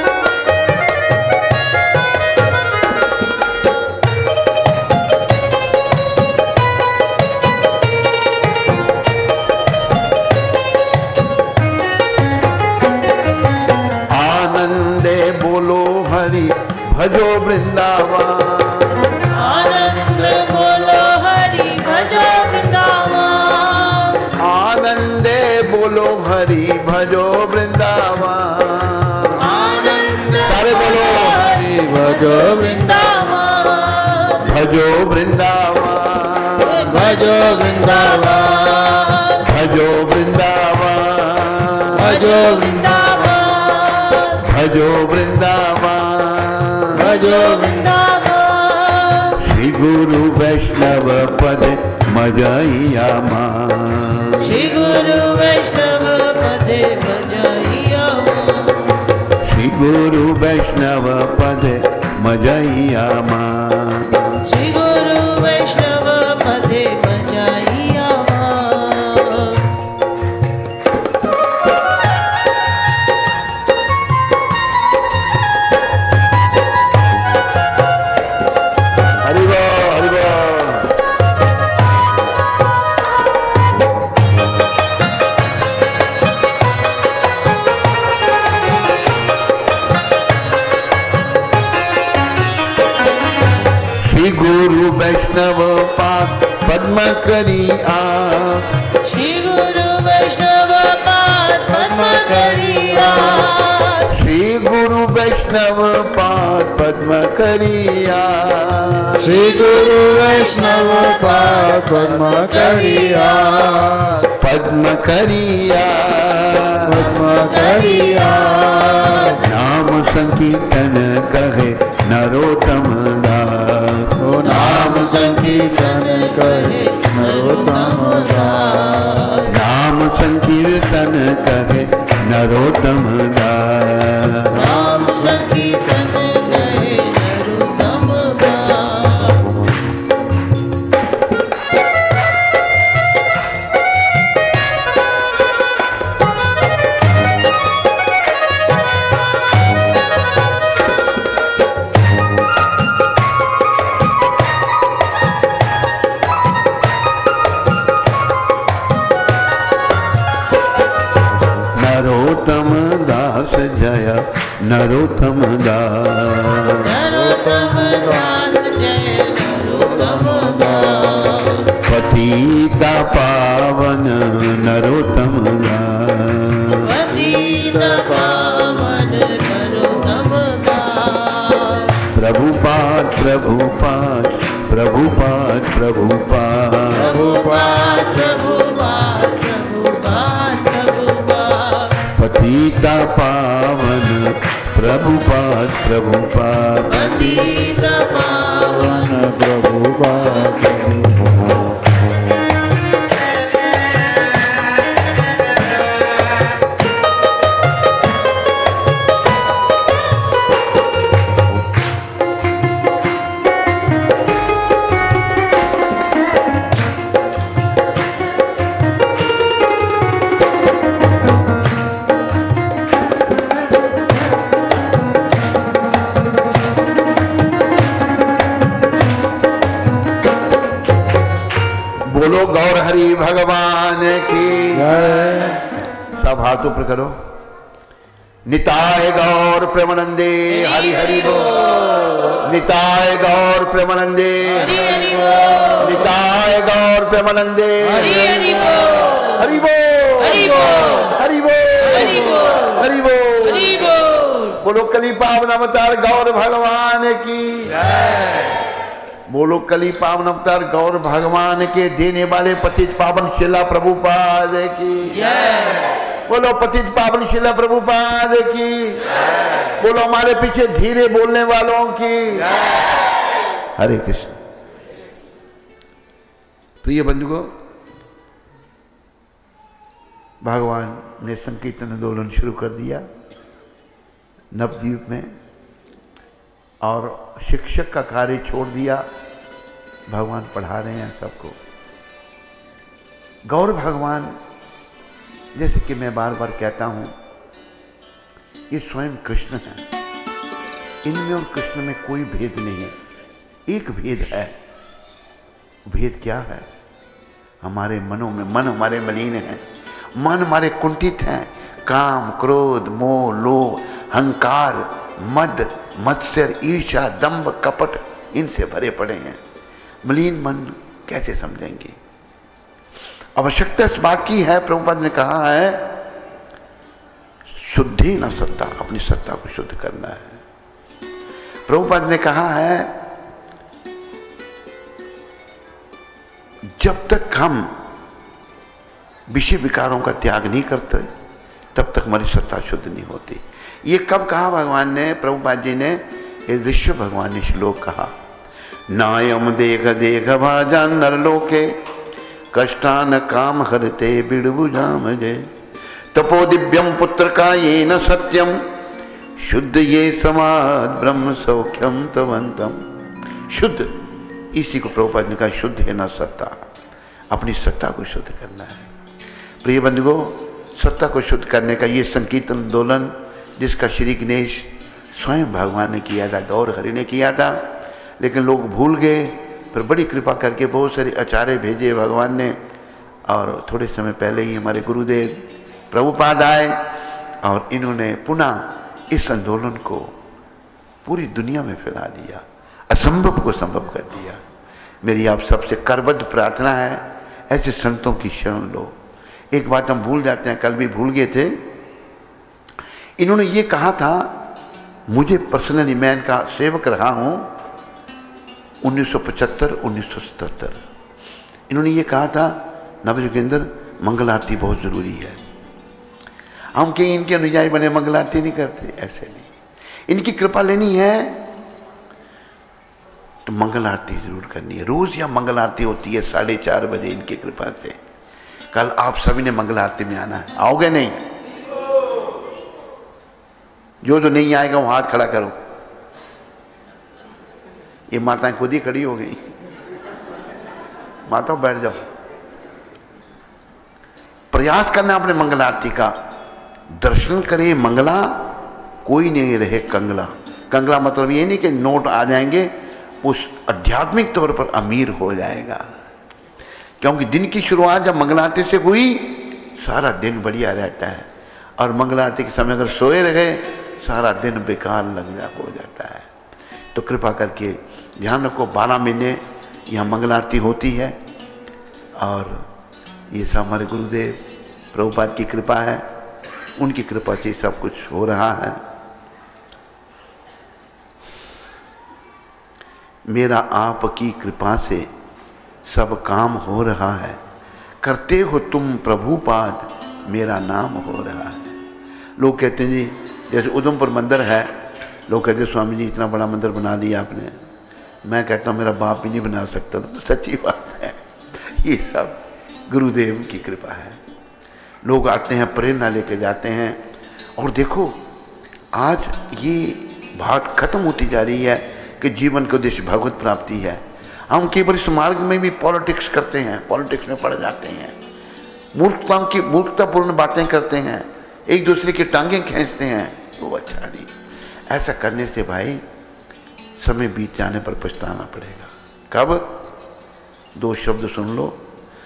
आनंदे बोलो हरि भजो वृंदावन, आनंद बोलो हरि भजो वृंदावन, आनंदे बोलो हरि भजो वृंदावन, आनंद सारे बोलो हरि भजो वृंदावन, भजो वृंदावन, भजो वृंदावन, भजो वृंदावन, भजो वृंदावन, भजो वृंदावन, भजो वृंदावन। श्री गुरु वैष्णव पद मजैया मां, श्री गुरु वैष्णव पदे भजैया मां, श्री गुरु वैष्णव पद मजैया मां, श्री गुरु वैष्णव पदे भजैया मां। हरि बोल हरि बोल। श्री गुरु वैष्णव पाद पद्म करी आ, श्री गुरु वैष्णव पाद पद्म करिया, श्री गुरु वैष्णव पाद पद्म करिया, श्री गुरु वैष्णव पाद पद्म करिया, पद्म करिया, पद्म करिया। नाम संकीर्तन कहे नरोत्तम दास, ओ नाम संकीर्तन करे नरोत्तम दास, नाम संकीर्तन कहे नरोत्तम दास, नाम संकीर्तन करे नरोत्तम दास। नरोत्तम दास जय नरोत्तम दास, नरोत्तम दास जय नरोत्तम दास, पतिता पावन नरोत्तम दास, पतित पावन नरोत्तम दास, प्रभुपाद प्रभुपाद प्रभुपाद प्रभुपाद, प्रभुपाद प्रभुपाद प्रभुपाद प्रभुपाद, पतिता पावन प्रभुपाद प्रभुपाद, पतित पावन प्रभुपाद। बोलो गौर हरि भगवान की जय। सब हाथ ऊपर करो। निताय गौर प्रेमानंदे हरि हरि बोल। निताय गौर प्रेमानंदे हरि हरि बोल। निताय गौर प्रेमानंदे हरि हरि बोल। हरि बोल हरि बोल। हरि बोल हरि बोल। हरि बोल। हरि बोल। बोलो कली पावन अवतार गौर भगवान की जय। बोलो कली पावन अवतार गौर भगवान के देने वाले पतित पावन शिला प्रभुपाद की जय। बोलो पतित पावन शिला प्रभुपाद की जय। बोलो हमारे पीछे धीरे बोलने वालों की जय। हरे कृष्ण। प्रिय बंधुओं, भगवान ने संकीर्तन आंदोलन शुरू कर दिया नवद्वीप में और शिक्षक का कार्य छोड़ दिया। भगवान पढ़ा रहे हैं सबको। गौर भगवान, जैसे कि मैं बार बार कहता हूं, ये स्वयं कृष्ण है। इनमें और कृष्ण में कोई भेद नहीं है। एक भेद है। भेद क्या है? हमारे मनों में, मन हमारे मलिन है, मन हमारे कुंठित हैं। काम, क्रोध, मोह, लोभ, अहंकार, मद, मत्सर, ईर्ष्या, दंभ, कपट, इनसे भरे पड़े हैं। मलिन मन कैसे समझेंगे? आवश्यकता इस बात की है, प्रभुपाद ने कहा है, शुद्धि न सत्ता, अपनी सत्ता को शुद्ध करना है। प्रभुपाद ने कहा है, जब तक हम विषय विकारों का त्याग नहीं करते तब तक हमारी सत्ता शुद्ध नहीं होती। ये कब कहा भगवान ने? प्रभुपाद जी ने ये विश्व भगवान ने श्लोक कहा, नायम देख देख भाजा नरलोके कष्टान काम हरते बिड़बुजाम जय तपो दिव्यम पुत्र का ये न सत्यम शुद्ध ये समाद ब्रह्म सौख्यम तवंतम। शुद्ध, इसी को प्रभुपाद ने कहा, शुद्ध है न सत्ता, अपनी सत्ता को शुद्ध करना है। प्रिय बंधुओं, सत्ता को शुद्ध करने का ये संकीर्तन आंदोलन जिसका श्री गणेश स्वयं भगवान ने किया था, गौर हरि ने किया था, लेकिन लोग भूल गए। फिर बड़ी कृपा करके बहुत सारे आचार्य भेजे भगवान ने, और थोड़े समय पहले ही हमारे गुरुदेव प्रभुपाद आए और इन्होंने पुनः इस आंदोलन को पूरी दुनिया में फैला दिया, असंभव को संभव कर दिया। मेरी आप सबसे करबद्ध प्रार्थना है, ऐसे संतों की शरण लो। एक बात हम भूल जाते हैं, कल भी भूल गए थे। इन्होंने ये कहा था, मुझे पर्सनली, मैं इनका सेवक रहा हूं उन्नीस सौ पचहत्तर उन्नीस सौ सतहत्तर। इन्होंने ये कहा था, नवयुग के अंदर मंगल आरती बहुत जरूरी है। हम कहीं इनके अनुयायी बने मंगल आरती नहीं करते, ऐसे नहीं। इनकी कृपा लेनी है तो मंगल आरती जरूर करनी है। रोज या मंगल आरती होती है साढ़े चार बजे इनकी कृपा से। कल आप सभी ने मंगल आरती में आना है, आओगे नहीं? जो जो नहीं आएगा वो हाथ खड़ा करो। ये माताएं खुद ही खड़ी हो गई। माता बैठ जाओ। प्रयास करना अपने मंगल आरती का, दर्शन करें मंगला, कोई नहीं रहे कंगला। कंगला मतलब ये नहीं कि नोट आ जाएंगे, उस आध्यात्मिक तौर पर अमीर हो जाएगा। क्योंकि दिन की शुरुआत जब मंगल आरती से हुई, सारा दिन बढ़िया रहता है, और मंगल आरती के समय अगर सोए रहे, सारा दिन बेकार लग जा हो जाता है। तो कृपा करके ध्यान रखो, बारह महीने यहाँ मंगल आरती होती है, और ये सब हमारे गुरुदेव प्रभुपाद की कृपा है। उनकी कृपा से सब कुछ हो रहा है। मेरा आपकी कृपा से सब काम हो रहा है, करते हो तुम प्रभुपाद, मेरा नाम हो रहा है। लोग कहते हैं जी, जैसे उधमपुर मंदिर है, लोग कहते हैं स्वामी जी इतना बड़ा मंदिर बना दिया आपने। मैं कहता हूँ मेरा बाप भी नहीं बना सकता, तो सच्ची बात है। ये सब गुरुदेव की कृपा है। लोग आते हैं, प्रेरणा लेके जाते हैं, और देखो आज ये बात खत्म होती जा रही है कि जीवन का उद्देश्य भगवत प्राप्ति है। हम केवल इस मार्ग में भी पॉलिटिक्स करते हैं, पॉलिटिक्स में पड़ जाते हैं, मूर्खताओं की मूर्खतापूर्ण बातें करते हैं, एक दूसरे की टांगें खींचते हैं, वो अच्छा नहीं। ऐसा करने से भाई समय बीत जाने पर पछताना पड़ेगा। कब? दो शब्द सुन लो,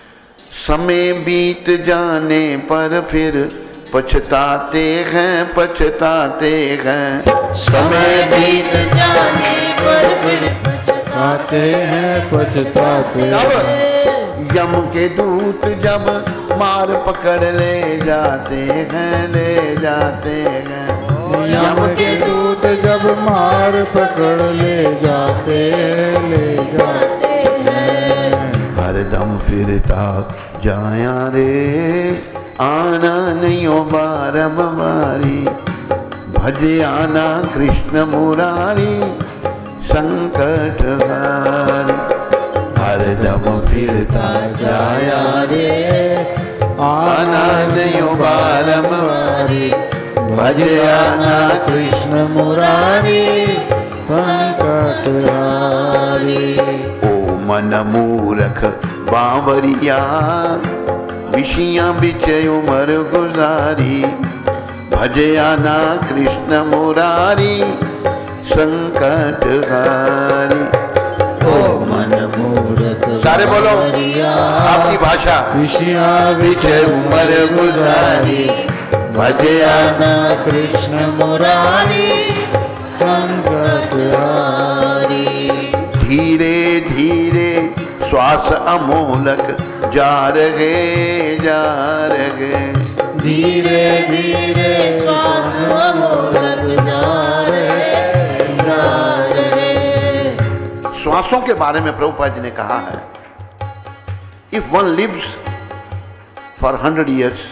समय बीत जाने पर फिर पछताते हैं, पछताते हैं। समय बीत जाने पर फिर पछताते हैं, पछताते हैं। यम के दूत जब मार पकड़ ले जाते हैं, ले जाते हैं। यम के दूत जब मार पकड़ ले जाते हैं, ले जाते हैं। हरदम फिरता जाया रे, आना नहीं हो बारंबारी। भजे आना कृष्ण मुरारी, संकट हारी। हरदम फिरता जाया रे, आना नहीं हो बारंबारी। भजे आना कृष्ण मुरारी, संकट हारी। ओ मन मूरख बावरिया, विषियां बिच उमर गुजारी। भजे आना कृष्ण मुरारी, संकट हारी। ओ मन मूरख सारे बोलो आपकी भाषा। विषया बिच उमर गुजारी। भजे आना कृष्ण मुरारी, संकट हारी। धीरे धीरे श्वास अमोलक जा रहे, जा रहे। धीरे धीरे श्वास अमोलक जा रहे, जा रहे। श्वासों के बारे में प्रभुपाद जी ने कहा है, if one lives for hundred years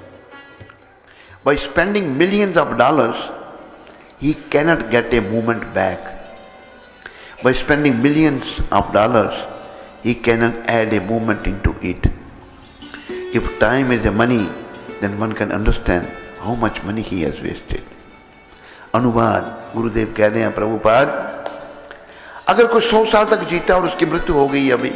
by spending millions of dollars, he cannot get a moment back. By spending millions of dollars, he cannot add a moment into it. If time is a money, then one can understand how much money he has wasted. अनुवाद गुरुदेव कह रहे हैं प्रभुपाद, अगर कोई सौ साल तक जीता और उसकी मृत्यु हो गई अभी,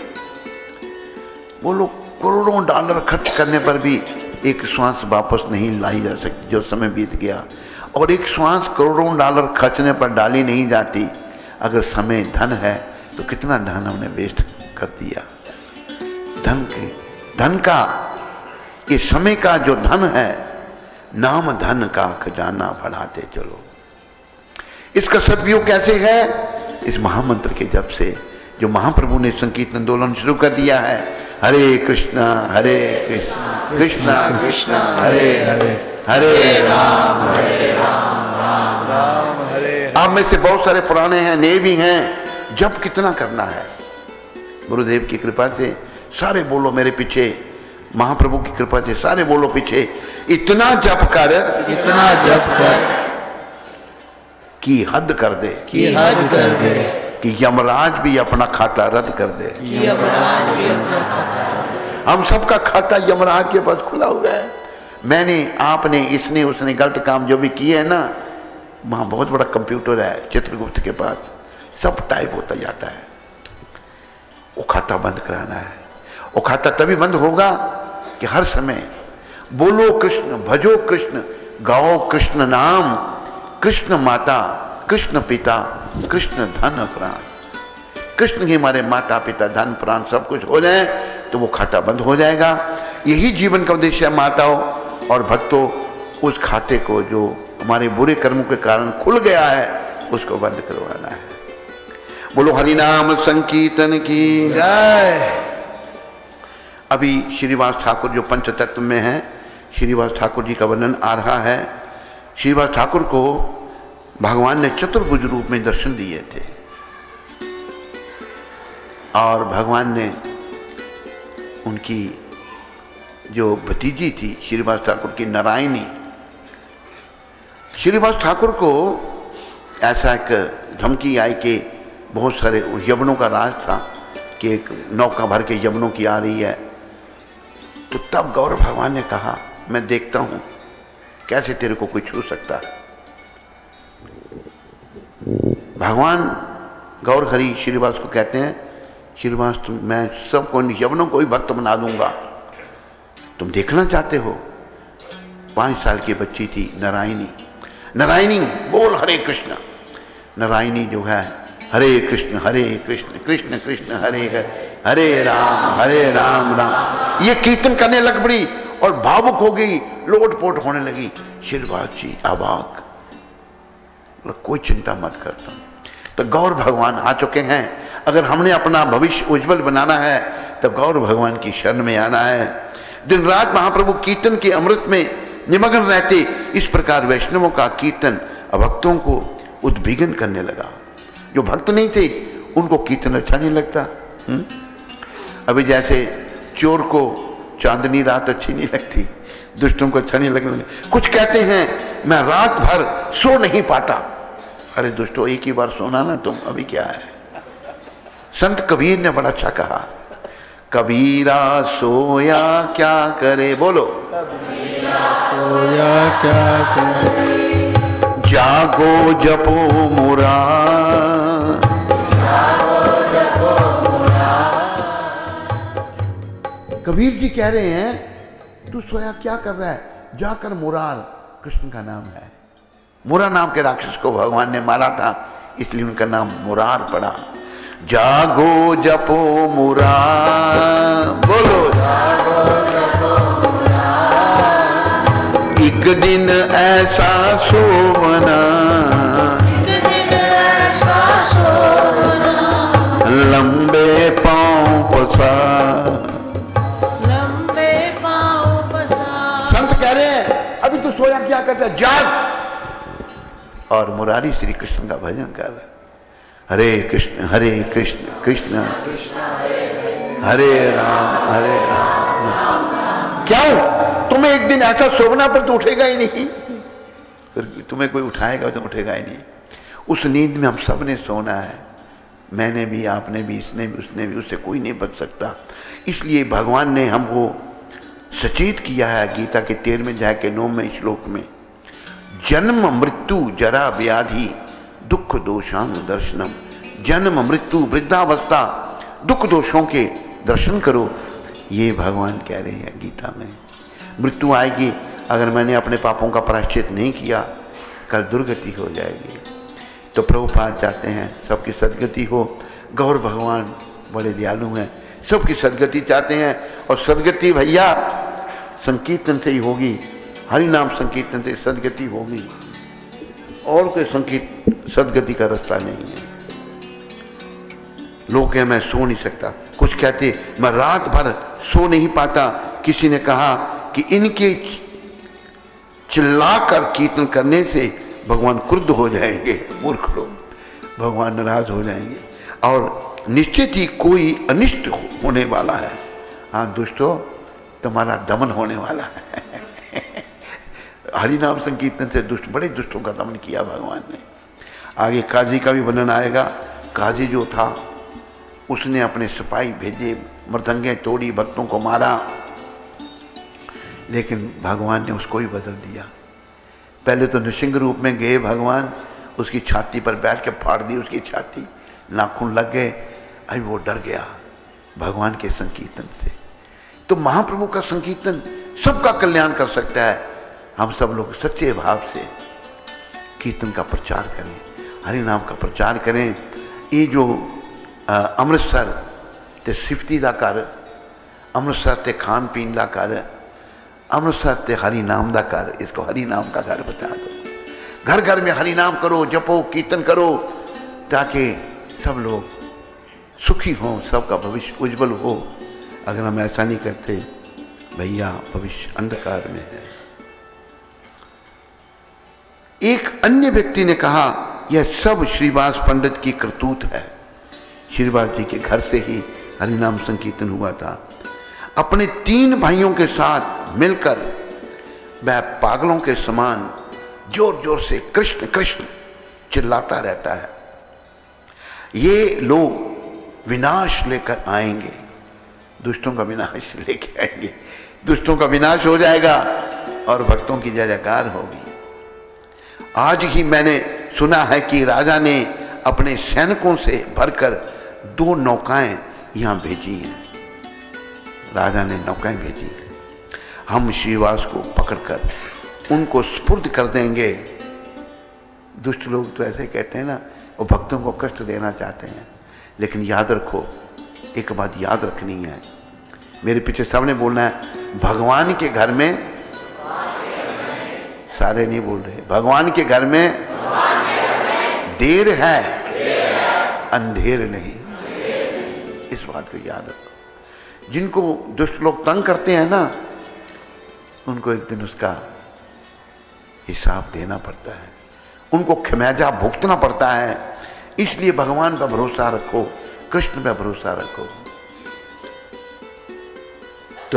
वो लोग करोड़ों डॉलर खर्च करने पर भी एक श्वास वापस नहीं लाई जा सकती जो समय बीत गया। और एक श्वास करोड़ों डॉलर खर्चने पर डाली नहीं जाती। अगर समय धन है तो कितना धन हमने वेस्ट कर दिया। धन के धन का, ये समय का जो धन है, नाम धन का खजाना बढ़ाते चलो। इसका सदुपयोग कैसे है? इस महामंत्र के जप से, जो महाप्रभु ने संकीर्तन आंदोलन शुरू कर दिया है। हरे कृष्णा हरे कृष्णा कृष्णा कृष्णा हरे हरे, हरे राम हरे राम राम राम हरे हरे। आप में से बहुत सारे पुराने हैं, नए भी हैं। जप कितना करना है? गुरुदेव की कृपा से सारे बोलो मेरे पीछे, महाप्रभु की कृपा से सारे बोलो पीछे। इतना जप कर, इतना जप कर कि हद कर दे, कि हद कर दे, कि यमराज भी अपना खाता रद्द कर दे। कि यमराज भी अपना खाता। हम सबका खाता यमराज के पास खुला हुआ है। मैंने, आपने, इसने, उसने गलत काम जो भी किए है ना, वहाँ बहुत बड़ा कंप्यूटर है चित्रगुप्त के पास, सब टाइप होता जाता है। वो खाता बंद कराना है। वो खाता तभी बंद होगा कि हर समय बोलो कृष्ण, भजो कृष्ण, गाओ कृष्ण नाम, कृष्ण माता, कृष्ण पिता, कृष्ण धन प्राण। कृष्ण ही हमारे माता पिता, धन प्राण सब कुछ हो जाए तो वो खाता बंद हो जाएगा। यही जीवन का उद्देश्य है। माताओं और भक्तों, उस खाते को जो हमारे बुरे कर्मों के कारण खुल गया है, उसको बंद करवाना है। बोलो हरिनाम संकीर्तन की जय। अभी श्रीवास ठाकुर जो पंचतत्व में है, श्रीवास ठाकुर जी का वर्णन आ रहा है। श्रीवास ठाकुर को भगवान ने चतुर्भुज रूप में दर्शन दिए थे और भगवान ने उनकी जो भतीजी थी श्रीवास ठाकुर की, नारायणी, श्रीवास ठाकुर को ऐसा एक धमकी आई कि बहुत सारे यवनों का राज था कि एक नौका भर के यवनों की आ रही है। तो तब गौर भगवान ने कहा, मैं देखता हूं कैसे तेरे को कोई छू सकता है। भगवान गौर हरि श्रीवास को कहते हैं, श्रीवास तुम, मैं सबको यवनों को ही भक्त बना दूंगा, तुम देखना चाहते हो? पांच साल की बच्ची थी नारायणी। नारायणी बोल हरे कृष्ण। नारायणी जो है हरे कृष्ण हरे कृष्ण कृष्ण कृष्ण हरे हरे, हरे राम हरे राम राम ये कीर्तन करने लग पड़ी और भावुक हो गई, लोटपोट होने लगी। श्रीवास जी अवाक, कोई चिंता मत करता। तो गौर भगवान आ चुके हैं। अगर हमने अपना भविष्य उज्जवल बनाना है तो गौर भगवान की शरण में आना है। दिन रात महाप्रभु कीर्तन के अमृत में निमग्न रहते। इस प्रकार वैष्णवों का कीर्तन अभक्तों को उद्विग्न करने लगा। जो भक्त नहीं थे उनको कीर्तन अच्छा नहीं लगता। हुँ? अभी जैसे चोर को चांदनी रात अच्छी नहीं लगती, दुष्टों को अच्छा नहीं लगने। कुछ कहते हैं मैं रात भर सो नहीं पाता। अरे दुष्टों, एक ही बार सोना ना तुम, अभी क्या है। संत कबीर ने बड़ा अच्छा कहा, कबीरा सोया क्या करे, बोलो कबीरा सोया क्या करे, जागो जपो मुरा, जागो जपो मुरा। कबीर जी कह रहे हैं तू सोया क्या कर रहा है, जाकर मुरार, कृष्ण का नाम है। मुरा नाम के राक्षस को भगवान ने मारा था, इसलिए उनका नाम मुरार पड़ा। जागो जपो मुरा, बोलो जागो जपो मुरा। एक दिन ऐसा सोवना, एक दिन ऐसा सोना, लंबे पांव पसार। लंबे पांव पसार। संत कह रहे हैं अभी तू सोया क्या करता है, जाग। और मुरारी श्री कृष्ण का भजन कर रहे, हरे कृष्ण हरे कृष्ण कृष्ण हरे राम हरे राम। क्यों? तुम्हें एक दिन ऐसा सोना पर तो उठेगा ही नहीं, फिर तुम्हें कोई उठाएगा तो उठेगा ही नहीं। उस नींद में हम सब ने सोना है, मैंने भी, आपने भी, इसने भी, उसने भी, उससे कोई नहीं बच सकता। इसलिए भगवान ने हमको सचेत किया है गीता के तेरहवें अध्याय के नौवें श्लोक में, जन्म मृत्यु जरा व्याधि दुख दोषांग दर्शनम। जन्म मृत्यु वृद्धावस्था दुख दोषों के दर्शन करो, ये भगवान कह रहे हैं गीता में। मृत्यु आएगी अगर मैंने अपने पापों का प्रायश्चित नहीं किया, कल दुर्गति हो जाएगी। तो प्रभुपाद चाहते हैं सबकी सदगति हो। गौर भगवान बड़े दयालु हैं, सबकी सदगति चाहते हैं। और सदगति भैया संकीर्तन से ही होगी, हरि नाम संकीर्तन से सदगति होगी, और कोई संकीर्तन सदगति का रास्ता नहीं है। लोग कहे मैं सो नहीं सकता, कुछ कहते मैं रात भर सो नहीं पाता। किसी ने कहा कि इनके चिल्लाकर कीर्तन करने से भगवान क्रुद्ध हो जाएंगे। मूर्ख लोग, भगवान नाराज हो जाएंगे और निश्चित ही कोई अनिष्ट होने वाला है। हाँ दुष्टों, तुम्हारा दमन होने वाला है। हरि नाम संकीर्तन से दुष्ट, बड़े दुष्टों का दमन किया भगवान ने। आगे काजी का भी वर्णन आएगा। काजी जो था उसने अपने सिपाही भेजे, मृदंगे तोड़ी, भक्तों को मारा, लेकिन भगवान ने उसको ही बदल दिया। पहले तो नृसिंह रूप में गए भगवान, उसकी छाती पर बैठ के फाड़ दी उसकी छाती, नाखून लग गए। अभी वो डर गया भगवान के संकीर्तन से। तो महाप्रभु का संकीर्तन सबका कल्याण कर सकता है। हम सब लोग सच्चे भाव से कीर्तन का प्रचार करें, हरि नाम का प्रचार करें। ये जो अमृतसर ते सिफती दा कर, अमृतसर ते खान पीन दा कर, अमृतसर ते हरि नाम दा कर, इसको हरि नाम का घर बता दो। घर घर में हरि नाम करो, जपो, कीर्तन करो, ताकि सब लोग सुखी हों, सबका भविष्य उज्जवल हो। अगर हम ऐसा नहीं करते भैया, भविष्य अंधकार में है। एक अन्य व्यक्ति ने कहा यह सब श्रीवास पंडित की करतूत है। श्रीवास जी के घर से ही हरिनाम संकीर्तन हुआ था। अपने तीन भाइयों के साथ मिलकर वह पागलों के समान जोर जोर से कृष्ण कृष्ण चिल्लाता रहता है। ये लोग विनाश लेकर आएंगे, दुष्टों का विनाश लेके आएंगे, दुष्टों का विनाश हो जाएगा और भक्तों की जय जयकार होगी। आज ही मैंने सुना है कि राजा ने अपने सैनिकों से भरकर दो नौकाएं यहां भेजी हैं। राजा ने नौकाएं भेजी हैं। हम श्रीवास को पकड़कर उनको स्पुर्द कर देंगे। दुष्ट लोग तो ऐसे कहते हैं ना, वो भक्तों को कष्ट देना चाहते हैं। लेकिन याद रखो, एक बात याद रखनी है, मेरे पीछे सबने बोलना है, भगवान के घर में, सारे नहीं बोल रहे, भगवान के घर में देर है, अंधेर नहीं। इस बात को याद रखो। जिनको दुष्ट लोग तंग करते हैं ना, उनको एक दिन उसका हिसाब देना पड़ता है, उनको खमियाजा भुगतना पड़ता है। इसलिए भगवान पर भरोसा रखो, कृष्ण पर भरोसा रखो। तो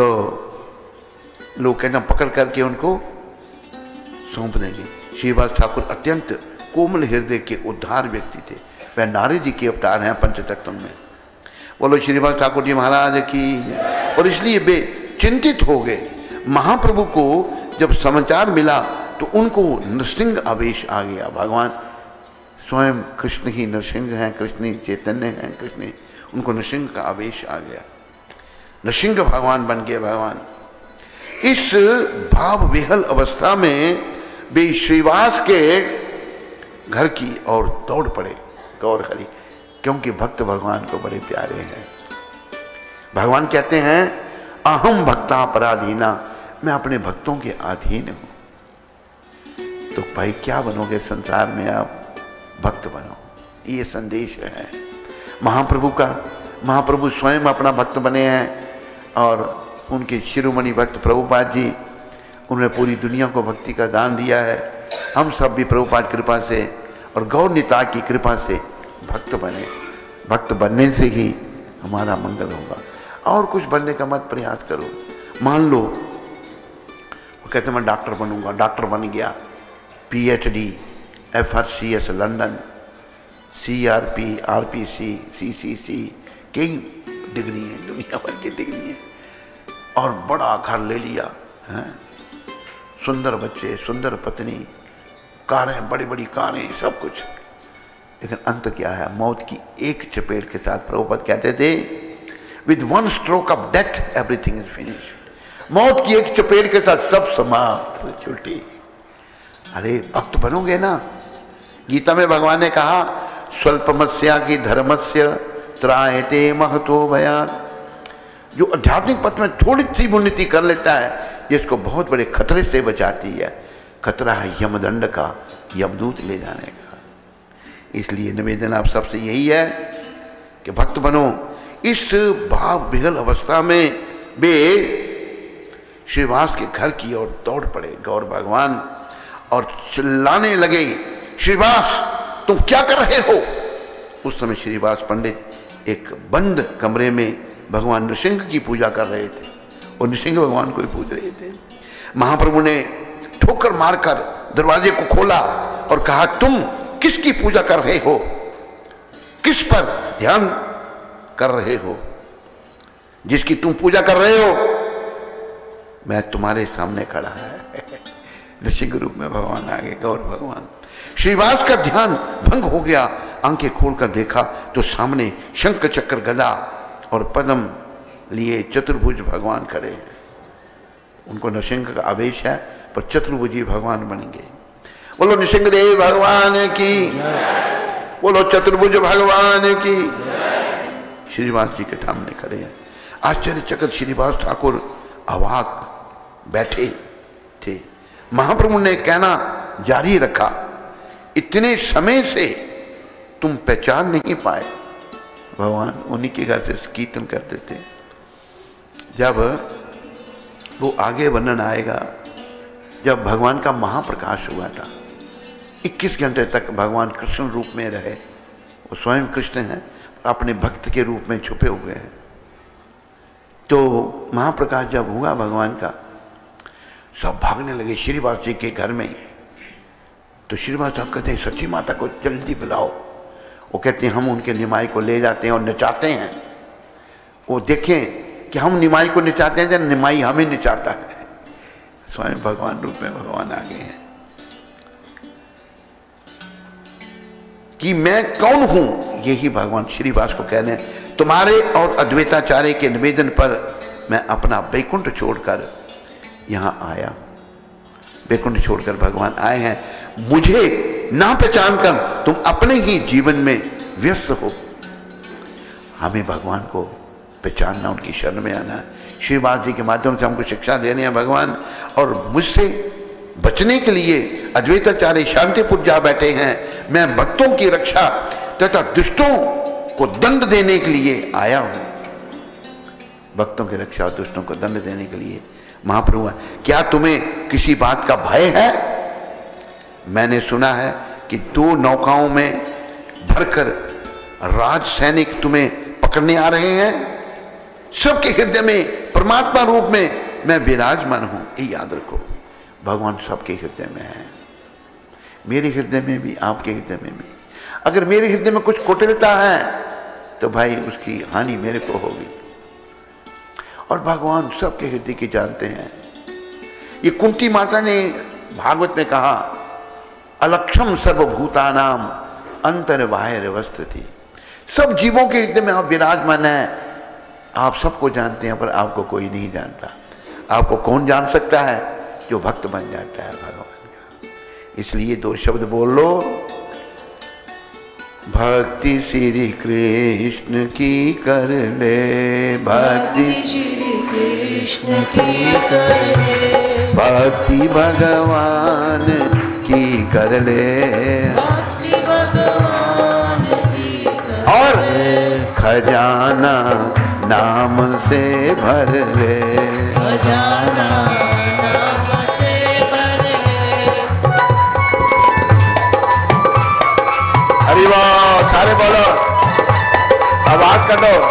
लोग कहते हैं पकड़ करके उनको सौंप देंगे। श्रीवास ठाकुर अत्यंत कोमल हृदय के उद्धार व्यक्ति थे। वह नारद जी के अवतार हैं पंचतत्व में। बोलो श्रीवास ठाकुर जी महाराज की। और इसलिए वे चिंतित हो गए। महाप्रभु को जब समाचार मिला तो उनको नृसिंह आवेश आ गया। भगवान स्वयं कृष्ण ही नृसिंह हैं, कृष्ण ही चैतन्य हैं, कृष्ण ही, उनको नृसिंह का आवेश आ गया। नृसिंह भगवान बन गए भगवान। इस भाव विहल अवस्था में वे श्रीवास के घर की ओर दौड़ पड़े गौर हरि, क्योंकि भक्त भगवान को बड़े प्यारे हैं। भगवान कहते हैं अहम भक्ता पराधीना, मैं अपने भक्तों के अधीन हूं। तो भाई क्या बनोगे संसार में, आप भक्त बनो, ये संदेश है महाप्रभु का। महाप्रभु स्वयं अपना भक्त बने हैं और उनके शिरोमणि भक्त प्रभुपाद जी, उन्होंने पूरी दुनिया को भक्ति का दान दिया है। हम सब भी प्रभुपाद कृपा से और गौर निताय की कृपा से भक्त बने। भक्त बनने से ही हमारा मंगल होगा, और कुछ बनने का मत प्रयास करो। मान लो वो कहते मैं डॉक्टर बनूंगा, डॉक्टर बन गया, PhD, FRCS London, CRP, RPC, CCC, कई डिग्री है, दुनिया भर की डिग्री है, और बड़ा घर ले लिया है, सुंदर बच्चे, सुंदर पत्नी, कारें, बड़ी बड़ी कारें, सब कुछ। लेकिन अंत क्या है? मौत की एक चपेट के साथ। प्रभुपद कहते थे with one stroke of death everything is finished. मौत की एक चपेट के साथ सब समाप्त, छुट्टी। अरे भक्त बनोगे ना। गीता में भगवान ने कहा स्वल्पमस्या की धर्मस्य त्रायते महतो भयान। जो आध्यात्मिक पथ में थोड़ी सी उन्नति कर लेता है, जिसको बहुत बड़े खतरे से बचाती है। खतरा है यमदंड का, यमदूत ले जाने का। इसलिए निवेदन आप सबसे यही है कि भक्त बनो। इस भाव विहल अवस्था में वे श्रीवास के घर की ओर दौड़ पड़े गौर भगवान, और चिल्लाने लगे श्रीवास तुम क्या कर रहे हो। उस समय श्रीवास पंडित एक बंद कमरे में भगवान नृसिंह की पूजा कर रहे थे, और नृसिंह भगवान को ही पूज रहे थे। महाप्रभु ने ठोकर मारकर दरवाजे को खोला और कहा तुम किसकी पूजा कर रहे हो, किस पर ध्यान कर रहे हो। जिसकी तुम पूजा कर रहे हो मैं तुम्हारे सामने खड़ा है। नृसिंह रूप में भगवान आ गए गौर भगवान। श्रीवास का ध्यान भंग हो गया। आंखें खोलकर देखा तो सामने शंख चक्र गदा और पद्म लिए चतुर्भुज भगवान खड़े हैं। उनको नृसिंह का आवेश है, पर चतुर्भुजी भगवान बनेंगे। बोलो नृसिंहदेव भगवान की, बोलो चतुर्भुज भगवान की। श्रीवास जी के सामने खड़े हैं। आश्चर्यचकित श्रीवास ठाकुर अवाक बैठे थे। महाप्रभु ने कहना जारी रखा इतने समय से तुम पहचान नहीं पाए। भगवान उन्हीं के घर से कीर्तन करते थे। जब वो आगे वर्णन आएगा, जब भगवान का महाप्रकाश हुआ था, इक्कीस घंटे तक भगवान कृष्ण रूप में रहे। वो स्वयं कृष्ण हैं, अपने भक्त के रूप में छुपे हुए हैं। तो महाप्रकाश जब हुआ भगवान का, सब भागने लगे श्रीवास जी के घर में। तो श्रीवास साहब कहते हैं सची माता को जल्दी बुलाओ। वो कहते हैं हम उनके निमाई को ले जाते हैं और नचाते हैं। वो देखें कि हम निमाई को नचाते हैं, निमाई हमें नचाता है। स्वयं भगवान रूप में भगवान आ गए हैं कि मैं कौन हूं। यही भगवान श्रीवास को कह रहे हैं तुम्हारे और अद्वैताचार्य के निवेदन पर मैं अपना वैकुंठ छोड़कर यहां आया। वैकुंठ छोड़कर भगवान आए हैं। मुझे ना पहचान कर तुम अपने ही जीवन में व्यस्त हो। हमें भगवान को पहचानना, उनकी शरण में आना। श्रीवास जी के माध्यम से हमको शिक्षा दे रहे हैं भगवान, और मुझसे बचने के लिए अद्वैताचार्य शांतिपुर जा बैठे हैं। मैं भक्तों की रक्षा तथा दुष्टों को दंड देने के लिए आया हूं। भक्तों की रक्षा और दुष्टों को दंड देने के लिए महाप्रभु, क्या तुम्हें किसी बात का भय है? मैंने सुना है कि दो नौकाओं में भरकर राज सैनिक तुम्हें पकड़ने आ रहे हैं। सबके हृदय में परमात्मा रूप में मैं विराजमान हूं, ये याद रखो। भगवान सबके हृदय में है, मेरे हृदय में भी, आपके हृदय में भी। अगर मेरे हृदय में कुछ कुटिलता है तो भाई उसकी हानि मेरे को होगी, और भगवान सबके हृदय की जानते हैं। ये कुंती माता ने भागवत में कहा, अलक्षम सर्वभूतानाम अंतर बाह्य अवस्थिति। सब जीवों के हृदय में आप विराजमान हैं, आप सबको जानते हैं, पर आपको कोई नहीं जानता। आपको कौन जान सकता है? जो भक्त बन जाता है भगवान का। इसलिए दो शब्द बोल लो, भक्ति श्री कृष्ण की कर ले, भक्ति श्री कृष्ण की कर ले, भक्ति भगवान की कर ले, भक्ति भगवान की कर और खजाना नाम से भर ले, खजाना नाम से भर ले। हरि बोल, सारे बोलो, आवाज कर दो।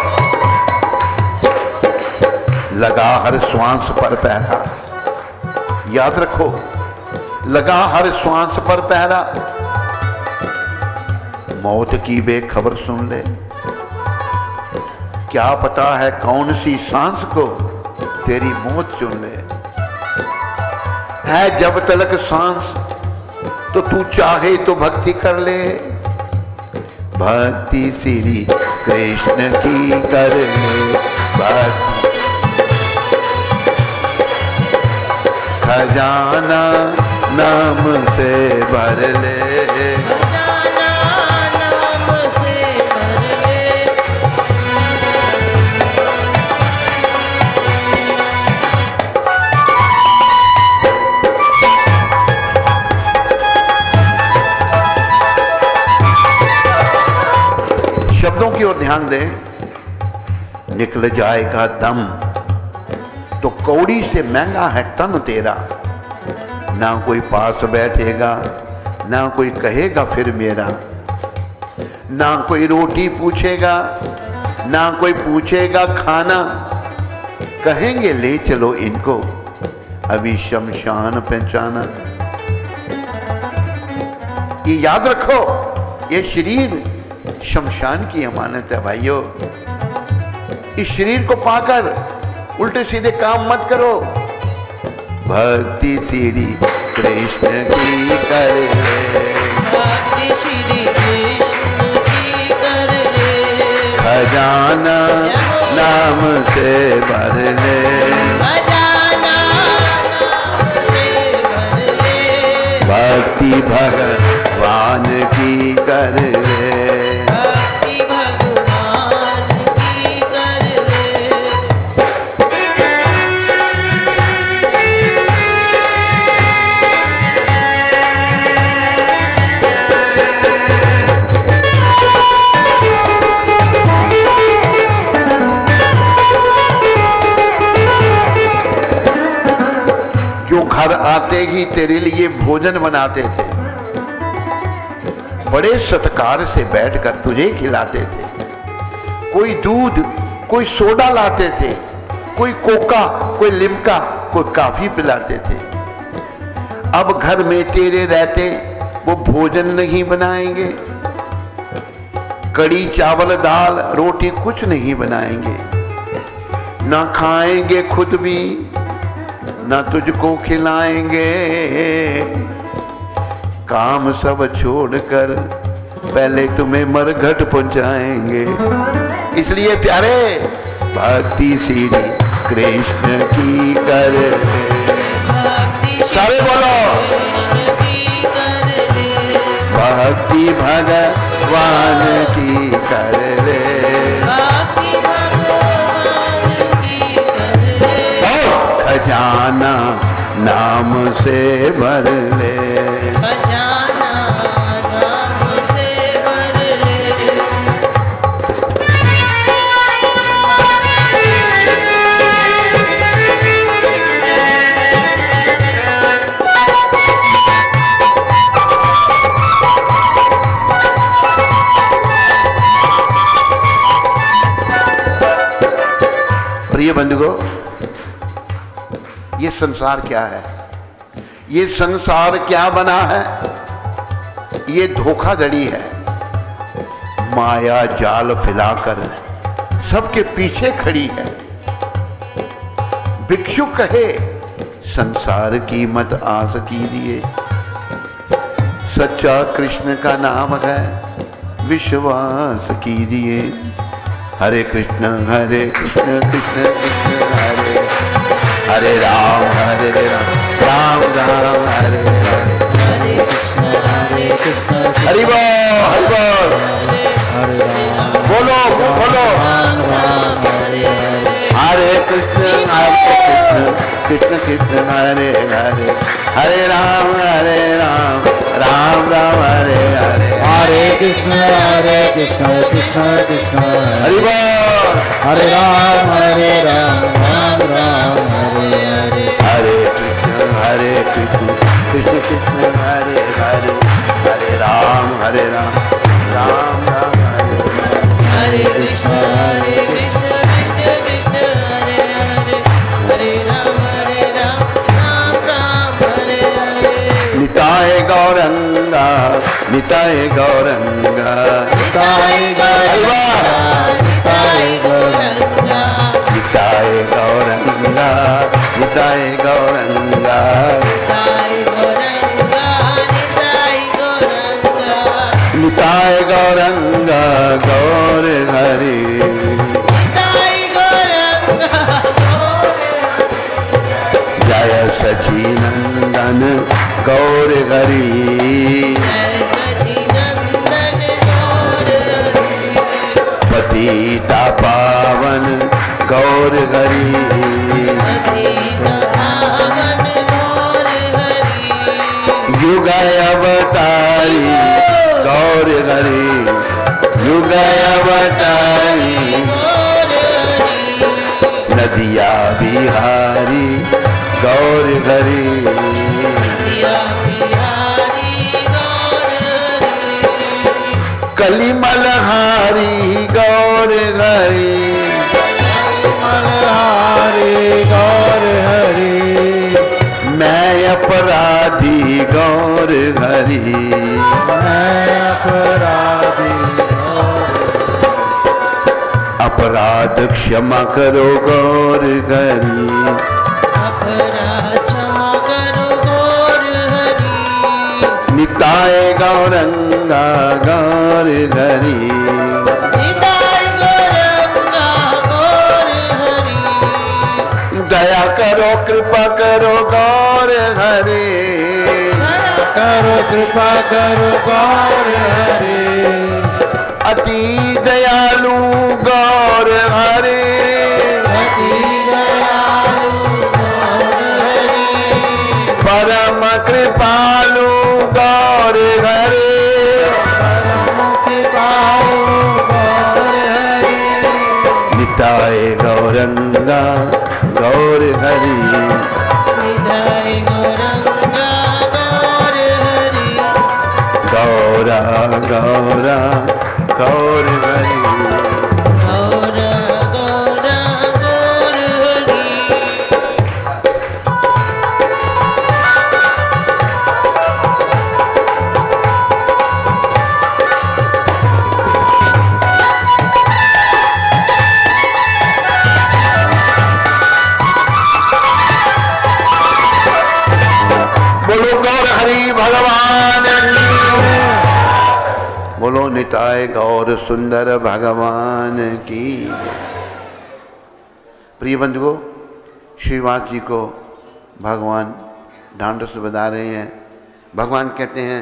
लगा हर श्वास पर पहरा, याद रखो, लगा हर श्वास पर पहरा, मौत की बेखबर सुन ले। क्या पता है कौन सी सांस को तेरी मौत चुन ले। है जब तलक सांस तो तू चाहे तो भक्ति कर ले, भक्ति श्री कृष्ण की कर ले, भक्ति खजाना नाम से भर ले, खजाना नाम से भर ले। शब्दों की ओर ध्यान दें। निकल जाएगा दम तो कौड़ी से महंगा है तन तेरा, ना कोई पास बैठेगा ना कोई कहेगा फिर मेरा, ना कोई रोटी पूछेगा ना कोई पूछेगा खाना, कहेंगे ले चलो इनको अभी शमशान पहचाना। ये याद रखो, ये शरीर शमशान की अमानत है भाइयों। इस शरीर को पाकर उल्टे सीधे काम मत करो। भक्ति श्री कृष्ण की कर ले, भक्ति श्री कृष्ण की कर ले, खजाना नाम से भर ले, खजाना नाम से भर ले, भक्ति भगवान की कर ले, भक्ति भगवान की कर ले। जो घर आते ही तेरे लिए भोजन बनाते थे, बड़े सत्कार से बैठकर तुझे खिलाते थे, कोई दूध कोई सोडा लाते थे, कोई कोका कोई लिमका कोई काफी पिलाते थे। अब घर में तेरे रहते वो भोजन नहीं बनाएंगे, कड़ी चावल दाल रोटी कुछ नहीं बनाएंगे, ना खाएंगे खुद भी ना तुझको खिलाएंगे, काम सब छोड़कर पहले तुम्हें मरघट पहुंचाएंगे। इसलिए प्यारे भक्ति श्री कृष्ण की कर ले, भक्ति सारे बोलो, कृष्ण की कर ले, भक्ति भगवान की कर ले, भक्ति भगवान नाम से भर ले, खजाना नाम से भर ले। प्रिय बंधुओं, ये संसार क्या है? ये संसार क्या बना है? ये धोखाधड़ी है। माया जाल फैलाकर सबके पीछे खड़ी है। भिक्षु कहे संसार की मत आस कीजिए, सच्चा कृष्ण का नाम है विश्वास कीजिए। हरे कृष्ण हरे कृष्ण कृष्ण कृष्ण हरे हरे राम हरे राम राम राम हरे हरे। हरे कृष्ण हरे कृष्ण हरि बोल हरि बोल, हरे राम बोलो बोलो। राम राम हरे हरे। हरे कृष्ण हरे कृष्ण कृष्ण कृष्ण हरे हरे हरे राम हरे राम राम राम हरे हरे। हरे कृष्ण हरे कृष्ण कृष्ण कृष्ण हरि बोल। हरे राम हरे राम राम राम हरे हरे। हरे कृष्ण हरे कृष्ण कृष्ण कृष्ण हरे हरे हरे राम हरे राम राम राम हरे हरे। हरे कृष्ण हरे कृष्ण कृष्ण कृष्ण हरे हरे हरे राम हरे राम राम राम हरे हरे। निताय गौरंगा निताय गौरंगा निताय गौरंगा निताय गौरंगा निताय गौरंगा निताय गौरंगा निताय गौरंगा निताय गौरंगा निताय गौरंगा गौर हरि। निताय गौरंगा गौर जय सचिनंदन गौर हरि। जय सच्चिदानंद गौर हरि। पतिता पावन गौर हरि। पतित पावन गौर हरि। युग अवतारी गौर हरि। युग अवतारी गौर हरि। नदिया बिहारी गौर हरि। दिया बिहारी गौर हरि। कलिमलहारी गौर हरि। मलहारी गौर हरि। मैं अपराधी गौर हरि। मैं अपराधी अपराध क्षमा करो गौर हरि। अपराध क्षमा करो गौर हरि। निताय गौरंगा गौर हरि। निताय गौरंगा गौर हरि। दया करो कृपा करो गौर हरि। करो कृपा करो गौर हरि। अति दयालु गौर हरि। अति दयालु गौर हरि। परम कृपालु गौर हरि। परम कृपालु गौर हरि। निताय गौरंगा गौर हरि। निताय गौरंगा गौर हरि। गौरा गौरा गौर हरि। गौर गौर गौर हरि। बोलो गौर हरि भगवान की। बोलो निताय गौर सुंदर भगवान की। प्रिय बंधुओं, श्रीवास जी को भगवान ढांढस बता रहे हैं। भगवान कहते हैं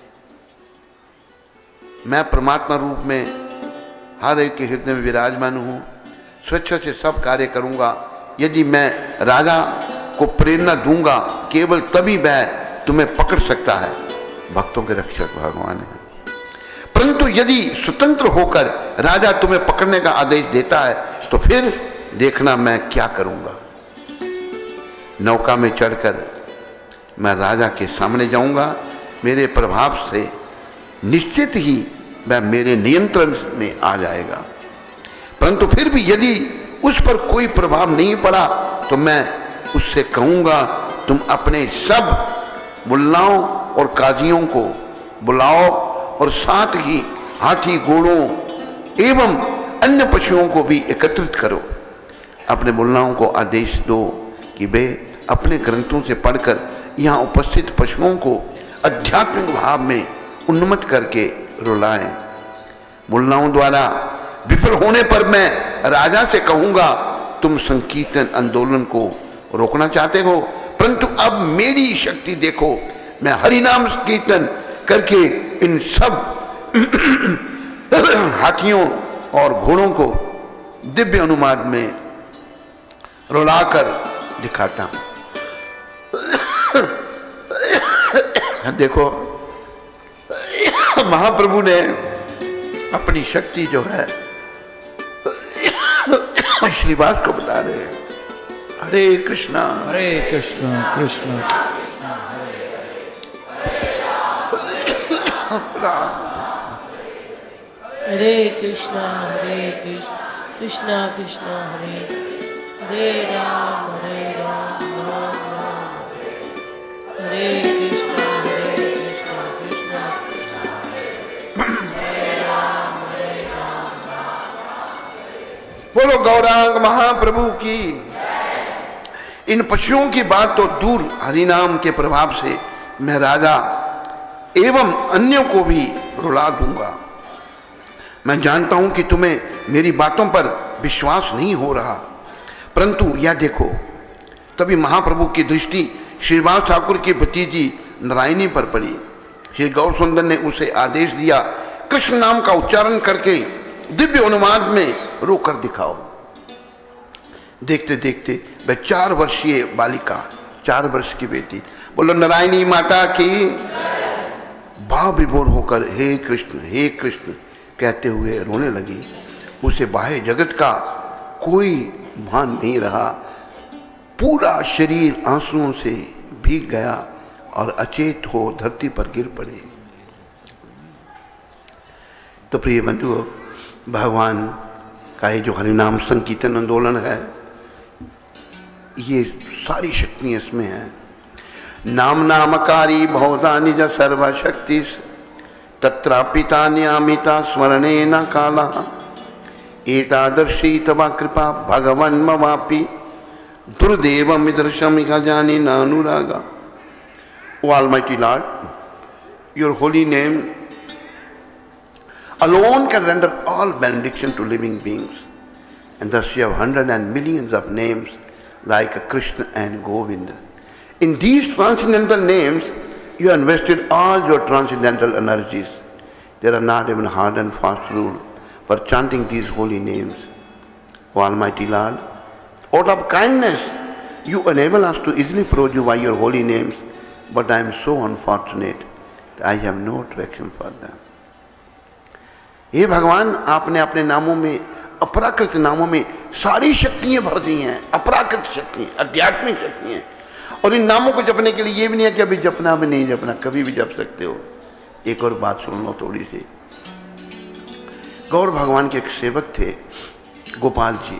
मैं परमात्मा रूप में हर एक के हृदय में विराजमान हूँ, स्वेच्छा से सब कार्य करूँगा। यदि मैं राजा को प्रेरणा दूंगा, केवल तभी वह तुम्हें पकड़ सकता है। भक्तों के रक्षक भगवान है। परंतु यदि स्वतंत्र होकर राजा तुम्हें पकड़ने का आदेश देता है तो फिर देखना मैं क्या करूंगा। नौका में चढ़कर मैं राजा के सामने जाऊंगा, मेरे प्रभाव से निश्चित ही वह मेरे नियंत्रण में आ जाएगा। परंतु फिर भी यदि उस पर कोई प्रभाव नहीं पड़ा तो मैं उससे कहूंगा, तुम अपने सब मुल्लाओं और काजियों को बुलाओ और साथ ही हाथी, घोड़ों एवं अन्य पशुओं को भी एकत्रित करो। अपने मुल्लाओं को आदेश दो कि वे अपने ग्रंथों से पढ़कर यहाँ उपस्थित पशुओं को आध्यात्मिक भाव में उन्मत्त करके रुलाएं। मुल्लाओं द्वारा विफल होने पर मैं राजा से कहूंगा, तुम संकीर्तन आंदोलन को रोकना चाहते हो, परंतु अब मेरी शक्ति देखो, मैं हरिनाम कीर्तन करके इन सब हाथियों और घोड़ों को दिव्य अनुवाद में रुलाकर दिखाता हूं। देखो महाप्रभु ने अपनी शक्ति जो है श्रीवास को बता रहे हैं। हरे कृष्णा हरे कृष्णा कृष्ण हरे कृष्णा हरे कृष्ण कृष्णा कृष्णा हरे हरे राम हरे राम राम राम हरे कृष्णा हरे कृष्णा कृष्णा हरे राम हरे राम। बोलो गौरांग महाप्रभु की। इन पशुओं की बात तो दूर, हरिनाम के प्रभाव से मैं राजा एवं अन्यों को भी रुला दूंगा। मैं जानता हूं कि तुम्हें मेरी बातों पर विश्वास नहीं हो रहा, परंतु यह देखो। तभी महाप्रभु की दृष्टि श्रीवास ठाकुर की भतीजी नारायणी पर पड़ी। श्री गौर सुंदर ने उसे आदेश दिया, कृष्ण नाम का उच्चारण करके दिव्य अनुवाद में रोकर दिखाओ। देखते देखते वह चार वर्षीय बालिका, चार वर्ष की बेटी, बोलो नारायणी माता की, भाव विभोर होकर हे कृष्ण हे कृष्ण कहते हुए रोने लगी। उसे बाह्य जगत का कोई भान नहीं रहा, पूरा शरीर आंसुओं से भीग गया और अचेत हो धरती पर गिर पड़े। तो प्रिय बंधुओं, भगवान का ये जो हरिनाम संकीर्तन आंदोलन है, ये सारी शक्तियाँ इसमें हैं। नाम नामकारी बहुधा निज सर्वशक्ति तत्रापिता न्यामिता स्मरणे न काला एतादर्शी तवा कृपा भगवन मवापि दुर्देव मिदृशम इह जानी न अनुरागा। O Almighty Lord, your holy name alone can render all benediction to living beings, and thus you have hundreds and millions of names like Krishna and Govinda. In these transcendental names, you have invested all your transcendental energies. There are not even hard and fast rules for chanting these holy names. O Almighty Lord, out of kindness, you enable us to easily approach you by your holy names, but I am so unfortunate that I have no attraction for them. हे भगवान, आपने अपने नामों में, अपराकृत नामों में सारी शक्तियां भर दी हैं, अपराकृत शक्तियां, आध्यात्मिक शक्तियां। और इन नामों को जपने के लिए ये भी नहीं है कि अभी जपना भी नहीं जपना, कभी भी जप सकते हो। एक और बात सुन लो थोड़ी सी। गौर भगवान के एक सेवक थे गोपाल जी,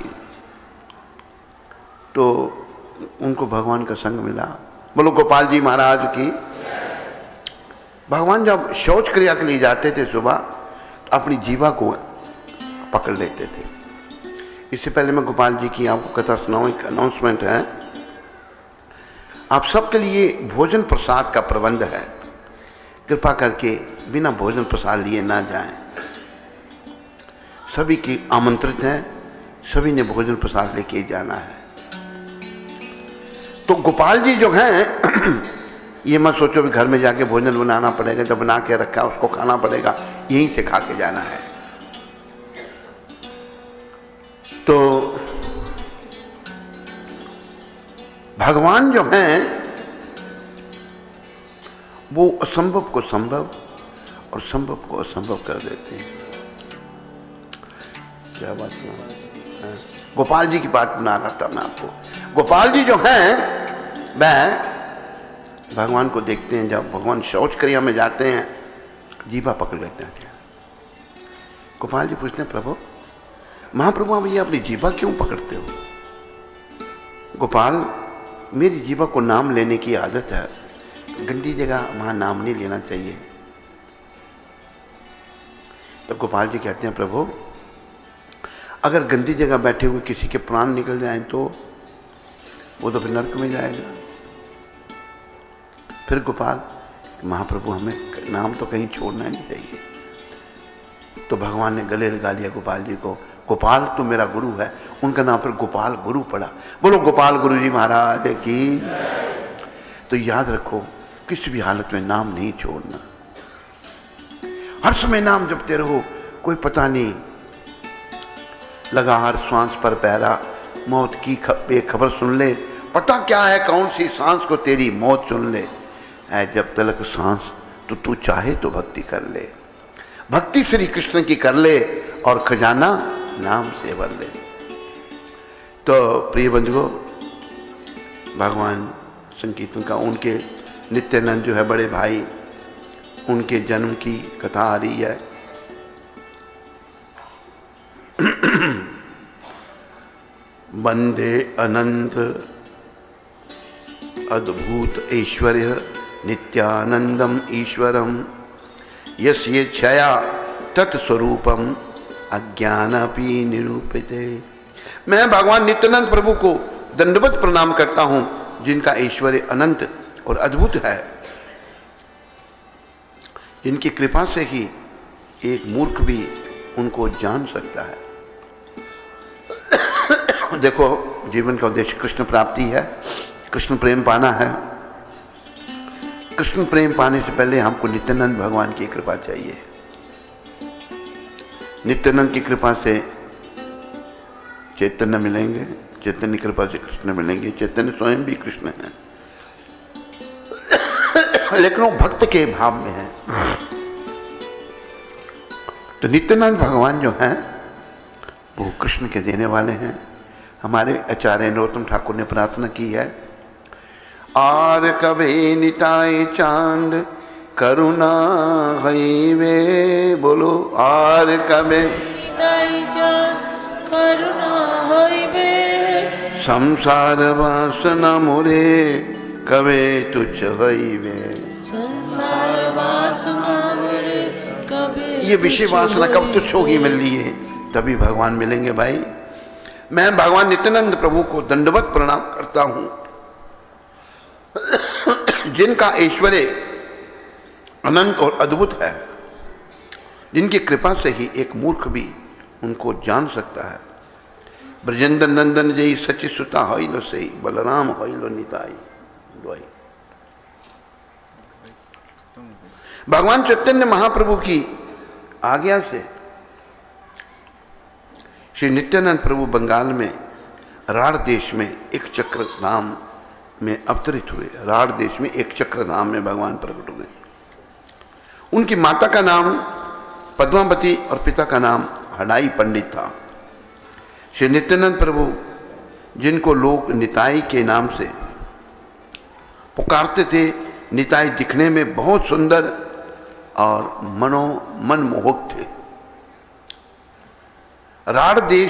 तो उनको भगवान का संग मिला। बोलो गोपाल जी महाराज की। भगवान जब शौच क्रिया के लिए जाते थे सुबह, तो अपनी जीवा को पकड़ लेते थे। इससे पहले मैं गोपाल जी की आपको कथा सुनाऊं, एक अनाउंसमेंट है। आप सबके लिए भोजन प्रसाद का प्रबंध है, कृपा करके बिना भोजन प्रसाद लिए ना जाएं। सभी की आमंत्रित हैं, सभी ने भोजन प्रसाद लेके जाना है। तो गोपाल जी जो हैं ये मत सोचो भी घर में जाके भोजन बनाना पड़ेगा, जब बना के रखा उसको खाना पड़ेगा, यहीं से खा के जाना है। तो भगवान जो हैं वो असंभव को संभव और संभव को असंभव कर देते हैं। क्या बात है? गोपाल जी की बात बना रहा था मैं आपको। गोपाल जी जो हैं वह भगवान को देखते हैं, जब भगवान शौच क्रिया में जाते हैं जीवा पकड़ लेते हैं। गोपाल जी पूछते हैं प्रभु, महाप्रभु आप ये अपनी जीवा क्यों पकड़ते हो? गोपाल, मेरी जीवा को नाम लेने की आदत है, गंदी जगह वहां नाम नहीं लेना चाहिए। तो गोपाल जी कहते हैं प्रभु, अगर गंदी जगह बैठे हुए किसी के प्राण निकल जाएं तो वो तो फिर नरक में जाएगा। फिर गोपाल, महाप्रभु हमें नाम तो कहीं छोड़ना नहीं चाहिए। तो भगवान ने गले लगा लिया गोपाल जी को। गोपाल तो मेरा गुरु है, उनका नाम फिर गोपाल गुरु पड़ा। बोलो गोपाल गुरु जी महाराज की। तो याद रखो, किसी भी हालत में नाम नहीं छोड़ना, हर समय नाम जपते रहो। कोई पता नहीं लगा हर सांस पर पहरा, मौत की बेखबर सुन ले, पता क्या है कौन सी सांस को तेरी मौत सुन ले। ऐ जब तलक सांस तो तू चाहे तो भक्ति कर ले, भक्ति श्री कृष्ण की कर ले और खजाना नाम से भर ले। तो प्रिय बंधुओं, भगवान संकीर्तन का उनके नित्यानंद जो है बड़े भाई, उनके जन्म की कथा आ रही है। वंदे अनंत अद्भुत ऐश्वर्य नित्यानंदम ईश्वरम यस्य छया तत्स्वरूपम अज्ञानपि निरूपिते। मैं भगवान नित्यानंद प्रभु को दंडवत प्रणाम करता हूं, जिनका ऐश्वर्य अनंत और अद्भुत है, जिनकी कृपा से ही एक मूर्ख भी उनको जान सकता है। देखो, जीवन का उद्देश्य कृष्ण प्राप्ति है, कृष्ण प्रेम पाना है। कृष्ण प्रेम पाने से पहले हमको नित्यानंद भगवान की कृपा चाहिए। नित्यानंद की कृपा से चैतन्य मिलेंगे, चैतन्य कृपा से कृष्ण मिलेंगे। चैतन्य स्वयं भी कृष्ण है, लेकिन वो भक्त के भाव में है। तो नित्यानंद भगवान जो हैं वो कृष्ण के देने वाले हैं। हमारे आचार्य नरोत्तम ठाकुर ने प्रार्थना की है, आर कभी निताई चांद करुणा हई वे। बोलो, आर कभी निताई चांद करुणा हई वे। संसार वासना मोरे कवे तुझ हई वे। संसार वासना मोरे कभी। ये विषय वासना कब तुझ होगी मिल लिए, तभी भगवान मिलेंगे भाई। मैं भगवान नित्यानंद प्रभु को दंडवत प्रणाम करता हूं, जिनका ऐश्वर्य अनंत और अद्भुत है, जिनकी कृपा से ही एक मूर्ख भी उनको जान सकता है। ब्रजेंद्र नंदन जय सचि सुता होइलो से बलराम होइलो निताई द्वय। भगवान चैतन्य महाप्रभु की आज्ञा से श्री नित्यानंद प्रभु बंगाल में राढ़ देश में एक चक्र धाम में अवतरित हुए। राढ़ देश में एक चक्र धाम में भगवान प्रकट हुए। उनकी माता का नाम पद्मावती और पिता का नाम हडाई पंडित था। श्री नित्यानंद प्रभु, जिनको लोग निताई के नाम से पुकारते थे, निताई दिखने में बहुत सुंदर और मनो मनमोहक थे। राढ़ देश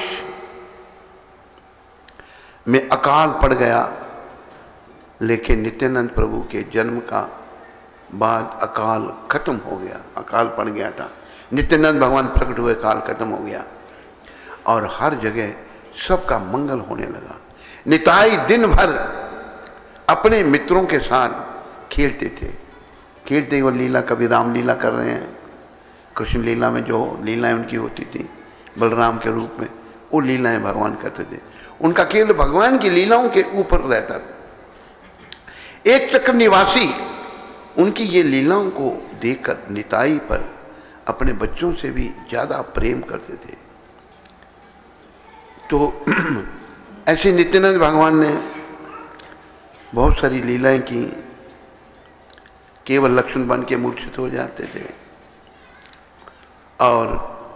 में अकाल पड़ गया, लेकिन नित्यानंद प्रभु के जन्म का बाद अकाल खत्म हो गया। अकाल पड़ गया था, नित्यानंद भगवान प्रकट हुए, काल खत्म हो गया और हर जगह सबका मंगल होने लगा। निताई दिन भर अपने मित्रों के साथ खेलते थे। खेलते हुए लीला, कभी राम लीला कर रहे हैं, कृष्ण लीला में जो लीलाएं उनकी होती थी बलराम के रूप में, वो लीलाएं भगवान करते थे। उनका केवल भगवान की लीलाओं के ऊपर रहता था। एक चक्र निवासी उनकी ये लीलाओं को देखकर निताई पर अपने बच्चों से भी ज्यादा प्रेम करते थे। तो ऐसे नित्यानंद भगवान ने बहुत सारी लीलाएं की, केवल लक्ष्मण बन के मूर्छित हो जाते थे और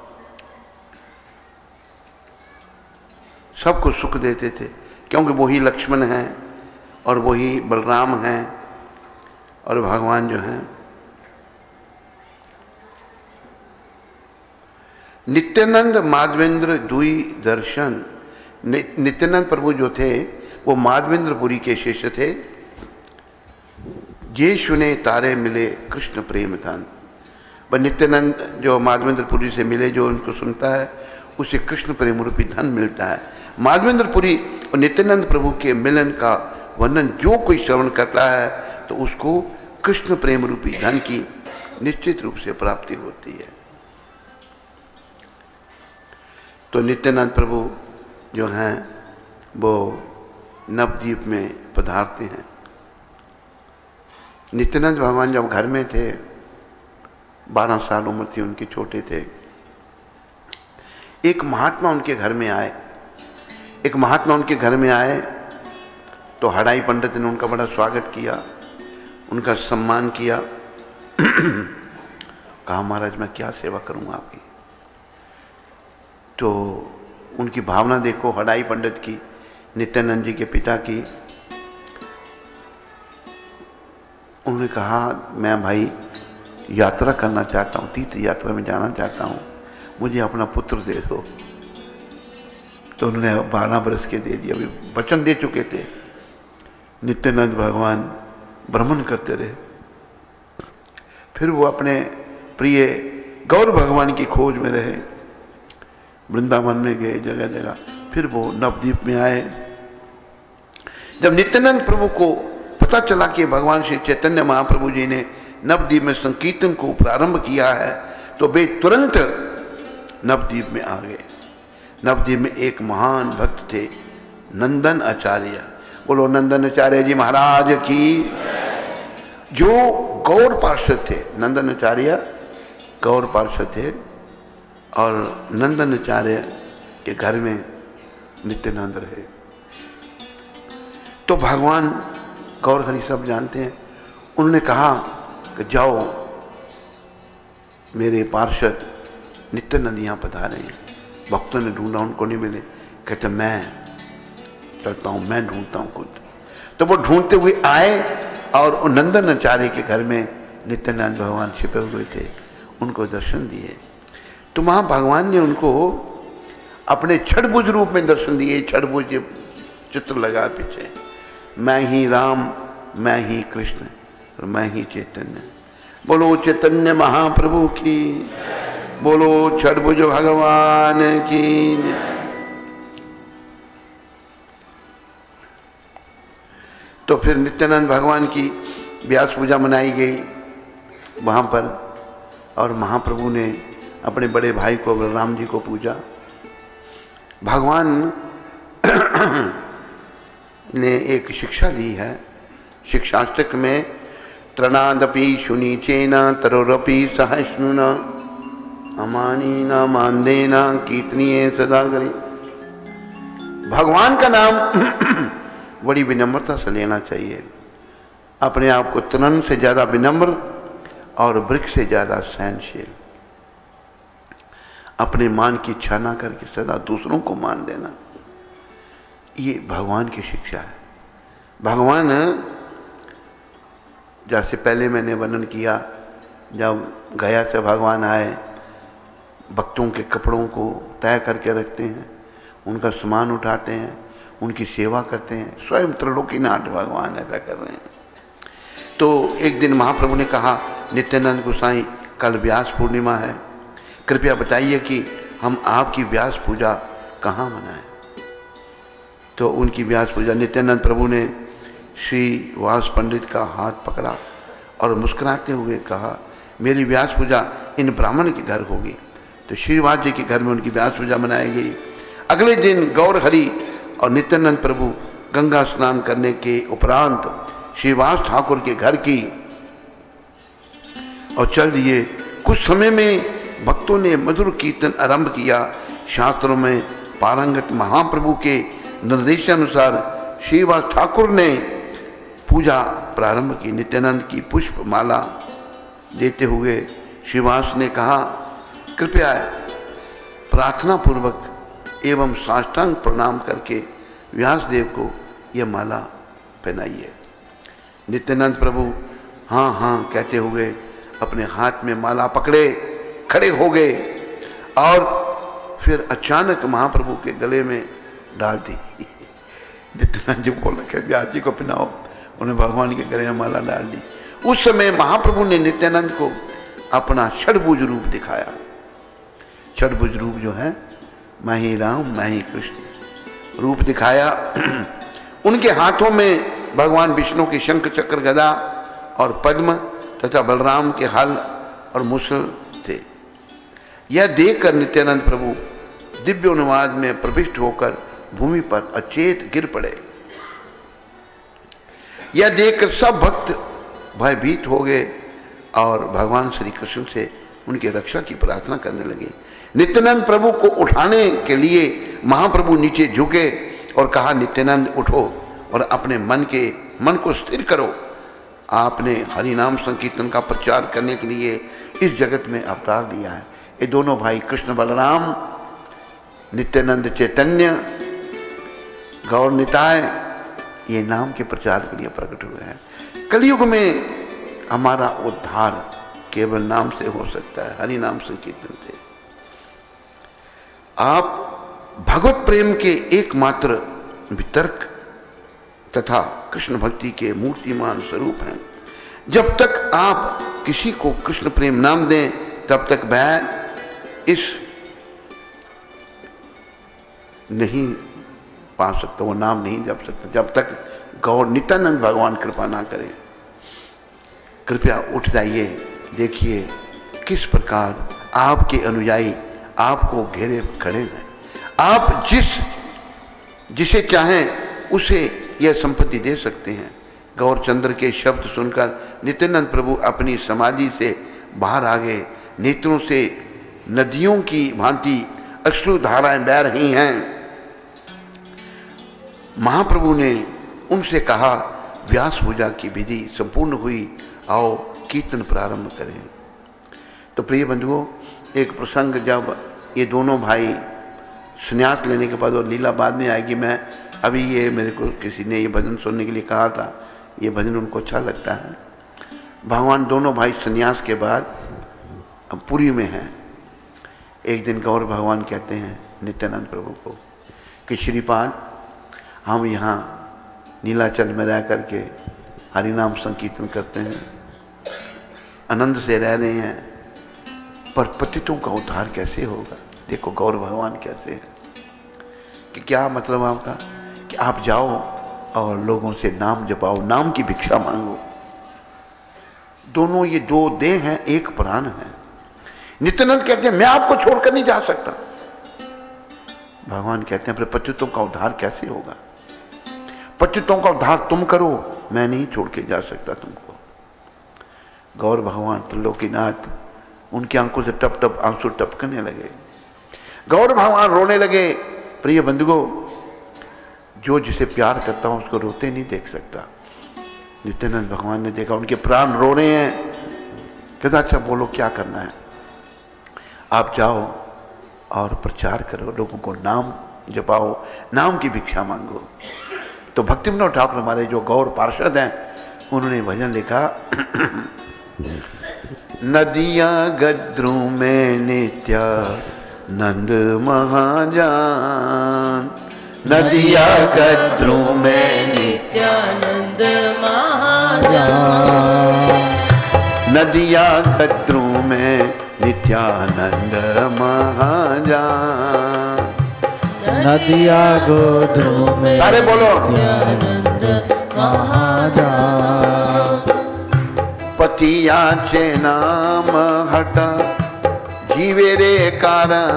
सबको सुख देते थे, क्योंकि वही लक्ष्मण हैं और वही बलराम हैं और भगवान जो हैं। नित्यानंद माधवेंद्र दुई दर्शन, नित्यानंद प्रभु जो थे वो माधवेंद्रपुरी के शिष्य थे। जे सुने तारे मिले कृष्ण प्रेम धन, पर नित्यानंद जो माधवेंद्रपुरी से मिले, जो उनको सुनता है उसे कृष्ण प्रेम रूपी धन मिलता है। माधवेंद्रपुरी और नित्यानंद प्रभु के मिलन का वर्णन जो कोई श्रवण करता है तो उसको कृष्ण प्रेम रूपी धन की निश्चित रूप से प्राप्ति होती है। तो नित्यानंद प्रभु जो हैं वो नवद्वीप में पधारते हैं। नित्यानंद भगवान जब घर में थे, बारह साल उम्र थी उनकी, छोटे थे, एक महात्मा उनके घर में आए। एक महात्मा उनके घर में आए तो हड़ाई पंडित ने उनका बड़ा स्वागत किया, उनका सम्मान किया। कहा महाराज मैं क्या सेवा करूं आपकी। तो उनकी भावना देखो, हड़ाई पंडित की, नित्यानंद जी के पिता की। उन्होंने कहा मैं भाई यात्रा करना चाहता हूँ, तीर्थ यात्रा में जाना चाहता हूँ, मुझे अपना पुत्र दे दो। तो उन्होंने बारह बरस के दे दिया, अभी वचन दे चुके थे। नित्यानंद भगवान भ्रमण करते रहे, फिर वो अपने प्रिय गौर भगवान की खोज में रहे, वृंदावन में गए जगह जगह, फिर वो नवद्वीप में आए। जब नित्यानंद प्रभु को पता चला कि भगवान श्री चैतन्य महाप्रभु जी ने नवद्वीप में संकीर्तन को प्रारंभ किया है तो वे तुरंत नवद्वीप में आ गए। नवद्वीप में एक महान भक्त थे, नंदन आचार्य। बोलो नंदन आचार्य जी महाराज की, जो गौर पार्षद थे। नंदन आचार्य गौर पार्षद थे और नंदन आचार्य के घर में नित्यानंद रहे। तो भगवान गौर हरि सब जानते हैं, उन्होंने कहा कि जाओ, मेरे पार्षद नित्यानंद यहाँ पधारे हैं। भक्तों ने ढूंढा, उनको नहीं मिले। कहते मैं चलता हूँ, मैं ढूंढता हूँ खुद। तो वो ढूंढते हुए आए और नंदन आचार्य के घर में नित्यानंद भगवान छिपे हुए थे, उनको दर्शन दिए। तो वहाँ भगवान ने उनको अपने छठभुज रूप में दर्शन दिए। छठभुज चित्र लगा पीछे, मैं ही राम, मैं ही कृष्ण और मैं ही चैतन्य। बोलो चैतन्य महाप्रभु की, बोलो छठभुज भगवान की। तो फिर नित्यानंद भगवान की व्यास पूजा मनाई गई वहाँ पर, और महाप्रभु ने अपने बड़े भाई को बलराम जी को पूजा। भगवान ने एक शिक्षा दी है शिक्षाष्टक में, त्रणादपि शुनीचेना तरोरपि सहिष्णुना अमानी न मानदेना कीर्तनीय सदा करी। भगवान का नाम बड़ी विनम्रता से लेना चाहिए। अपने आप को तृण से ज्यादा विनम्र और वृक्ष से ज्यादा सहनशील, अपने मान की इच्छा ना करके सदा दूसरों को मान देना, ये भगवान की शिक्षा है। भगवान, जैसे पहले मैंने वर्णन किया, जब गया से भगवान आए, भक्तों के कपड़ों को तय करके रखते हैं, उनका सामान उठाते हैं, उनकी सेवा करते हैं। स्वयं त्रिलोकीनाथ भगवान ऐसा कर रहे हैं। तो एक दिन महाप्रभु ने कहा, नित्यानंद गोसाई कल व्यास पूर्णिमा है, कृपया बताइए कि हम आपकी व्यास पूजा कहाँ मनाएं। तो उनकी व्यास पूजा, नित्यानंद प्रभु ने श्री वास पंडित का हाथ पकड़ा और मुस्कुराते हुए कहा, मेरी व्यास पूजा इन ब्राह्मण के घर होगी। तो श्रीवास जी के घर में उनकी व्यास पूजा मनाई गई। अगले दिन गौर हरि और नित्यानंद प्रभु गंगा स्नान करने के उपरांत श्रीवास ठाकुर के घर की और चल दिए। कुछ समय में भक्तों ने मधुर कीर्तन आरंभ किया। शास्त्रों में पारंगत महाप्रभु के निर्देशानुसार श्रीवास ठाकुर ने पूजा प्रारंभ की। नित्यानंद की पुष्प माला देते हुए श्रीवास ने कहा, कृपया प्रार्थना पूर्वक एवं साष्टांग प्रणाम करके व्यासदेव को यह माला पहनाइए। नित्यानंद प्रभु हाँ हाँ कहते हुए अपने हाथ में माला पकड़े खड़े हो गए और फिर अचानक महाप्रभु के गले में डाल दी। नित्यानंद जी बोल रखे व्यास जी को पहनाओ, उन्हें भगवान के गले में माला डाल दी। उस समय महाप्रभु ने नित्यानंद को अपना षड्भुज रूप दिखाया। षड्भुज रूप जो है मैं ही राम मैं ही कृष्ण रूप दिखाया। उनके हाथों में भगवान विष्णु के शंख चक्र गदा और पद्म तथा बलराम के हल और मुसल थे। यह देखकर नित्यानंद प्रभु दिव्य अनुवाद में प्रविष्ट होकर भूमि पर अचेत गिर पड़े। यह देखकर सब भक्त भयभीत हो गए और भगवान श्री कृष्ण से उनकी रक्षा की प्रार्थना करने लगे। नित्यानंद प्रभु को उठाने के लिए महाप्रभु नीचे झुके और कहा, नित्यानंद उठो और अपने मन के मन को स्थिर करो। आपने हरि नाम संकीर्तन का प्रचार करने के लिए इस जगत में अवतार लिया है। ये दोनों भाई कृष्ण बलराम, नित्यानंद चैतन्य, गौर निताय, ये नाम के प्रचार के लिए प्रकट हुए हैं। कलयुग में हमारा उद्धार केवल नाम से हो सकता है, हरि नाम संकीर्तन से। आप भगवत प्रेम के एकमात्र वितर्क तथा कृष्ण भक्ति के मूर्तिमान स्वरूप हैं। जब तक आप किसी को कृष्ण प्रेम नाम दें तब तक वह इस नहीं पा सकता, वो नाम नहीं जप सकता जब तक गौर नित्यानंद भगवान कृपा ना करें। कृपया उठ जाइए, देखिए किस प्रकार आपके अनुयायी आपको घेरे खड़े हैं। आप जिस जिसे चाहें उसे यह संपत्ति दे सकते हैं। गौरचंद्र के शब्द सुनकर नित्यानंद प्रभु अपनी समाधि से बाहर आ गए। नेत्रों से नदियों की भांति अश्रु धाराएं बह रही हैं। महाप्रभु ने उनसे कहा, व्यास पूजा की विधि संपूर्ण हुई, आओ कीर्तन प्रारंभ करें। तो प्रिय बंधुओं, एक प्रसंग जब ये दोनों भाई संन्यास लेने के बाद, और लीला बाद में आएगी, मैं अभी ये मेरे को किसी ने ये भजन सुनने के लिए कहा था, ये भजन उनको अच्छा लगता है। भगवान दोनों भाई संन्यास के बाद अब पुरी में हैं। एक दिन गौर भगवान कहते हैं नित्यानंद प्रभु को कि श्रीपाद, हम यहाँ नीलाचल में रह करके हरिनाम संकीर्तन करते हैं, आनंद से रह रहे हैं, पर पतितों का उद्धार कैसे होगा? देखो गौर भगवान कैसे है कि क्या मतलब आपका कि आप जाओ और लोगों से नाम जपाओ, नाम की भिक्षा मांगो। दोनों ये दो देह हैं, एक प्राण है। नित्यानंद कहते हैं मैं आपको छोड़कर नहीं जा सकता। भगवान कहते हैं फिर पतितों का उद्धार कैसे होगा? पतितों का उद्धार तुम करो, मैं नहीं छोड़ के जा सकता तुमको। गौर भगवान त्रिलोकीनाथ, उनकी आंखों से टप टप आंसू टपकने लगे। गौर भगवान रोने लगे। प्रिय बंधुओं, जो जिसे प्यार करता हूं उसको रोते नहीं देख सकता। नित्यानंद भगवान ने देखा उनके प्राण रो रहे हैं। कहता अच्छा बोलो क्या करना है? आप जाओ और प्रचार करो, लोगों को नाम जपाओ, नाम की भिक्षा मांगो। तो भक्ति विनोद ठाकुर हमारे जो गौर पार्षद हैं, उन्होंने भजन लिखा, नदिया गद्रू में नित्या नंद महाजान, नदिया गद्रू में नित्यानंद महाजान, नदिया गद्रू में नित्यानंद महाजान, नदिया गोद्रू में सारे बोलो नित्यानंद महाजान, पतियाचे नाम हटा जीवे रे कारण,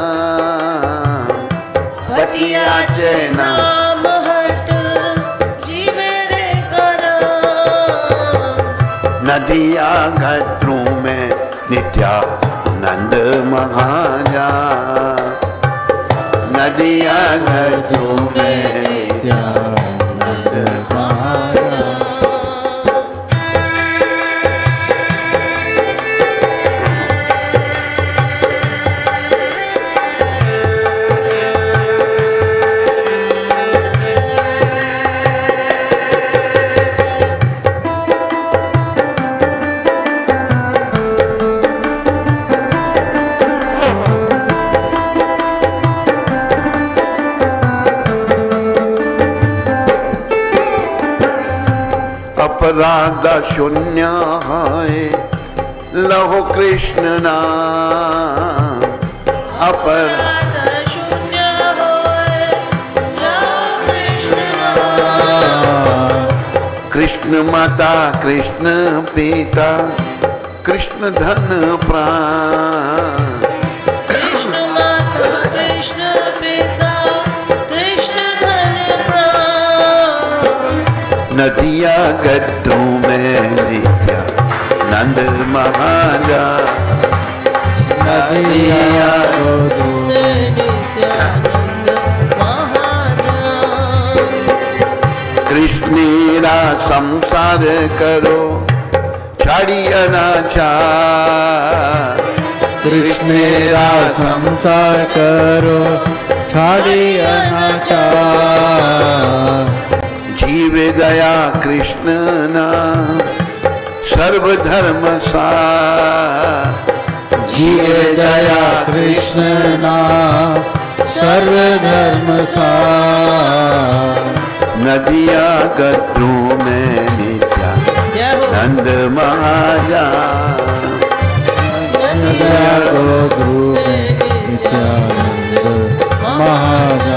पतियाचे नाम हट जीवे रे कारण, नदिया गद्रू में नित्यानंद महाजान, नदिया गद्रू में नित्यानंद महाजान। अपराध शून्य है लहो कृष्ण नाम। अपराध शून्य होए लहो कृष्ण नाम। कृष्ण माता कृष्ण पिता कृष्ण धन प्राण। कृष्ण माता कृष्ण पिता कृष्ण धन प्राण। नदिया गड्ढों में नित्या नंद महाजा। नदिया गोदू नित्यानंद महाराज। कृष्णेरा संसार करो छाड़ी अनाचार। कृष्णेरा संसार करो छाड़ी अनाचार। जीव दया कृष्ण नाम सर्वधर्म सार। जीव दया कृष्ण नाम सर्वधर्म सार। नदिया गड्ढों में नित्या जय हो। नंद महाजा। नदिया गोदू में नित्यानंद महाजा।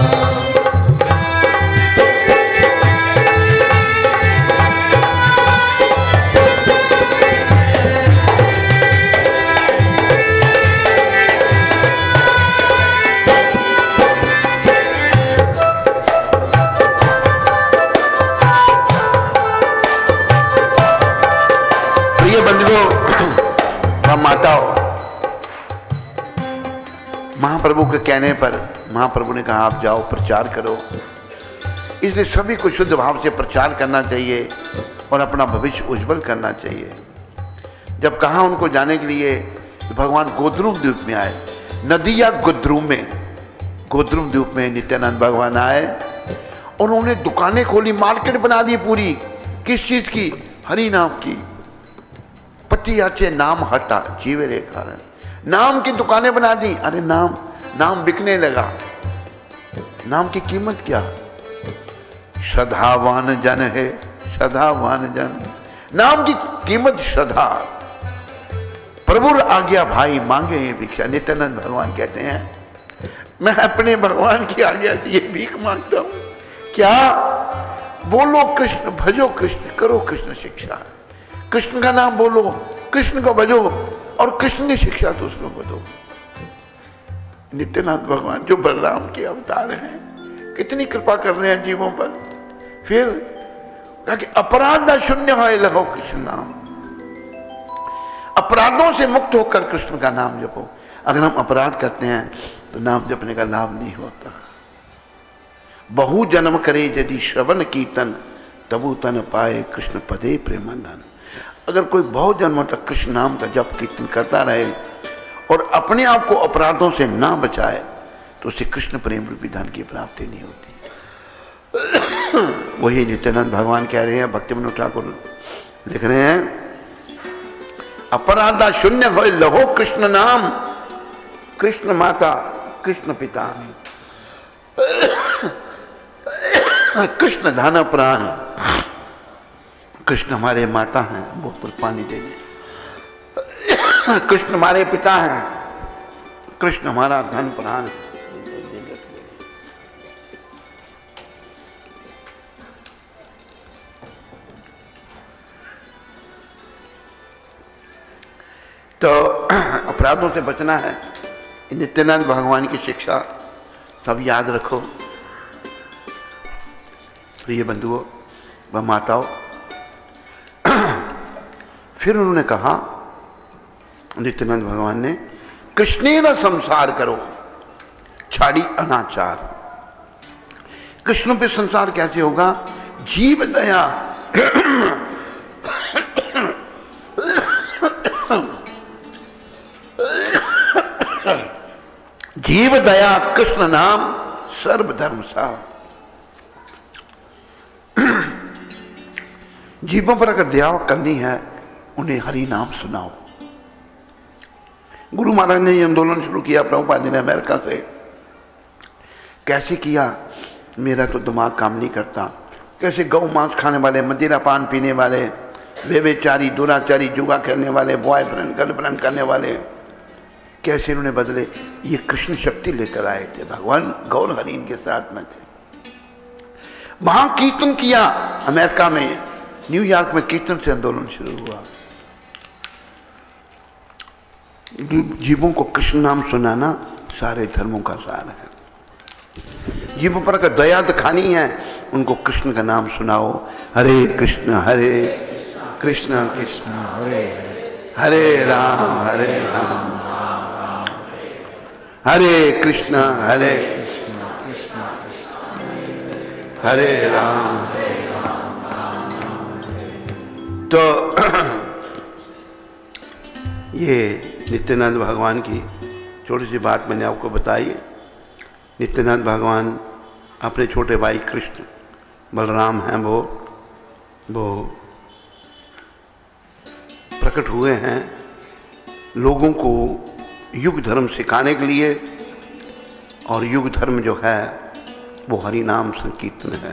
माताओं, महाप्रभु के कहने पर महाप्रभु ने कहा आप जाओ प्रचार करो। इसलिए सभी को शुद्ध भाव से प्रचार करना चाहिए और अपना भविष्य उज्जवल करना चाहिए। जब कहा उनको जाने के लिए तो भगवान गोद्रुम द्वीप में आए। नदिया गोद्रुम में गोद्रुम द्वीप में नित्यानंद भगवान आए और उन्होंने दुकानें खोली, मार्केट बना दी पूरी। किस चीज की? हरि नाम की। पतियाचे नाम हटा जीवे रे कारण। नाम की दुकानें बना दी। अरे नाम नाम बिकने लगा। नाम की कीमत क्या? श्रद्धावान जन है, श्रद्धावान जन। नाम की कीमत श्रद्धा। प्रभु आज्ञा भाई मांगे ये भिक्षा। नित्यानंद भगवान कहते हैं मैं अपने भगवान की आज्ञा से ये भीख मांगता हूं। क्या? बोलो कृष्ण, भजो कृष्ण, करो कृष्ण शिक्षा। कृष्ण का नाम बोलो, कृष्ण को भजो और कृष्ण की शिक्षा दूसरों को दो। नित्यानंद भगवान जो बलराम के अवतार हैं, कितनी कृपा कर रहे हैं जीवों पर। फिर कि अपराध शून्य है लहो कृष्ण नाम। अपराधों से मुक्त होकर कृष्ण का नाम जपो। अगर हम अपराध करते हैं तो नाम जपने का लाभ नहीं होता। बहु जन्म करे यदि श्रवण कीर्तन तबु तन पाए कृष्ण पदे प्रेमानंद। अगर कोई बहुत जन्मों तक कृष्ण नाम का जप कीर्तन करता रहे और अपने आप को अपराधों से ना बचाए तो उसे कृष्ण प्रेम रूपी धन की प्राप्ति नहीं होती। वही नित्यानंद भगवान कह रहे हैं, भक्ति विनोद ठाकुर लिख रहे हैं, अपराधा शून्य हो लहो कृष्ण नाम। कृष्ण माता कृष्ण पिता कृष्ण धन प्राण। कृष्ण हमारे माता हैं, वो पर पानी दे दे। कृष्ण हमारे पिता हैं, कृष्ण हमारा धन प्राण है। तो अपराधों से बचना है। नित्यानंद भगवान की शिक्षा सब याद रखो। प्रिय बंधुओं व माताओं, फिर उन्होंने कहा नित्यानंद भगवान ने, कृष्णेन संसार करो छाड़ी अनाचार। कृष्ण पे संसार कैसे होगा? जीव दया जीव दया कृष्ण नाम सर्वधर्म सा। जीवों पर अगर दया करनी है उन्हें हरि नाम सुनाओ। गुरु महाराज ने ये आंदोलन शुरू किया प्रभुपाद जी ने अमेरिका से। कैसे किया? मेरा तो दिमाग काम नहीं करता, कैसे गौ मांस खाने वाले, मदिरा पान पीने वाले, व्यभिचारी, दुराचारी, जुआ खेलने वाले, बॉयफ्रेंड गर्लफ्रेंड करने वाले, कैसे इन्होंने बदले। ये कृष्ण शक्ति लेकर आए थे, भगवान गौर हरि इनके साथ में थे। वहां कीर्तन किया, अमेरिका में न्यूयॉर्क में कीर्तन से आंदोलन शुरू हुआ। जीवों को कृष्ण नाम सुनाना सारे धर्मों का सार है। जीवों पर अगर दया दिखानी है, उनको कृष्ण का नाम सुनाओ। हरे कृष्ण हरे कृष्ण कृष्ण हरे हरे राम हरे राम हरे कृष्ण हरे हरे राम। तो ये नित्यानंद भगवान की छोटी सी बात मैंने आपको बताई। नित्यानंद भगवान अपने छोटे भाई कृष्ण बलराम हैं, वो वो प्रकट हुए हैं लोगों को युग धर्म सिखाने के लिए। और युग धर्म जो है वो हरि नाम संकीर्तन है।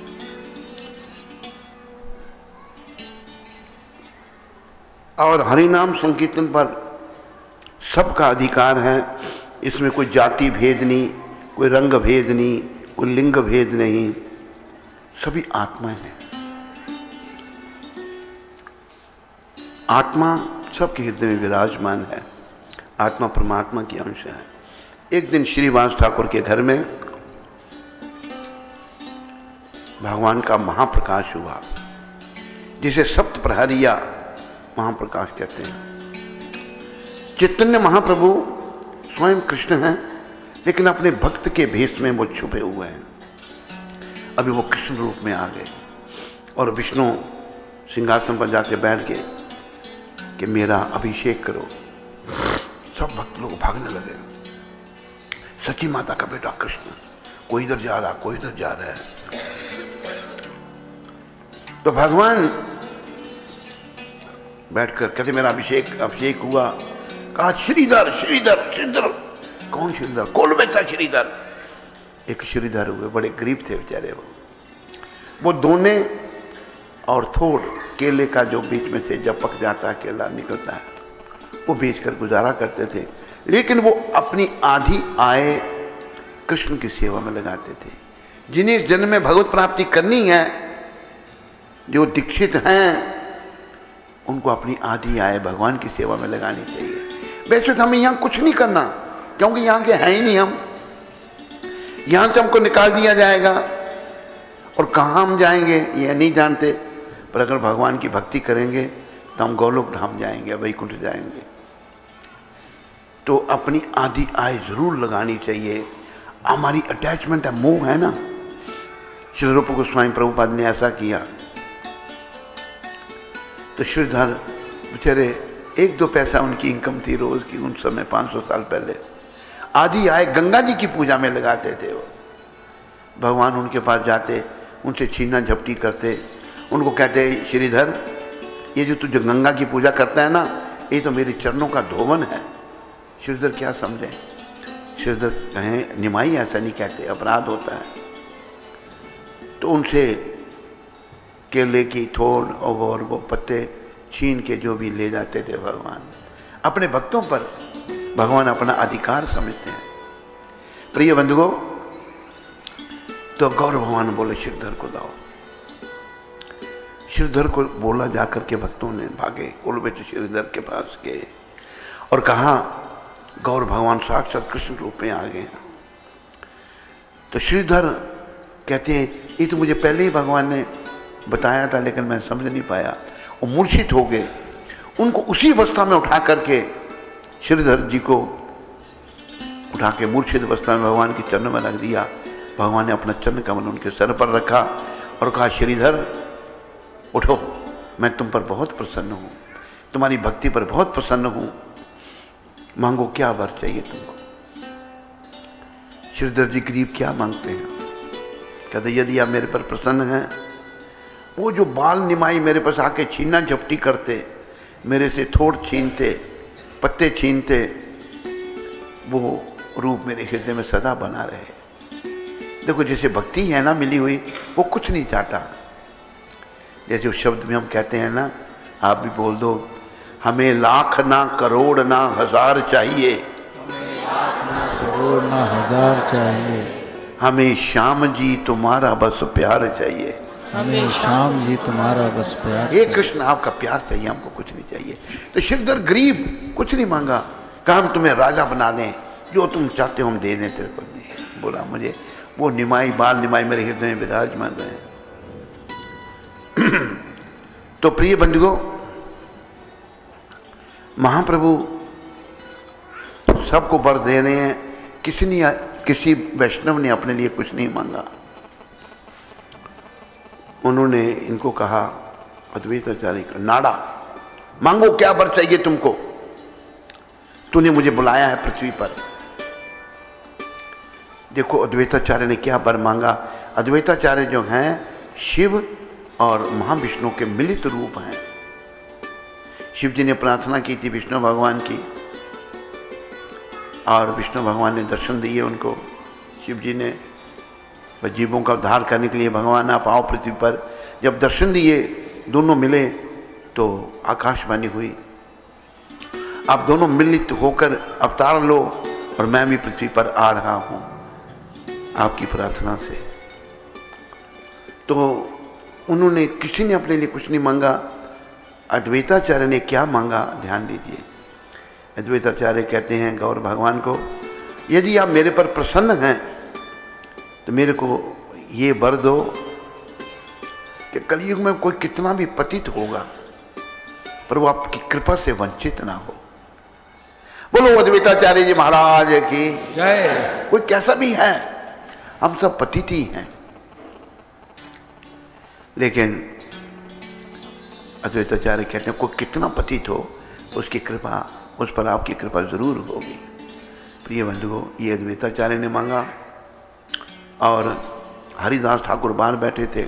और हरि नाम संकीर्तन पर सबका अधिकार है। इसमें कोई जाति भेद नहीं, कोई रंग भेद नहीं, कोई लिंग भेद नहीं, सभी आत्माएं हैं। आत्मा सबके हृदय में विराजमान है। आत्मा परमात्मा की अंश है। एक दिन श्रीवास ठाकुर के घर में भगवान का महाप्रकाश हुआ, जिसे सप्त प्रहरिया महाप्रकाश कहते हैं। चैतन्य महाप्रभु स्वयं कृष्ण हैं, लेकिन अपने भक्त के भेष में वो छुपे हुए हैं। अभी वो कृष्ण रूप में आ गए और विष्णु सिंहासन पर जाके बैठ गए कि मेरा अभिषेक करो। सब भक्त लोग भागने लगे। सची माता का बेटा कृष्ण, कोई इधर जा रहा, कोई इधर जा रहा है। तो भगवान बैठकर कहते मेरा अभिषेक अभिषेक हुआ। कहा श्रीधर श्रीधर श्रीधर। कौन श्रीधर? कोलबेता श्रीधर। एक श्रीधर हुए, बड़े गरीब थे बेचारे। वो वो दोने और थोड़ केले का जो बीच में से जब पक जाता है केला निकलता है, वो बेचकर गुजारा करते थे। लेकिन वो अपनी आधी आय कृष्ण की सेवा में लगाते थे। जिन्हें इस जन्म में भगवत प्राप्ति करनी है, जो दीक्षित हैं, उनको अपनी आधी आय भगवान की सेवा में लगानी चाहिए। वैसे तो हमें यहाँ कुछ नहीं करना, क्योंकि यहाँ के हैं ही नहीं हम। यहाँ से हमको निकाल दिया जाएगा और कहाँ हम जाएंगे ये नहीं जानते। पर अगर भगवान की भक्ति करेंगे तो हम गोलोक धाम जाएंगे, वैकुंठ जाएंगे। तो अपनी आधी आय जरूर लगानी चाहिए। हमारी अटैचमेंट है, मोह है ना। श्री रूप गोस्वामी प्रभुपाद ने ऐसा किया। तो श्रीधर बेचारे एक दो पैसा उनकी इनकम थी रोज की, उन समय पाँच सौ साल पहले। आधी आय गंगा जी की पूजा में लगाते थे वो। भगवान उनके पास जाते, उनसे छीना झपटी करते, उनको कहते श्रीधर ये जो तुझे गंगा की पूजा करता है ना, ये तो मेरे चरणों का धोवन है। श्रीधर क्या समझे? श्रीधर कहें निमाई ऐसा नहीं कहते, अपराध होता है। तो उनसे केले की थोड़ और वो पत्ते छीन के जो भी ले जाते थे भगवान। अपने भक्तों पर भगवान अपना अधिकार समझते हैं। प्रिय बंधुओं, तो गौर भगवान बोले श्रीधर को लाओ। श्रीधर को बोला, जाकर के भक्तों ने भागे कोलबेत श्रीधर के पास गए और कहा गौर भगवान साक्षात कृष्ण रूप में आ गए। तो श्रीधर कहते हैं ये तो मुझे पहले ही भगवान ने बताया था, लेकिन मैं समझ नहीं पाया। वो मूर्छित हो गए। उनको उसी अवस्था में उठा करके श्रीधर जी को उठा के मूर्छित अवस्था में भगवान के चरण में रख दिया। भगवान ने अपना चरण कमल उनके सर पर रखा और कहा श्रीधर उठो, मैं तुम पर बहुत प्रसन्न हूँ, तुम्हारी भक्ति पर बहुत प्रसन्न हूँ, मांगो क्या वर चाहिए तुमको। श्रीधर जी गरीब क्या मांगते हैं? कहते यदि आप मेरे पर प्रसन्न हैं, वो जो बाल निमाई मेरे पास आके छीना झपटी करते, मेरे से थोड़ छीनते, पत्ते छीनते, वो रूप मेरे हृदय में सदा बना रहे। देखो जैसे भक्ति है ना मिली हुई, वो कुछ नहीं चाहता। जैसे उस शब्द में हम कहते हैं ना, आप भी बोल दो, हमें लाख ना करोड़ ना हजार चाहिए, करोड़ ना हजार चाहिए, हमें श्याम जी तुम्हारा बस प्यार चाहिए, हमें श्याम जी तुम्हारा बस प्यार। हे कृष्ण आपका प्यार चाहिए, हमको कुछ नहीं चाहिए। तो श्रीधर गरीब कुछ नहीं मांगा, कहा हम तुम्हें राजा बना दें, जो तुम चाहते हो हम दे दें तेरे को। नहीं बोला, मुझे वो निमाई बाल निमाई मेरे हृदय में विराजमान रहे। तो प्रिय बंधुओं, महाप्रभु सबको वर दे रहे हैं, किसी ने किसी वैष्णव ने अपने लिए कुछ नहीं मांगा। उन्होंने इनको कहा, अद्वैताचार्य का नाड़ा, मांगो क्या वर चाहिए तुमको, तूने मुझे बुलाया है पृथ्वी पर। देखो अद्वैताचार्य ने क्या वर मांगा। अद्वैताचार्य जो हैं शिव और महाविष्णु के मिलित रूप हैं। शिव जी ने प्रार्थना की थी विष्णु भगवान की, और विष्णु भगवान ने दर्शन दिए उनको। शिव जी ने जीवों का उद्धार करने के लिए भगवान आप आओ पृथ्वी पर। जब दर्शन दिए, दोनों मिले तो आकाशवाणी हुई, आप दोनों मिलित होकर अवतार लो और मैं भी पृथ्वी पर आ रहा हूं आपकी प्रार्थना से। तो उन्होंने, किसी ने अपने लिए कुछ नहीं मांगा। अद्वैताचार्य ने क्या मांगा, ध्यान दीजिए। अद्वैताचार्य कहते हैं गौर भगवान को, यदि आप मेरे पर प्रसन्न हैं तो मेरे को ये वर दो कि कलयुग में कोई कितना भी पतित होगा पर वो आपकी कृपा से वंचित ना हो। बोलो अद्वैताचार्य जी महाराज की जय। कोई कैसा भी है, हम सब पतित ही हैं, लेकिन अद्वैताचार्य कहते हैं कोई कितना पतित हो उसकी कृपा, उस पर आपकी कृपा जरूर होगी। प्रिय बंधुओं, ये अद्वैताचार्य ने मांगा। और हरिदास ठाकुर बाहर बैठे थे।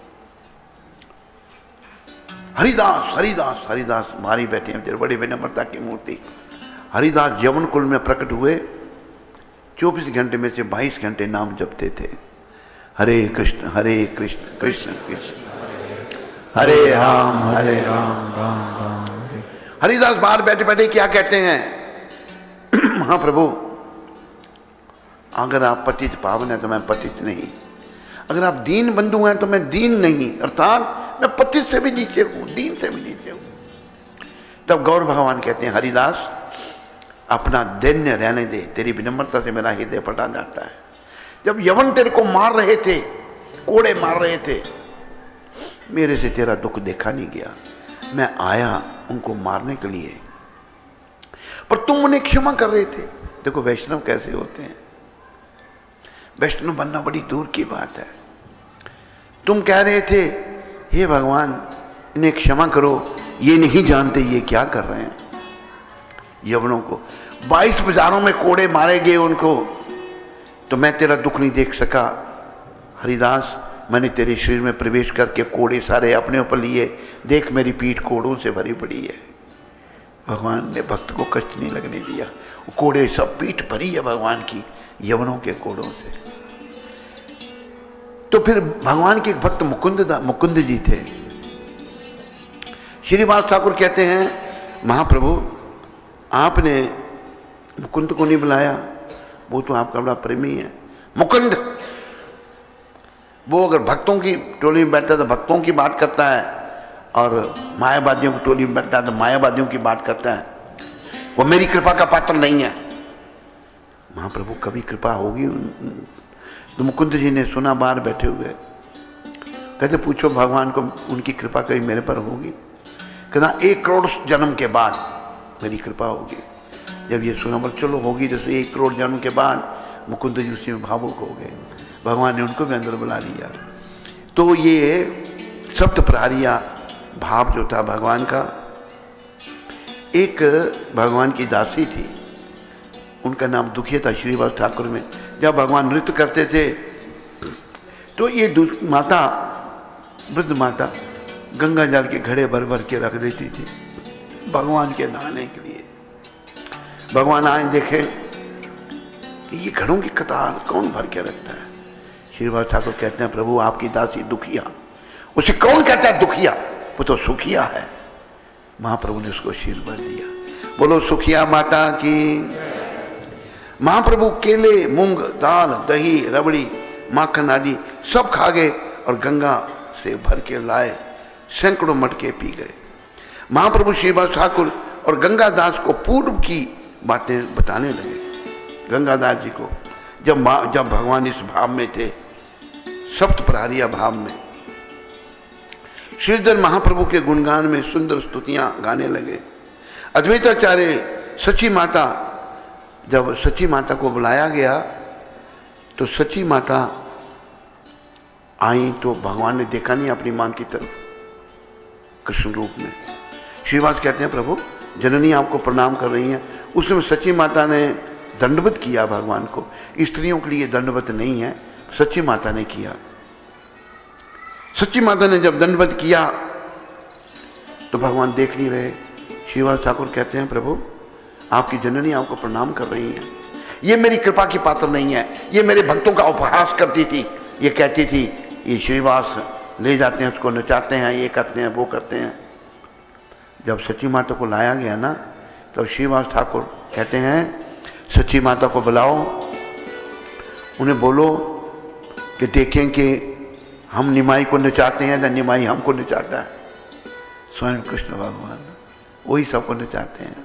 हरिदास हरिदास हरिदास बाहर ही बैठे हैं, तेरे बड़ी विनम्रता की मूर्ति। हरिदास यवन कुल में प्रकट हुए, चौबीस घंटे में से बाईस घंटे नाम जपते थे। हरे कृष्ण हरे कृष्ण कृष्ण कृष्ण हरे राम हरे राम राम राम हरे। हरिदास बाहर बैठे बैठे क्या कहते हैं, महाप्रभु अगर आप पतित पावन हैं तो मैं पतित नहीं, अगर आप दीन बंधु हैं तो मैं दीन नहीं, अर्थात मैं पतित से भी नीचे हूं, दीन से भी नीचे हूं। तब गौर भगवान कहते हैं, हरिदास अपना दैन्य रहने दे, तेरी विनम्रता से मेरा हृदय फटा जाता है। जब यवन तेरे को मार रहे थे, कोड़े मार रहे थे, मेरे से तेरा दुख देखा नहीं गया, मैं आया उनको मारने के लिए, पर तुम उन्हें क्षमा कर रहे थे। देखो वैष्णव कैसे होते हैं, वैष्णव बनना बड़ी दूर की बात है। तुम कह रहे थे हे भगवान इन्हें क्षमा करो, ये नहीं जानते ये क्या कर रहे हैं। यवनों को बाईस बाजारों में कोड़े मारे गए उनको, तो मैं तेरा दुख नहीं देख सका। हरिदास मैंने तेरे शरीर में प्रवेश करके कोड़े सारे अपने ऊपर लिए, देख मेरी पीठ कोड़ों से भरी पड़ी है। भगवान ने भक्त को कष्ट नहीं लगने दिया, कोड़े सब पीठ भरी है भगवान की यवनों के कोड़ों से। तो फिर भगवान के एक भक्त मुकुंद मुकुंद जी थे। श्रीवास ठाकुर कहते हैं, महाप्रभु आपने मुकुंद को नहीं बुलाया, वो तो आपका बड़ा प्रेमी है। मुकुंद वो अगर भक्तों की टोली में बैठता है तो भक्तों की बात करता है, और मायावादियों की टोली में बैठता है तो मायावादियों की बात करता है। वो मेरी कृपा का पात्र नहीं है। महाप्रभु कभी कृपा होगी? तो मुकुंद जी ने सुना बाहर बैठे हुए, कहते पूछो भगवान को उनकी कृपा कभी मेरे पर होगी? कहना एक करोड़ जन्म के बाद मेरी कृपा होगी। जब ये सुना, बोल चलो होगी, जैसे एक करोड़ जन्म के बाद मुकुंद जी उसी में भावुक हो गए। भगवान ने उनको भी अंदर बुला लिया। तो ये सप्त प्रहरिया भाव जो था भगवान का, एक भगवान की दासी थी, उनका नाम दुखिया था श्रीवास ठाकुर में। जब भगवान नृत्य करते थे तो ये माता, वृद्ध माता, गंगा जल के घड़े भर भर के रख देती थी भगवान के नहाने के लिए। भगवान आए देखे कि ये घड़ों की कतार कौन भर के रखता है। श्रीवास ठाकुर कहते हैं प्रभु आपकी दासी दुखिया। उसे कौन कहता है दुखिया? वो तो सुखिया है। महाप्रभु ने उसको आशीर्वाद दिया। बोलो सुखिया माता की। महाप्रभु केले, मूंग, दाल, दही, रबड़ी, माखन आदि सब खा गए और गंगा से भर के लाए सैकड़ों मटके पी गए। महाप्रभु श्रीवास ठाकुर और गंगादास को पूर्व की बातें बताने लगे। गंगादास जी को जब जब भगवान इस भाव में थे, सप्त प्रहरिया भाव में, श्रीधर महाप्रभु के गुणगान में सुंदर स्तुतियां गाने लगे। अद्वैताचार्य सची माता, जब सची माता को बुलाया गया तो सची माता आई तो भगवान ने देखा नहीं अपनी मां की तरफ कृष्ण रूप में। श्रीवास कहते हैं प्रभु जननी आपको प्रणाम कर रही हैं। उस समय सची माता ने दंडवत किया भगवान को। स्त्रियों के लिए दंडवत नहीं है, सची माता ने किया। सच्ची माता ने जब दंडवत किया तो भगवान देख नहीं रहे। श्रीवास ठाकुर कहते हैं प्रभु आपकी जननी आपको प्रणाम कर रही है। ये मेरी कृपा की पात्र नहीं है, ये मेरे भक्तों का उपहास करती थी। ये कहती थी ये श्रीवास ले जाते हैं, उसको नचाते हैं, ये करते हैं, वो करते हैं। जब सच्ची माता को लाया गया ना तो श्रीवास ठाकुर कहते हैं सच्ची माता को बुलाओ, उन्हें बोलो कि देखें कि हम निमाई को नचाते हैं या निमाई हमको नचाता है। स्वयं कृष्ण भगवान वही सबको नचाते हैं।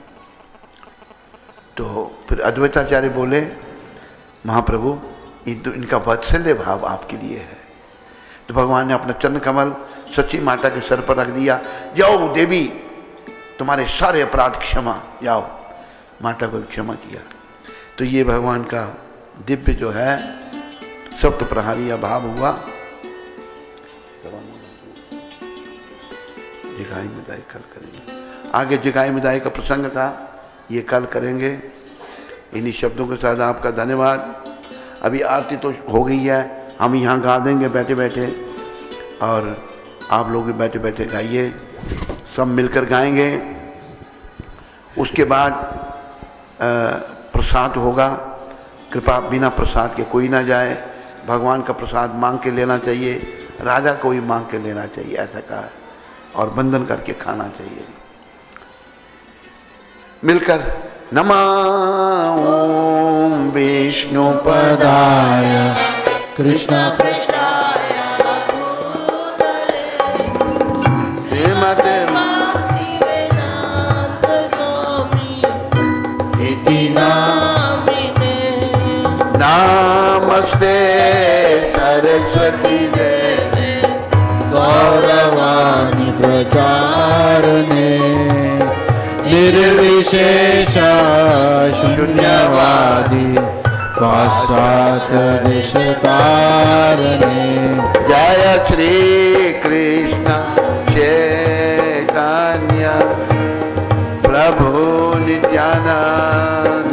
तो फिर अद्वैताचार्य बोले महाप्रभु इनका वात्सल्य भाव आपके लिए है। तो भगवान ने अपना चरण कमल सच्ची माता के सर पर रख दिया। जाओ देवी तुम्हारे सारे अपराध क्षमा, जाओ। माता को क्षमा किया। तो ये भगवान का दिव्य जो है सप्त प्रहरिया भाव हुआ। जिगाई मिदाई कल करेंगे। आगे जिगाई मिदाई का प्रसंग था, ये कल करेंगे। इन्हीं शब्दों के साथ आपका धन्यवाद। अभी आरती तो हो गई है, हम यहाँ गा देंगे बैठे बैठे और आप लोग भी बैठे बैठे गाइए, सब मिलकर गाएंगे। उसके बाद प्रसाद होगा। कृपा बिना प्रसाद के कोई ना जाए। भगवान का प्रसाद मांग के लेना चाहिए, राजा को भी मांग के लेना चाहिए, ऐसा कहा है। और बंधन करके खाना चाहिए। मिलकर नमः ओम विष्णु पदाय कृष्ण पृष्ठाय भूतले श्रीमते भक्तिवेदांत स्वामी इति नामिने नमस्ते सरस्वती देवे गौरवाणी प्रचारणे निर्विशेष शून्यवादी पाश्चात देश तारणे। जय श्री कृष्ण चैतन्य प्रभु नित्यानंद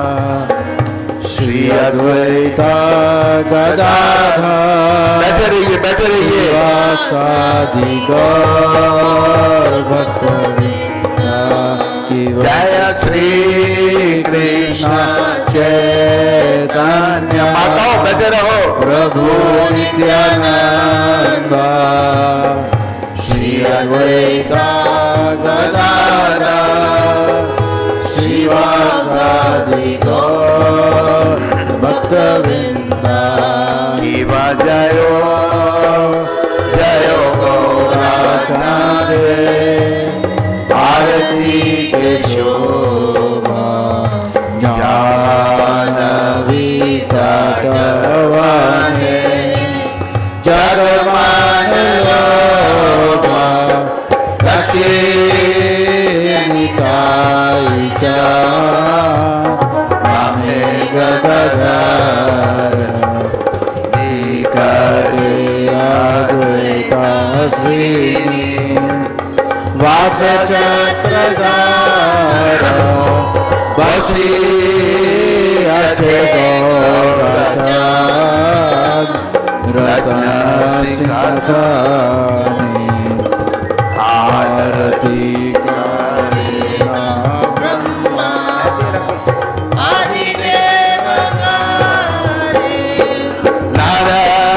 श्री अद्वैता गदाधर बैठे रहिए बैठे रहिए वासादि गौर भक्तवृंदा की जय श्री कृष्ण चैतन्य माताओं बैठे रहो प्रभु नित्यानंद श्री अद्वैता गदाधर श्रीवासादि गौर भक्तवृंदा शिवा जयो जयो गौराचार्य आरती के शोभा जानवी तटवाने जगमान लोभा लखे निताई चा नामे गदधर निकरे अद्वैता श्रीनि वास चक्रधार बसी अच्छे गौरचाँद रत्न सिंहासनी आरती करेगा ब्रह्मा आदिदेव गारे नारायण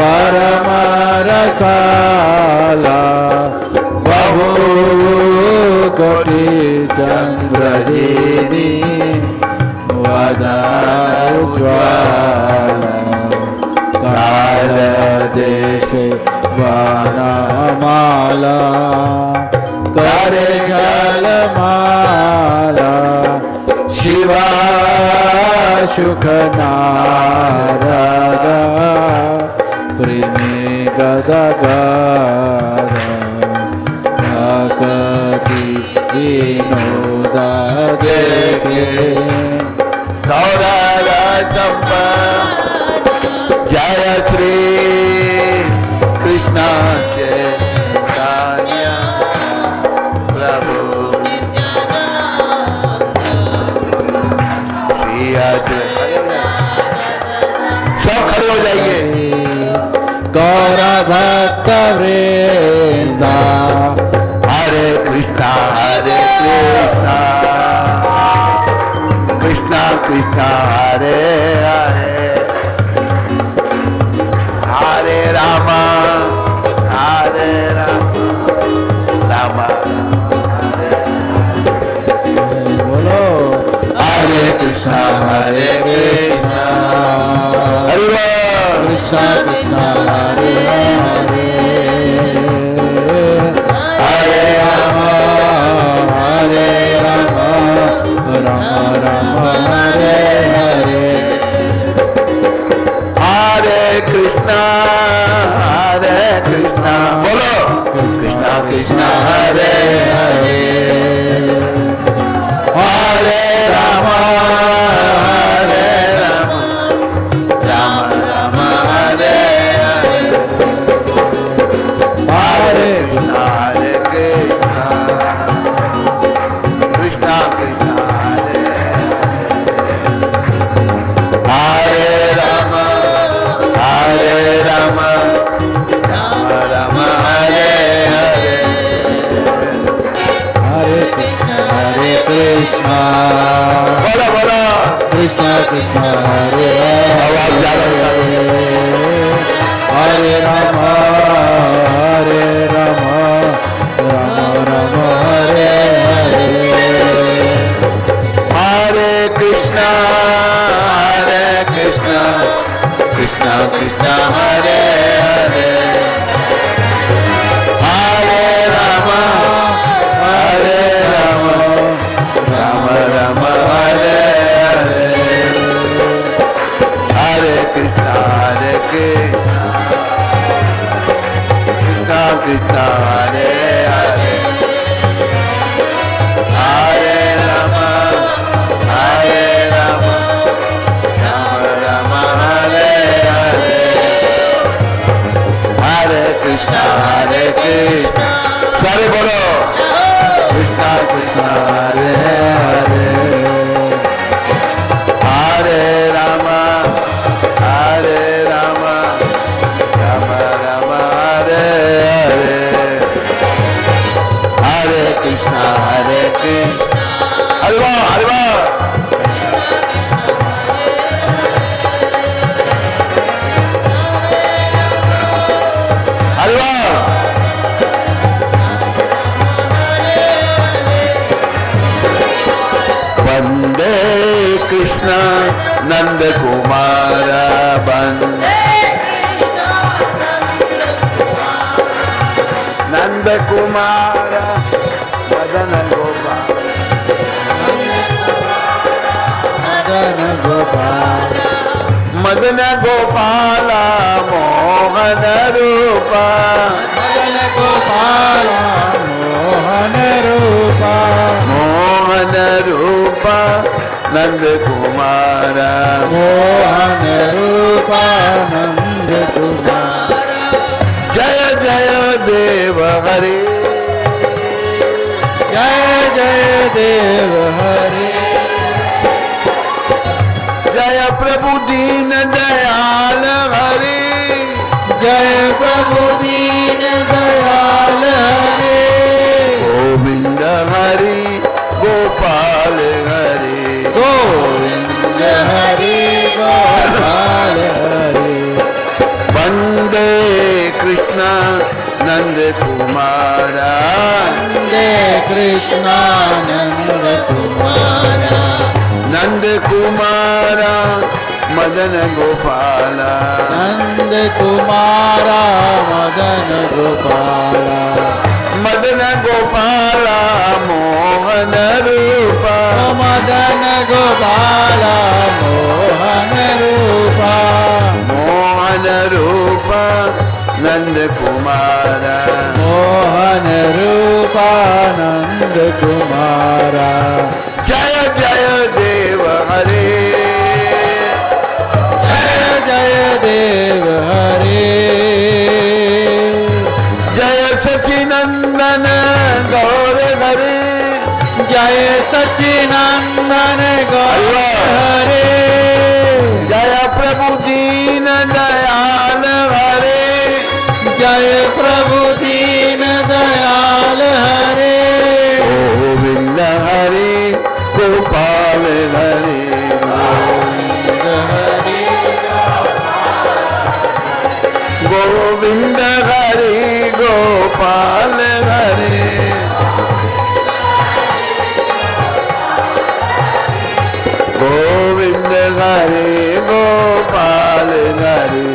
परम रसाला बहु कोटि चंद्रजीवी वदज्वाला काल देशे वनमाला करे जलमाला शिवा सुख नारद प्रेमी गदा गदा भक्ति विनोद देखे गौरव संपद जय श्री कृष्ण चैतन्य प्रभु श्री सब खड़े हो जाइए। गौर भक्त वृंदा हरे कृष्णा हरे कृष्णा कृष्णा कृष्णा हरे हरे हरे राम हरे राम राम हरे बोलो हरे कृष्णा हरे कृष्णा हरे कृष्णा कृष्णा हरे हरे हरे राम हरे राम राम राम हरे हरे हरे कृष्णा हरे कृष्णा बोलो कृष्णा कृष्णा हरे हरे हरे राम हरे राम राम राम हरे हरे हरे कृष्णा हरे कृष्णा कृष्णा कृष्णा हरे हरे राम हरे राम राम राम हरे हरे हरे कृष्णा हरे कृष्णा बोलो बोलो कृष्णा कृष्णा हरे आवाज ज्यादा हरे राम हरे राम राम राम हरे हरे हरे कृष्णा हरे कृष्णा कृष्णा कृष्णा हरे हरे हरे राम हरे राम राम राम हरे हरे हरे कृष्णा हरे कृष्णा कृष्णा कृष्णा हरे हरे हरे राम हरे राम राम राम हरे हरे हरे कृष्णा हरे कृष्णा सारे बोलो कृष्णा कृष्णा हरे हरे हरे राम हरे राम राम राम हरे हरे हरे कृष्णा हरे कृष्णा हरे वाह हरे वाह हरे वाह वंदे कृष्ण नंद कुमार वंदे नंद कुमार मदन गोपाल मदन गोपाल मदन गोपाल मोहन रूपा मदन गोपाल मोहन रूपा मोहन रूपा नंद कुमार मोहन रूपा नंद कुमार जय जय देव हरे जय जय देव हरे जय प्रभु दीन दयाल हरे जय प्रभु दीन दयाल हरे गोविंद हरि गोपाल हरे गोविंद हरि गोपाल हरे वंदे नंद कुमारा नंदे कृष्णा नंद कुमारा नंद कुमारा मदन गोपाला नंद कुमारा मदन गोपाला मदन गोपाला मोहन रूपा मदन गोपाला मोहन रूपा मोहन रूपा नंद कुमारा मोहन रूपा नंद कुमारा जय जय देव हरे जय जय देव हरे जय सचिनंदन गौर हरे जय सच्चिनंदन गौर हरे जय प्रभु दीन दयाल हरे जय प्रभु दीन दयाल हरे गोविंद हरे गोपाल हरे गोविंद हरे गोपाल हरे गोविंद हरे गोपाल हरे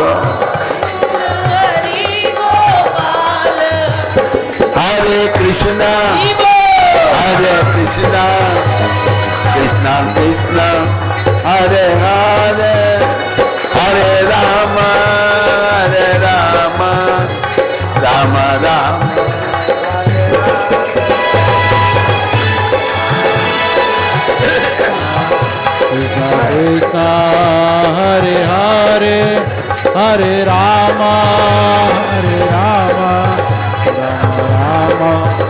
हरे कृष्णा हरे कृष्णा कृष्णा कृष्णा हरे हरे हरे राम हरे राम राम राम कृष्णा कृष्णा हरे हरे हरे राम हरे राम राम राम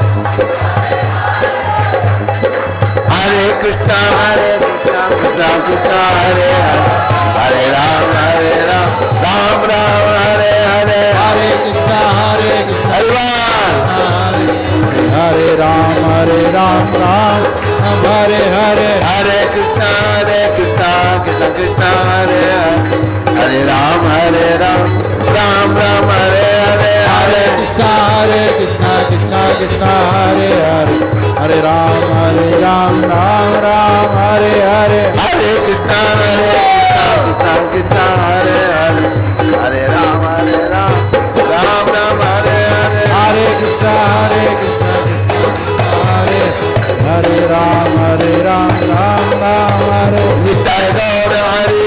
हरे कृष्णा हरे कृष्णा कृष्णा कृष्णा हरे हरे हरे राम हरे राम राम राम हरे हरे हरे कृष्णा हरे कृष्णा हलवान हरे राम हरे राम राम हरे हरे हरे कृष्णा हरे कृष्णा कृष्णा कृष्णा हरे हरे हरे राम हरे राम राम राम हरे हरे हरे कृष्णा हरे कृष्णा कृष्णा कृष्णा हरे हरे हरे राम हरे राम राम राम हरे हरे हरे कृष्णा हरे कृष्णा कृष्णा कृष्णा हरे हरे हरे राम हरे राम राम राम हरे हरे हरे कृष्णा हरे कृष्णा कृष्णा हरे हरे राम हरे राम राम राम हरे नित्य गौर हरि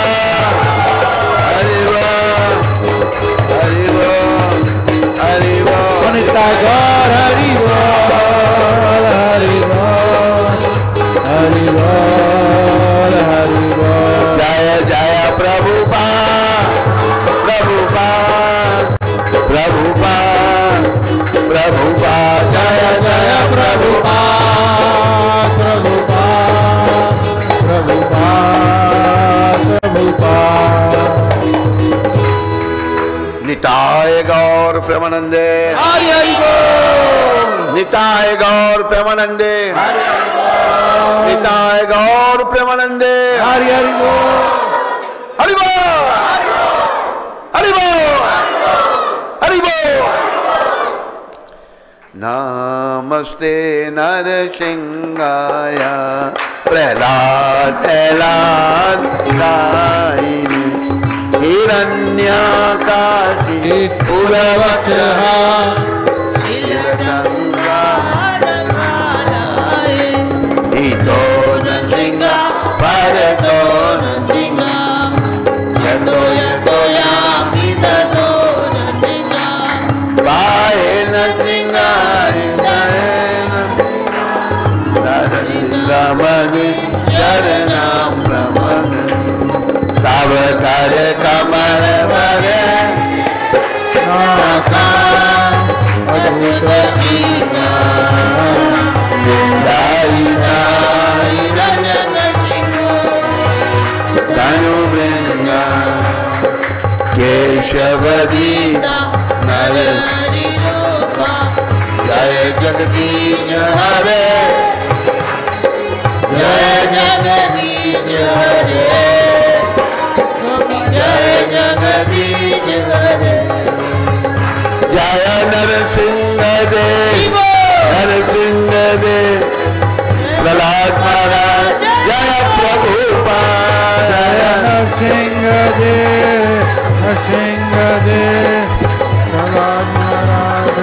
हरि हरि हरि नित्य गौर हरि बोल हरि बोल हरि बोल हरि बोल जय जय प्रभुपाद प्रभुपाद प्रभुपाद प्रभुपाद जय जय प्रभुपाद प्रभुपाद प्रभुपाद प्रभुपाद निताय गौर प्रेमानंदे हरि हरि बोल निताय गौर प्रेमानंदे निताय गौर प्रेमानंदे हरि हरि बोल हरि बोल हरि बोल हरि बोल नमस्ते नरसिंहाय प्रहलाद प्रहलाद दायिनी हिरण्याकाशी पुरवक्षः ईतो नृसिंह परतो नृसिंह यतो यतो यामि ततो नृसिंह पाये नृसिंहाय नृसिंहमणि शरणं प्रमद तव कर कमल भरे नाका अद्भुत सीता दाई दाई रंजन सिंह तनु वृंदा केशवदीता नर जय जगदीश हरे जय जगदीश हरे जय जगदीश हरे जय नरसिंह देव नरसिंह देव प्रहलाद महाराज जय प्रभुपाद जय नरसिंह देव नरसिंह देव प्रहलाद महाराज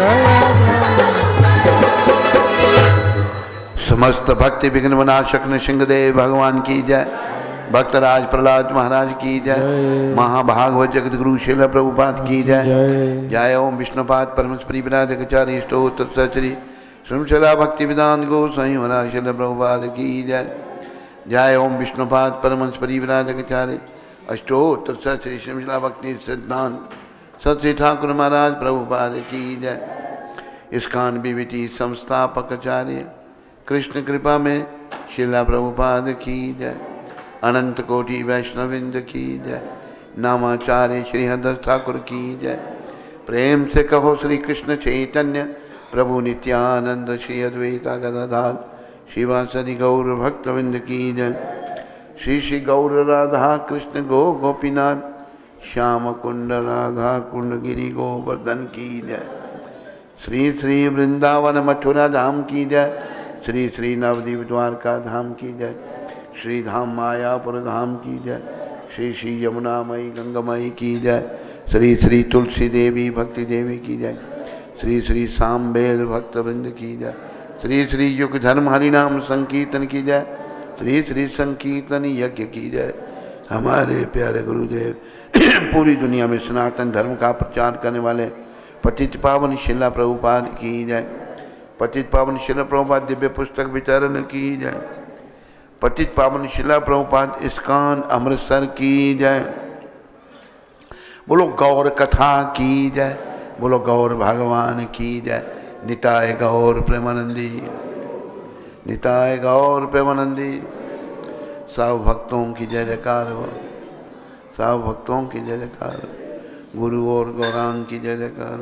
समस्त भक्ति विघ्न विनाशक नृसिंह देव भगवान की जय। भक्तराज प्रहलाद महाराज की जय। महाभागवत जगत गुरु शिल प्रभुपाद की जय। जय ओम विष्णुपाद परमस्परि विराजकचारी स्तोत्र सचरी श्रृंखला भक्ति विधान गोसाई महाराज शिल प्रभुपाद की जय। जय ओम विष्णुपाद परमस्परि विराजकचारी अष्टोत्र सचरी श्रृंखला भक्ति सिद्धांत सत ठाकुर महाराज प्रभुपाद की जय। इस्कान विविधि संस्थापकाचार्य कृष्ण कृपा में शिला प्रभुपाद की जय। अनंत कोटि वैष्णविंद की जय। नामाचार्य श्री हरदास ठाकुर की जय। प्रेम से कहो श्री कृष्ण चैतन्य प्रभु नित्यानंद श्री अद्वैता गदाधार शिवासदि गौर भक्तविंद की जय। श्री श्री गौर राधा कृष्ण गो गोपीनाथ श्याम कुंड राधा कुंड गिरी गोवर्धन की जय। श्री श्री वृंदावन मथुरा धाम की जय। श्री श्री नवदीप द्वारका धाम की जय। श्री धाम मायापुर धाम की जय। श्री श्री यमुनामयी गंगामयी की जय। श्री श्री तुलसी देवी भक्ति देवी की जय। श्री श्री सामवेद भक्तवृंद की जय। श्री श्री युग धर्म हरिनाम संकीर्तन की जय। श्री श्री संकीर्तन यज्ञ की जय। हमारे प्यारे गुरुदेव पूरी दुनिया में सनातन धर्म का प्रचार करने वाले पतित पावन शिला प्रभुपाद की जय। पतित पावन शिला प्रभुपाद दिव्य पुस्तक वितरण की जय। पतित पावन शिला प्रभुपाद इस्कान अमृतसर की जय। बोलो गौर कथा की जय। बोलो गौर भगवान की जय। निताय गौर प्रेमानंदी निताय गौर प्रेमानंदी। सब भक्तों की जय जयकार हो। सब भक्तों की जय जयकार। गुरु और गौरांग की जय जयकार।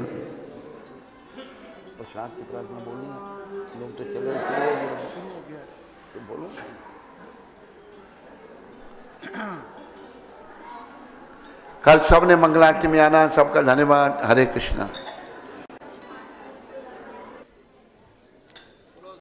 प्रसाद की प्रार्थना बोली लोग तो चले तो बोलो। कल सबने मंगलारती में आना। सबका धन्यवाद। हरे कृष्णा।